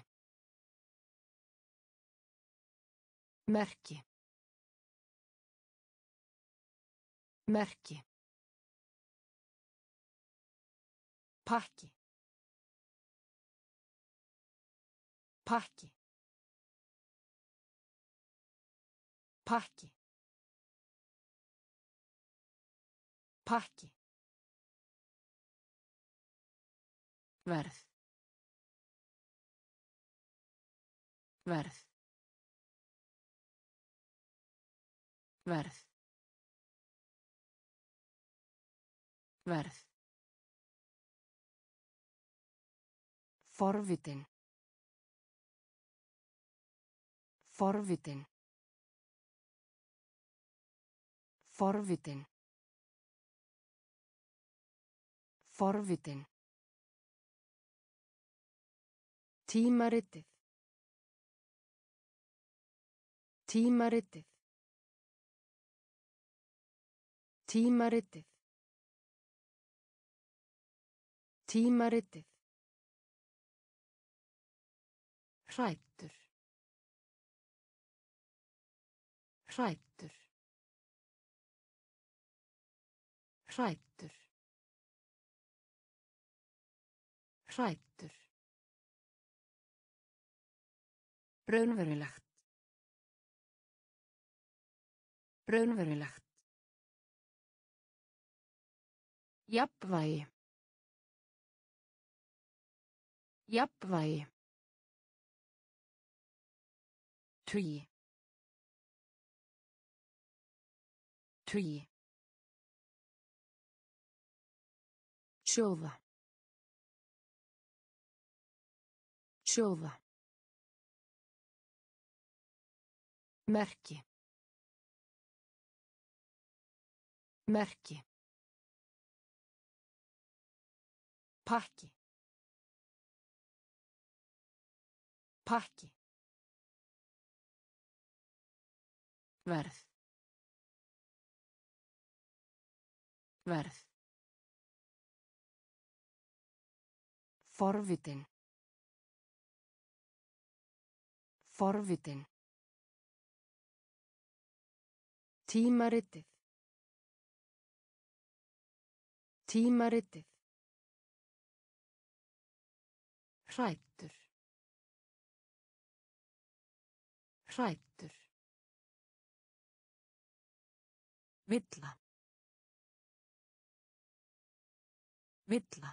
Merki. Merki. Pakki. Pakki. Pakki. Pakki. Verð. Verð. Verð. Verð. Forvitin. Forvitin. Forvitin. Forvitin. Tímaritið. Tímaritið. Tímaritið. Tímaritið. Hræddur. Hræddur. Hræddur. Hræddur. Raunverulegt. Raunverulegt. Jafnvægi. Jafnvægi. Tugi. Tugi. Sjóða. Sjóða. Merki. Merki. Pakki. Pakki. Verð. Verð. Forvitin. Forvitin. Tímaritið. Tímaritið. Hræddur. Hræddur. Villa. Villa.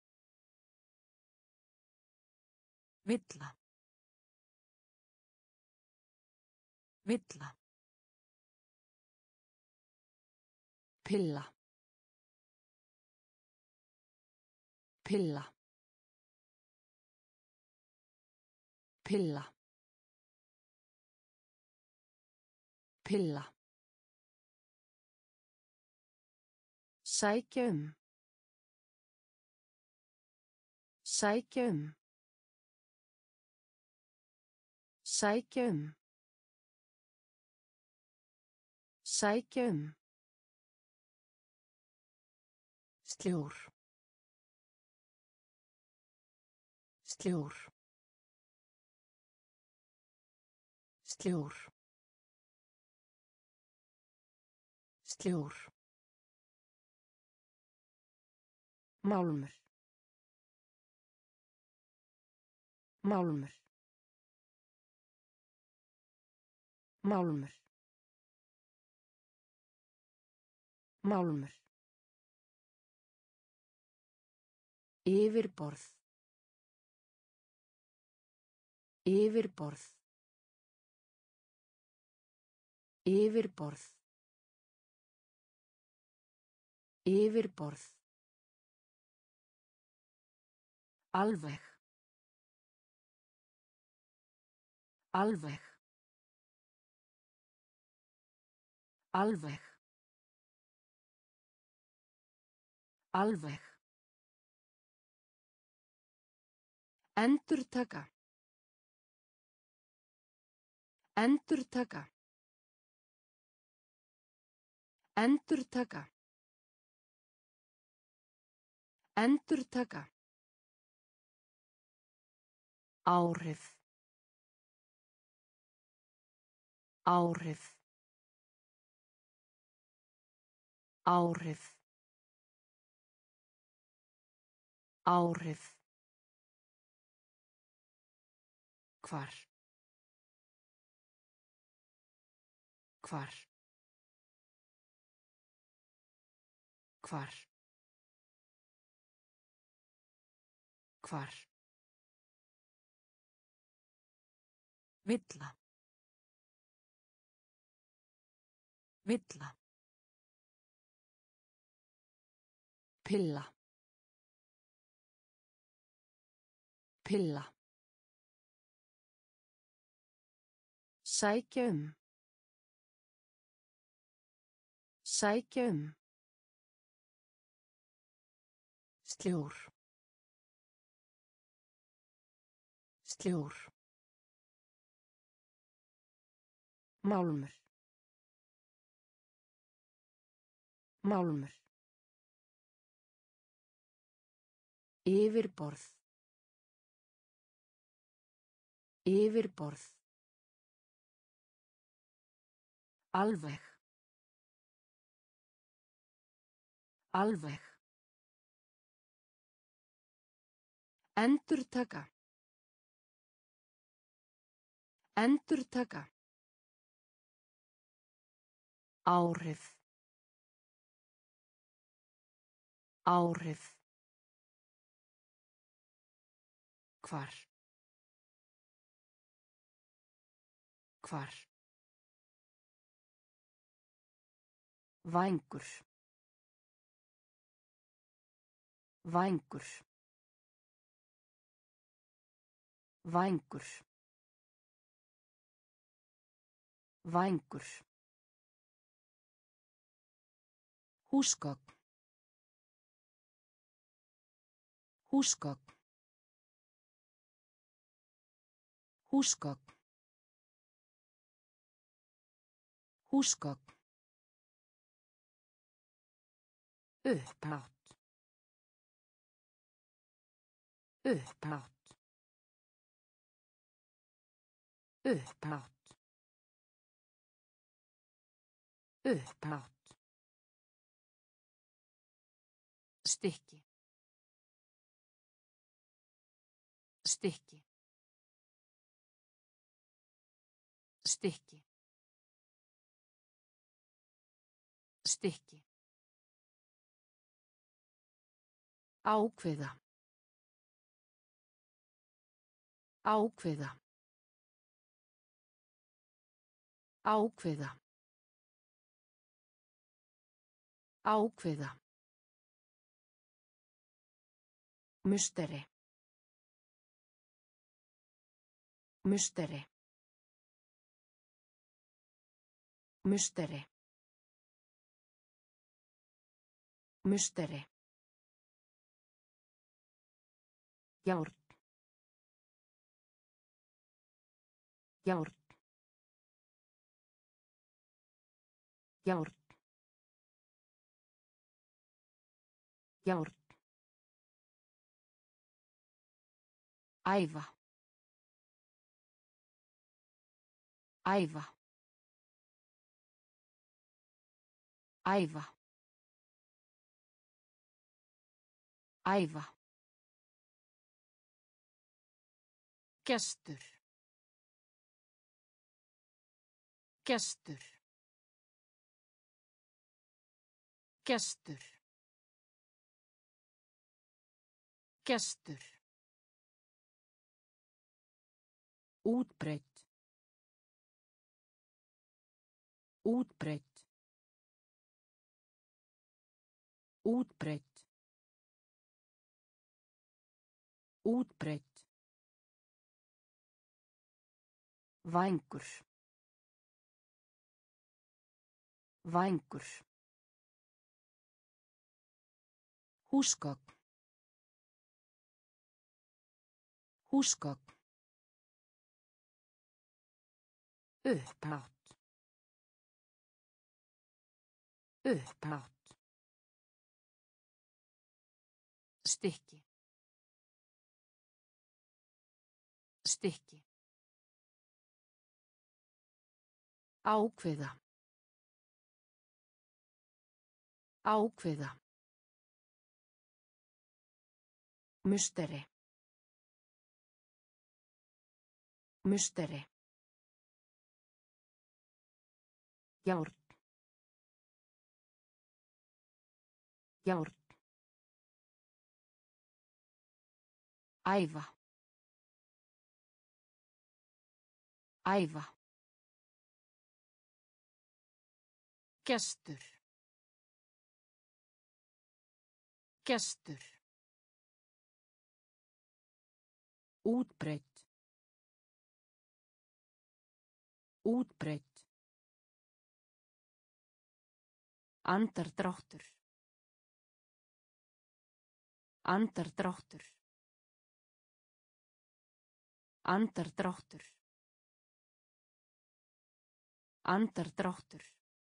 Villa. Villa. Pilla. Pilla. Pilla. Pilla. Sækja um. Sækja um. Sækja um. Sækja um. Sljór. Sljór. Sljór. Sljór. Málmur. Málmur. Málmur. Málmur. Yfirborð. Yfirborð. Yfirborð. Yfirborð. Alveg. Alveg. Alveg. Alveg. Endurtaka. Endurtaka. Endurtaka. Endurtaka. Áhrif. Áhrif. Áhrif. Áhrif. Hvar. Hvar. Hvar. Hvar. Villa. Villa. Pilla. Pilla. Sækja um. Sækja um. Sljór. Sljór. Málmur. Málmur. Yfirborð. Yfirborð. Alveg. Alveg. Endurtaka. Endurtaka. Áhrif. Áhrif. Hvar. Hvar. Vængur. Vængur. Vængur. Vængur. Húsgögn. Húsgögn. Húsgögn. Húsgögn. Upphátt. Upphátt. Upphátt. Upphátt. Stykki. Stykki. Stykki. Stykki. Ákveða. Ákveða. Ákveða. Ákveða. Musteri. Musteri. Musteri. Musteri. Járn. Járn. Járn. Járn. Æfa. Æfa. Æfa. Æfa. Gestur. Gestur. Gestur. Gestur. Útbreitt. Útbreitt. Útbreitt. Útbreitt. Vængur. Vængur. Húsgögn. Húsgögn. Upphátt. Upphátt. Stykki. Stykki. Ákveða. Ákveða. Musteri. Musteri. Járn. Járn. Æfa. Æfa. Gestur. Gestur. Útbreitt. Útbreitt. Andardráttur. Andardráttur. Andardráttur. Andardráttur.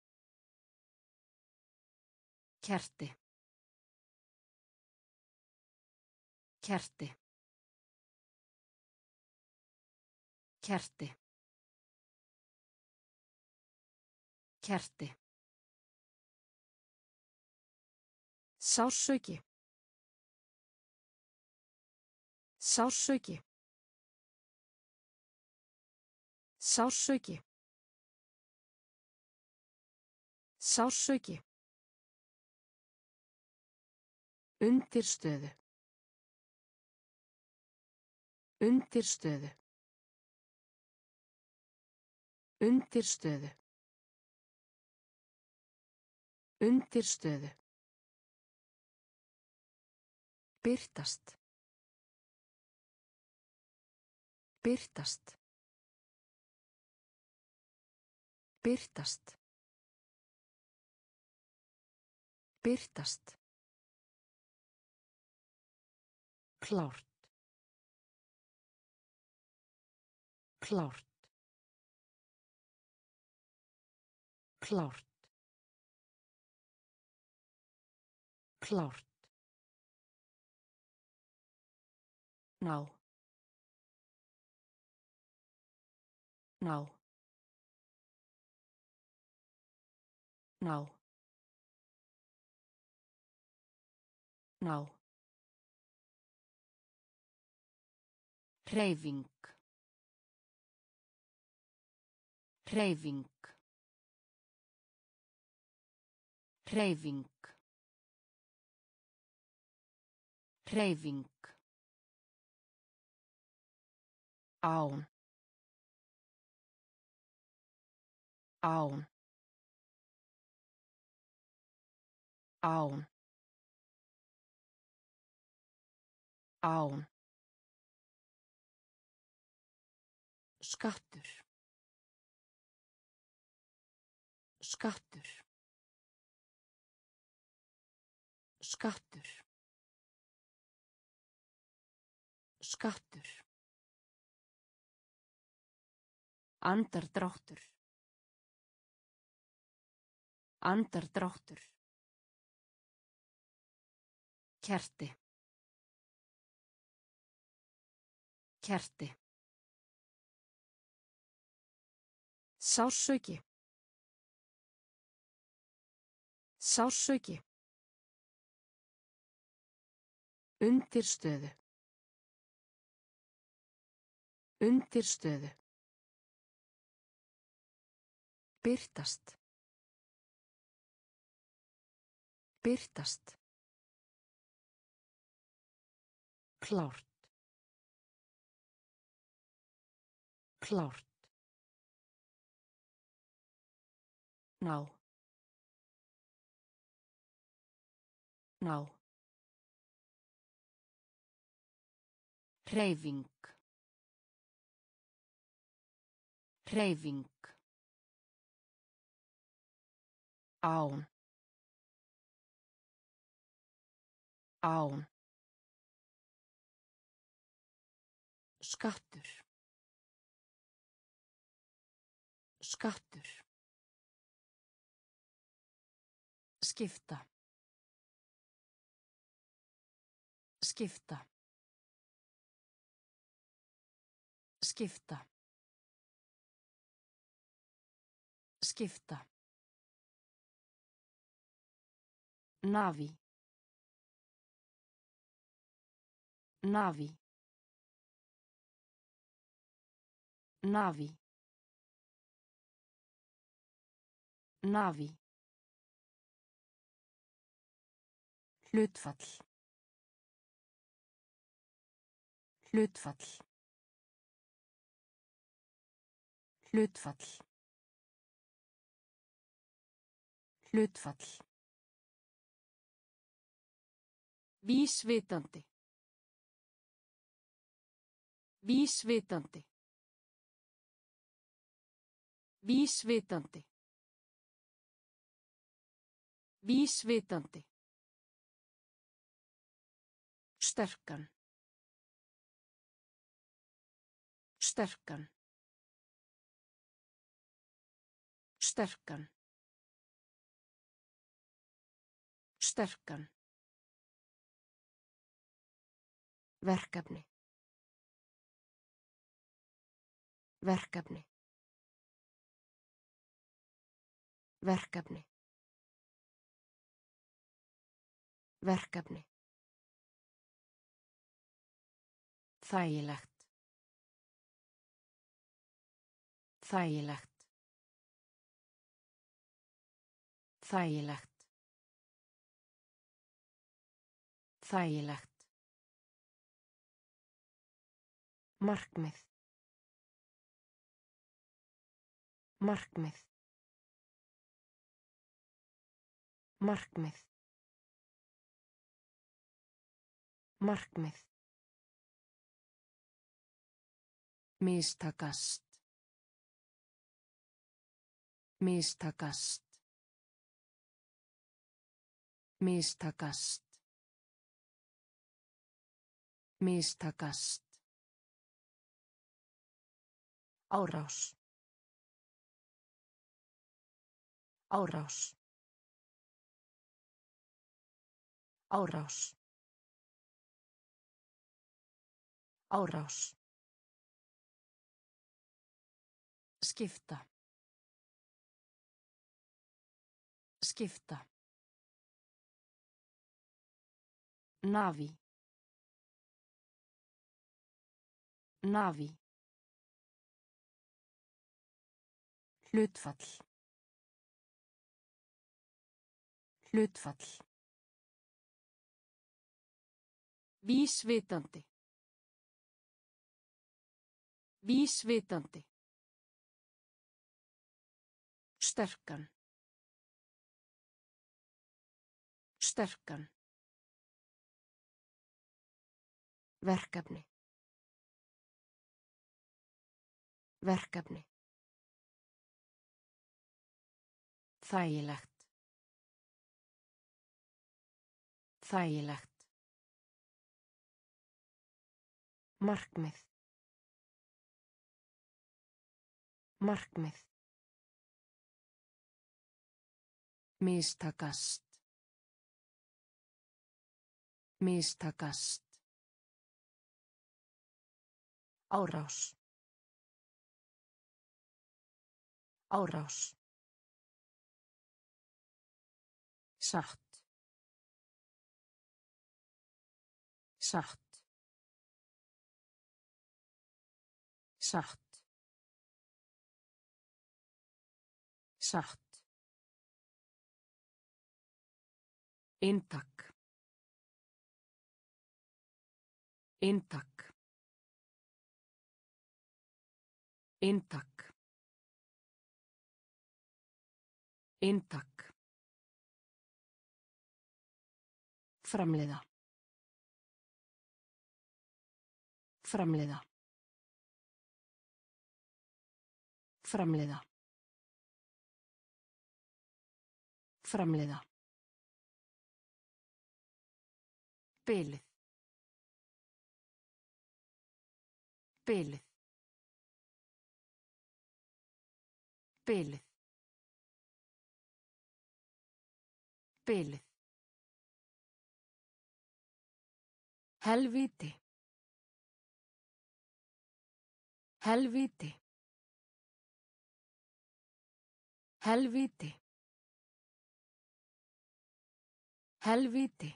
Kerti. Kerti. Kerti. Kerti. Sársauki. Sársauki. Sársauki. Sársauki. Undirstöðu. Undirstöðu. Undirstöðu. Undirstöðu. Birtast. Birtast. Birtast. Birtast. Klárt. Klárt. Klárt. Klárt. Ná. Ná. Ná. Ná. Hreyfing. Hreyfing. Hreyfing. Hreyfing. Án. Án. Án. Án. Skattur. Skattur. Skattur. Skattur. Andardráttur. Andardráttur. Kerti. Kerti. Sársauki. Sársauki. Undirstöðu. Undirstöðu. Birtast. Birtast. Klárt. Klárt. Ná. Ná. Hreyfing. Hreyfing. Án. Án. Skattur. Skattur. Skipta. Skipta. Skipta. Skipta. Navi. Navi. Navi. Navi. Hlutfall. Hlutfall. Hlutfall. Hlutfall. Vísvitandi. Vísvitandi. Vísvitandi. Vísvitandi. Sterkan. Sterkan. Sterkan. Sterkan. Verkefni. Verkefni. Verkefni. Verkefni. Þægilegt. Þægilegt. Þægilegt. Þægilegt. Markmið. Markmið. Markmið. Markmið. Mistakast. Mistakast. Mistakast. Mistakast. Árás. Árás. Árás. Árás. Skipta. Skipta. Navi. Navi. Hlutfall. Hlutfall. Vísvitandi. Vísvitandi. Sterkan. Sterkan. Verkefni. Verkefni. Þægilegt. Þægilegt. Markmið. Markmið. Mistakast. Mistakast. Árás. Árás. Satt. Satt. Satt. Satt. Inntak. Inntak. Inntak. Inntak. Framleiða. Framleiða. Framleiða. Framleiða. Bilið. Bilið. Bilið. Bilið. Helvíti. Helvíti. Helvíti. Helvíti.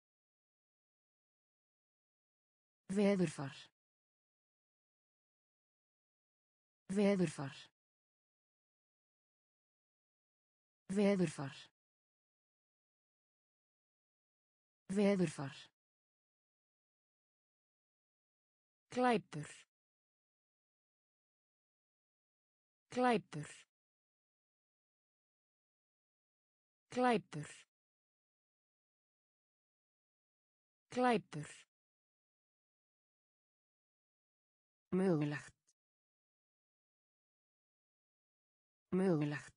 Veðurfar. Veðurfar. Veðurfar. Veðurfar. Glæpur. Glæpur. Glæpur. Glæpur. Mögulegt. Mögulegt.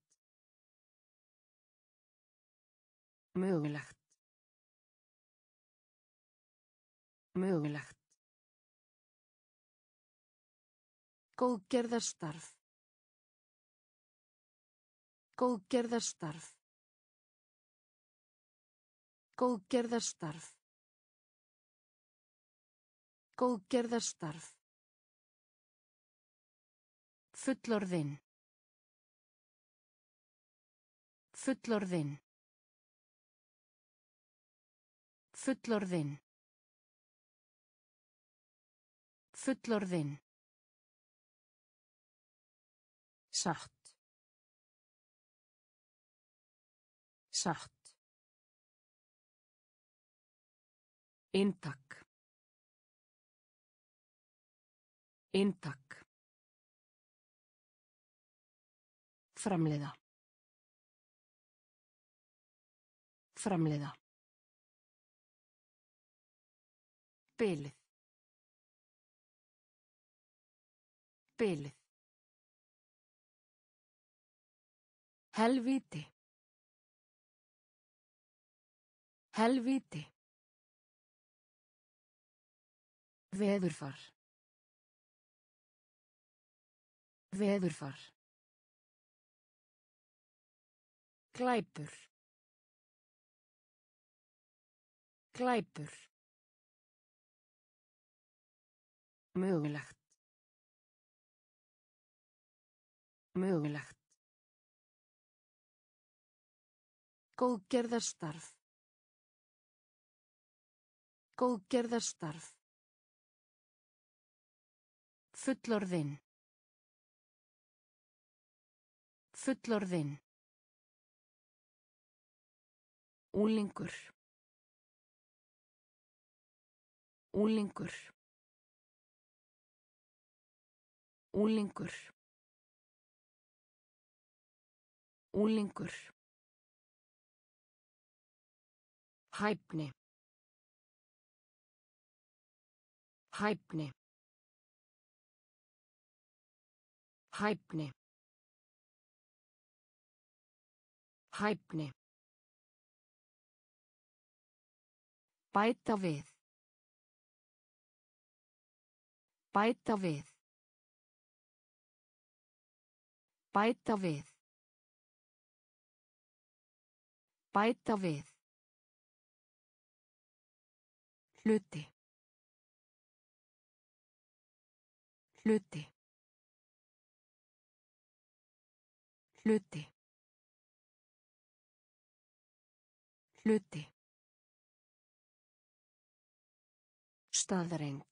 Mögulegt. Mögulegt. Góðgerðarstarf. Góðgerðarstarf. Góðgerðarstarf. Góðgerðarstarf. Fullorðinn. Fullorðinn. Fullorðinn. Fullorðinn. Satt. Satt. Inntak. Inntak. Framleiða. Framleiða. Bilið. Bilið. Helvíti. Helvíti. Veðurfar. Veðurfar. Glæpur. Glæpur. Mögulegt. Mögulegt. Góðgerðarstarf. Góðgerðarstarf. Fullorðinn. Fullorðinn. Unglingur. Unglingur. Unglingur. Unglingur. Hæfni. Hæfni. Hæfni. Hæfni. Bæta við. Bæta við. Bæta við. Bæta við. Hluti. Hluti. Hluti. Hluti. Staðreynd.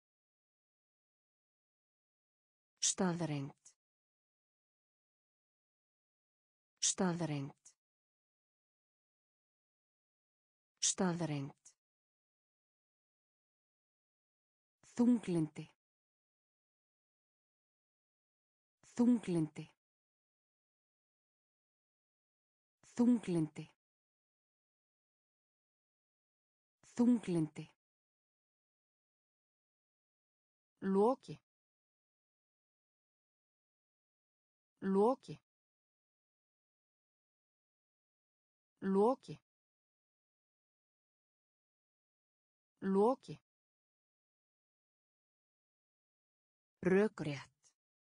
Staðreynd. Staðreynd. Staðreynd. Þunglindi. Þunglindi. Þunglindi. Þunglindi. Loki. Loki. Loki. Loki. Rökrétt.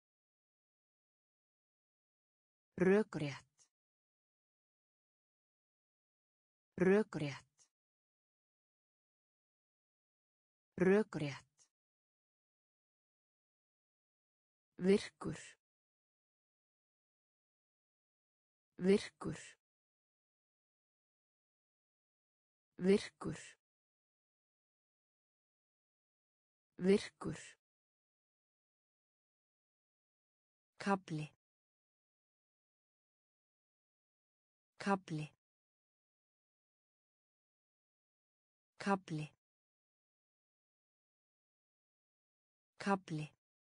Rökrétt. Rökrétt. Rökrétt. Virkur. Virkur. Virkur. Virkur. Kafli. Kafli. Kafli. Kafli.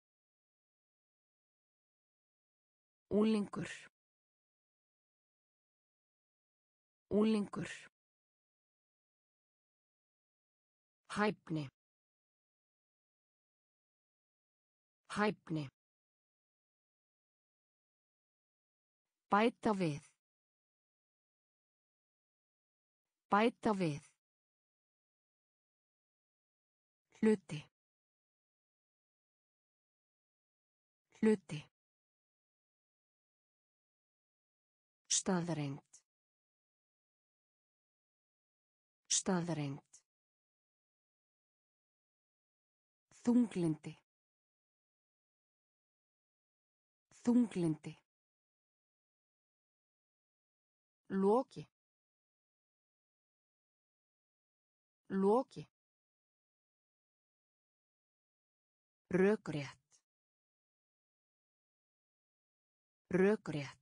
Unglingur. Unglingur. Hæfni. Hæfni. Bæta við. Bæta við. Hluti. Hluti. Staðreynd. Staðreynd. Þunglindi. Þunglindi. Loki. Loki. Rökrétt. Rökrétt.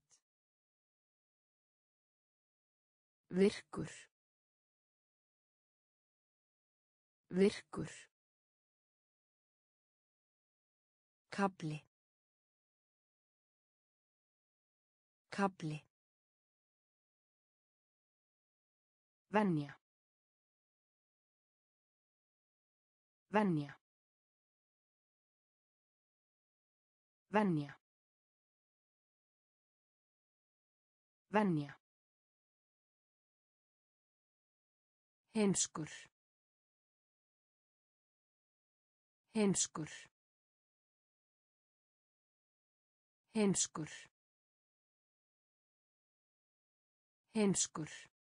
Virkur. Virkur. Kafli. Kafli. Venja. Venja. Venja. Venja. Heimskur. Heimskur. Heimskur. Heimskur.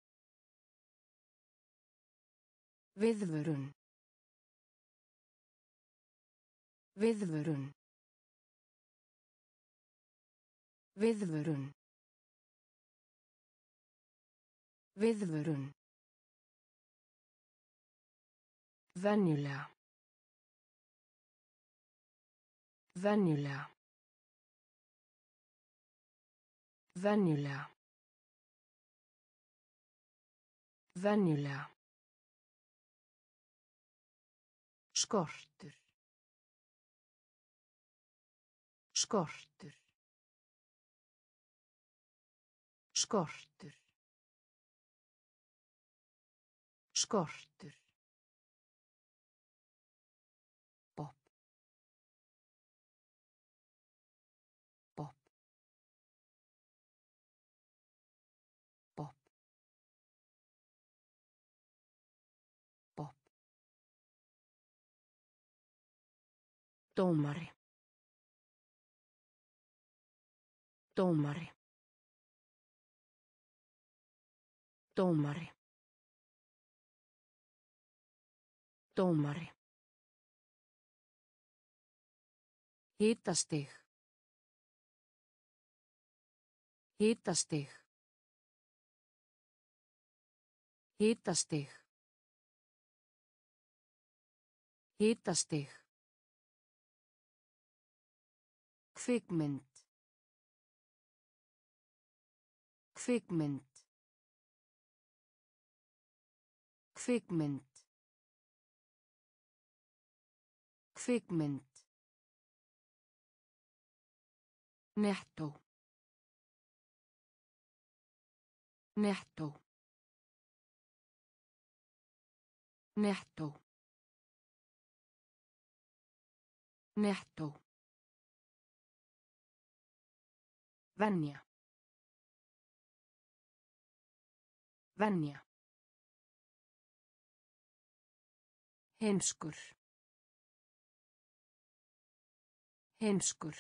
Viðvörun. Viðvörun. Viðvörun. Viðvörun. Venjulega. Venjulega. Venjulega. Venjulega. Skortur. Skortur. Skortur. Skortur. Pop. Pop. Pop. Pop. Dómari. Dómari. Dómari. Dómari. Hitastig. Hitastig. Hitastig. Hitastig. Kvikmynd. Kvikmynd. Kvikmynd. Kvikmynd. Nettó. Nettó. Nettó. Nettó. Venja. Venja. Heimskur. Heimskur.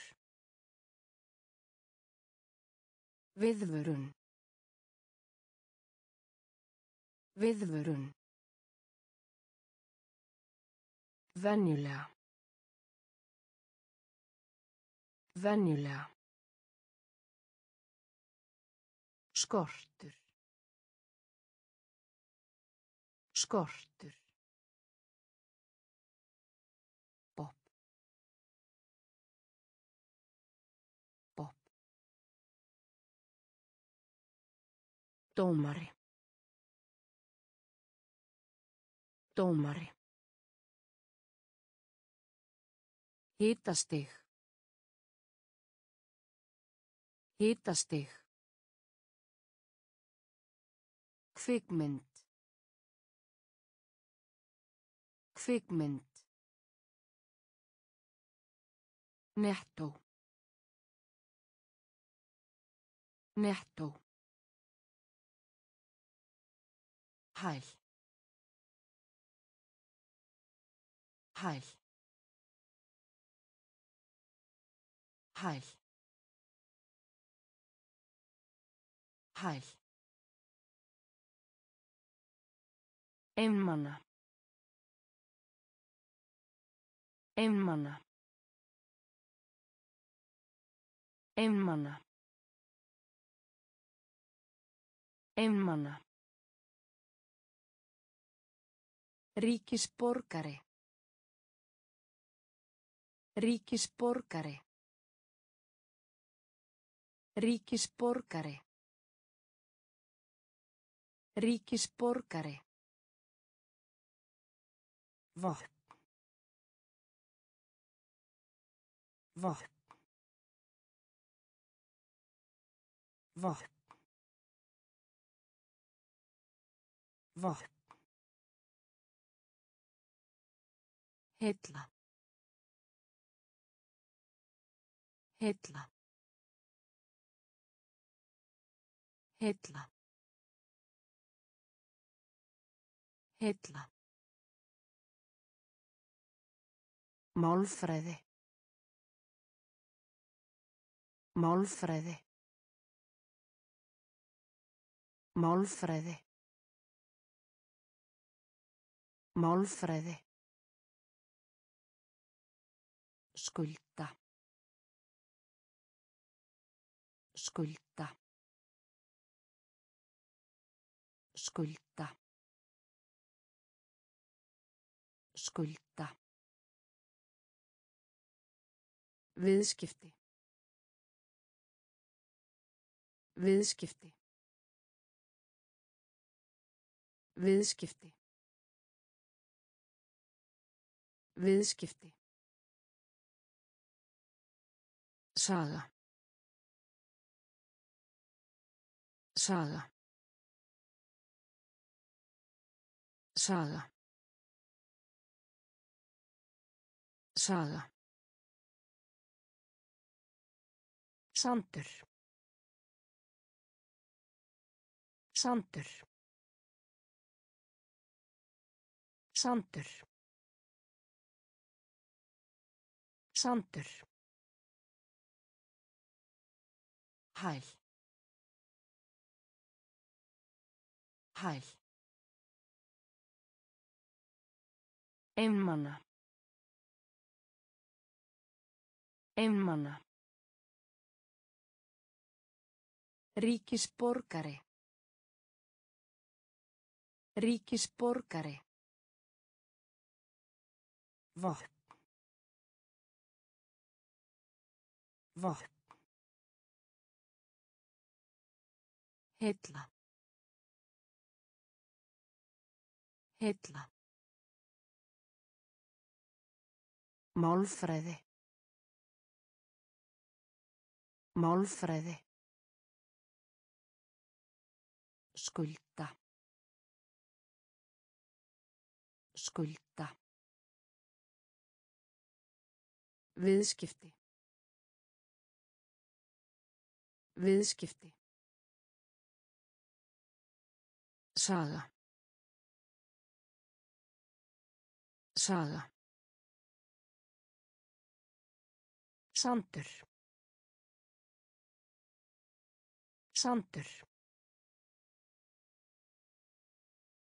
Viðvörun. Viðvörun. Venjulega. Venjulega. Skortur. Skortur. Pop. Pop. Dómari. Dómari. Hitastig. Hitastig. Kvikmynd. Kvikmynd. Nettó. Nettó. Hæl. Hæl. Hæl. Hæl. Einmana. Einmana. Einmana. Einmana. Ríkisborgari. Ríkisborgari. Ríkisborgari. Ríkisborgari. Vopn. Vopn. Vopn. Vopn. Hilla. Hilla. Hilla. Hilla. Málfræði. Málfræði. Málfræði. Málfræði. Skulda. Skulda. Skulda. Skulda. Viðskipti. Viðskipti. Viðskipti. Viðskipti. Saga. Saga. Saga. Saga. Sandur. Sandur. Sandur. Sandur. Hæl. Hæl. Einmana. Einmana. Ríkisborgari. Ríkisborgari. Vopn. Vopn. Hilla. Hilla. Málfræði. Málfræði. Skulda. Skulda. Viðskipti. Viðskipti. Saga. Saga. Sandur. Sandur.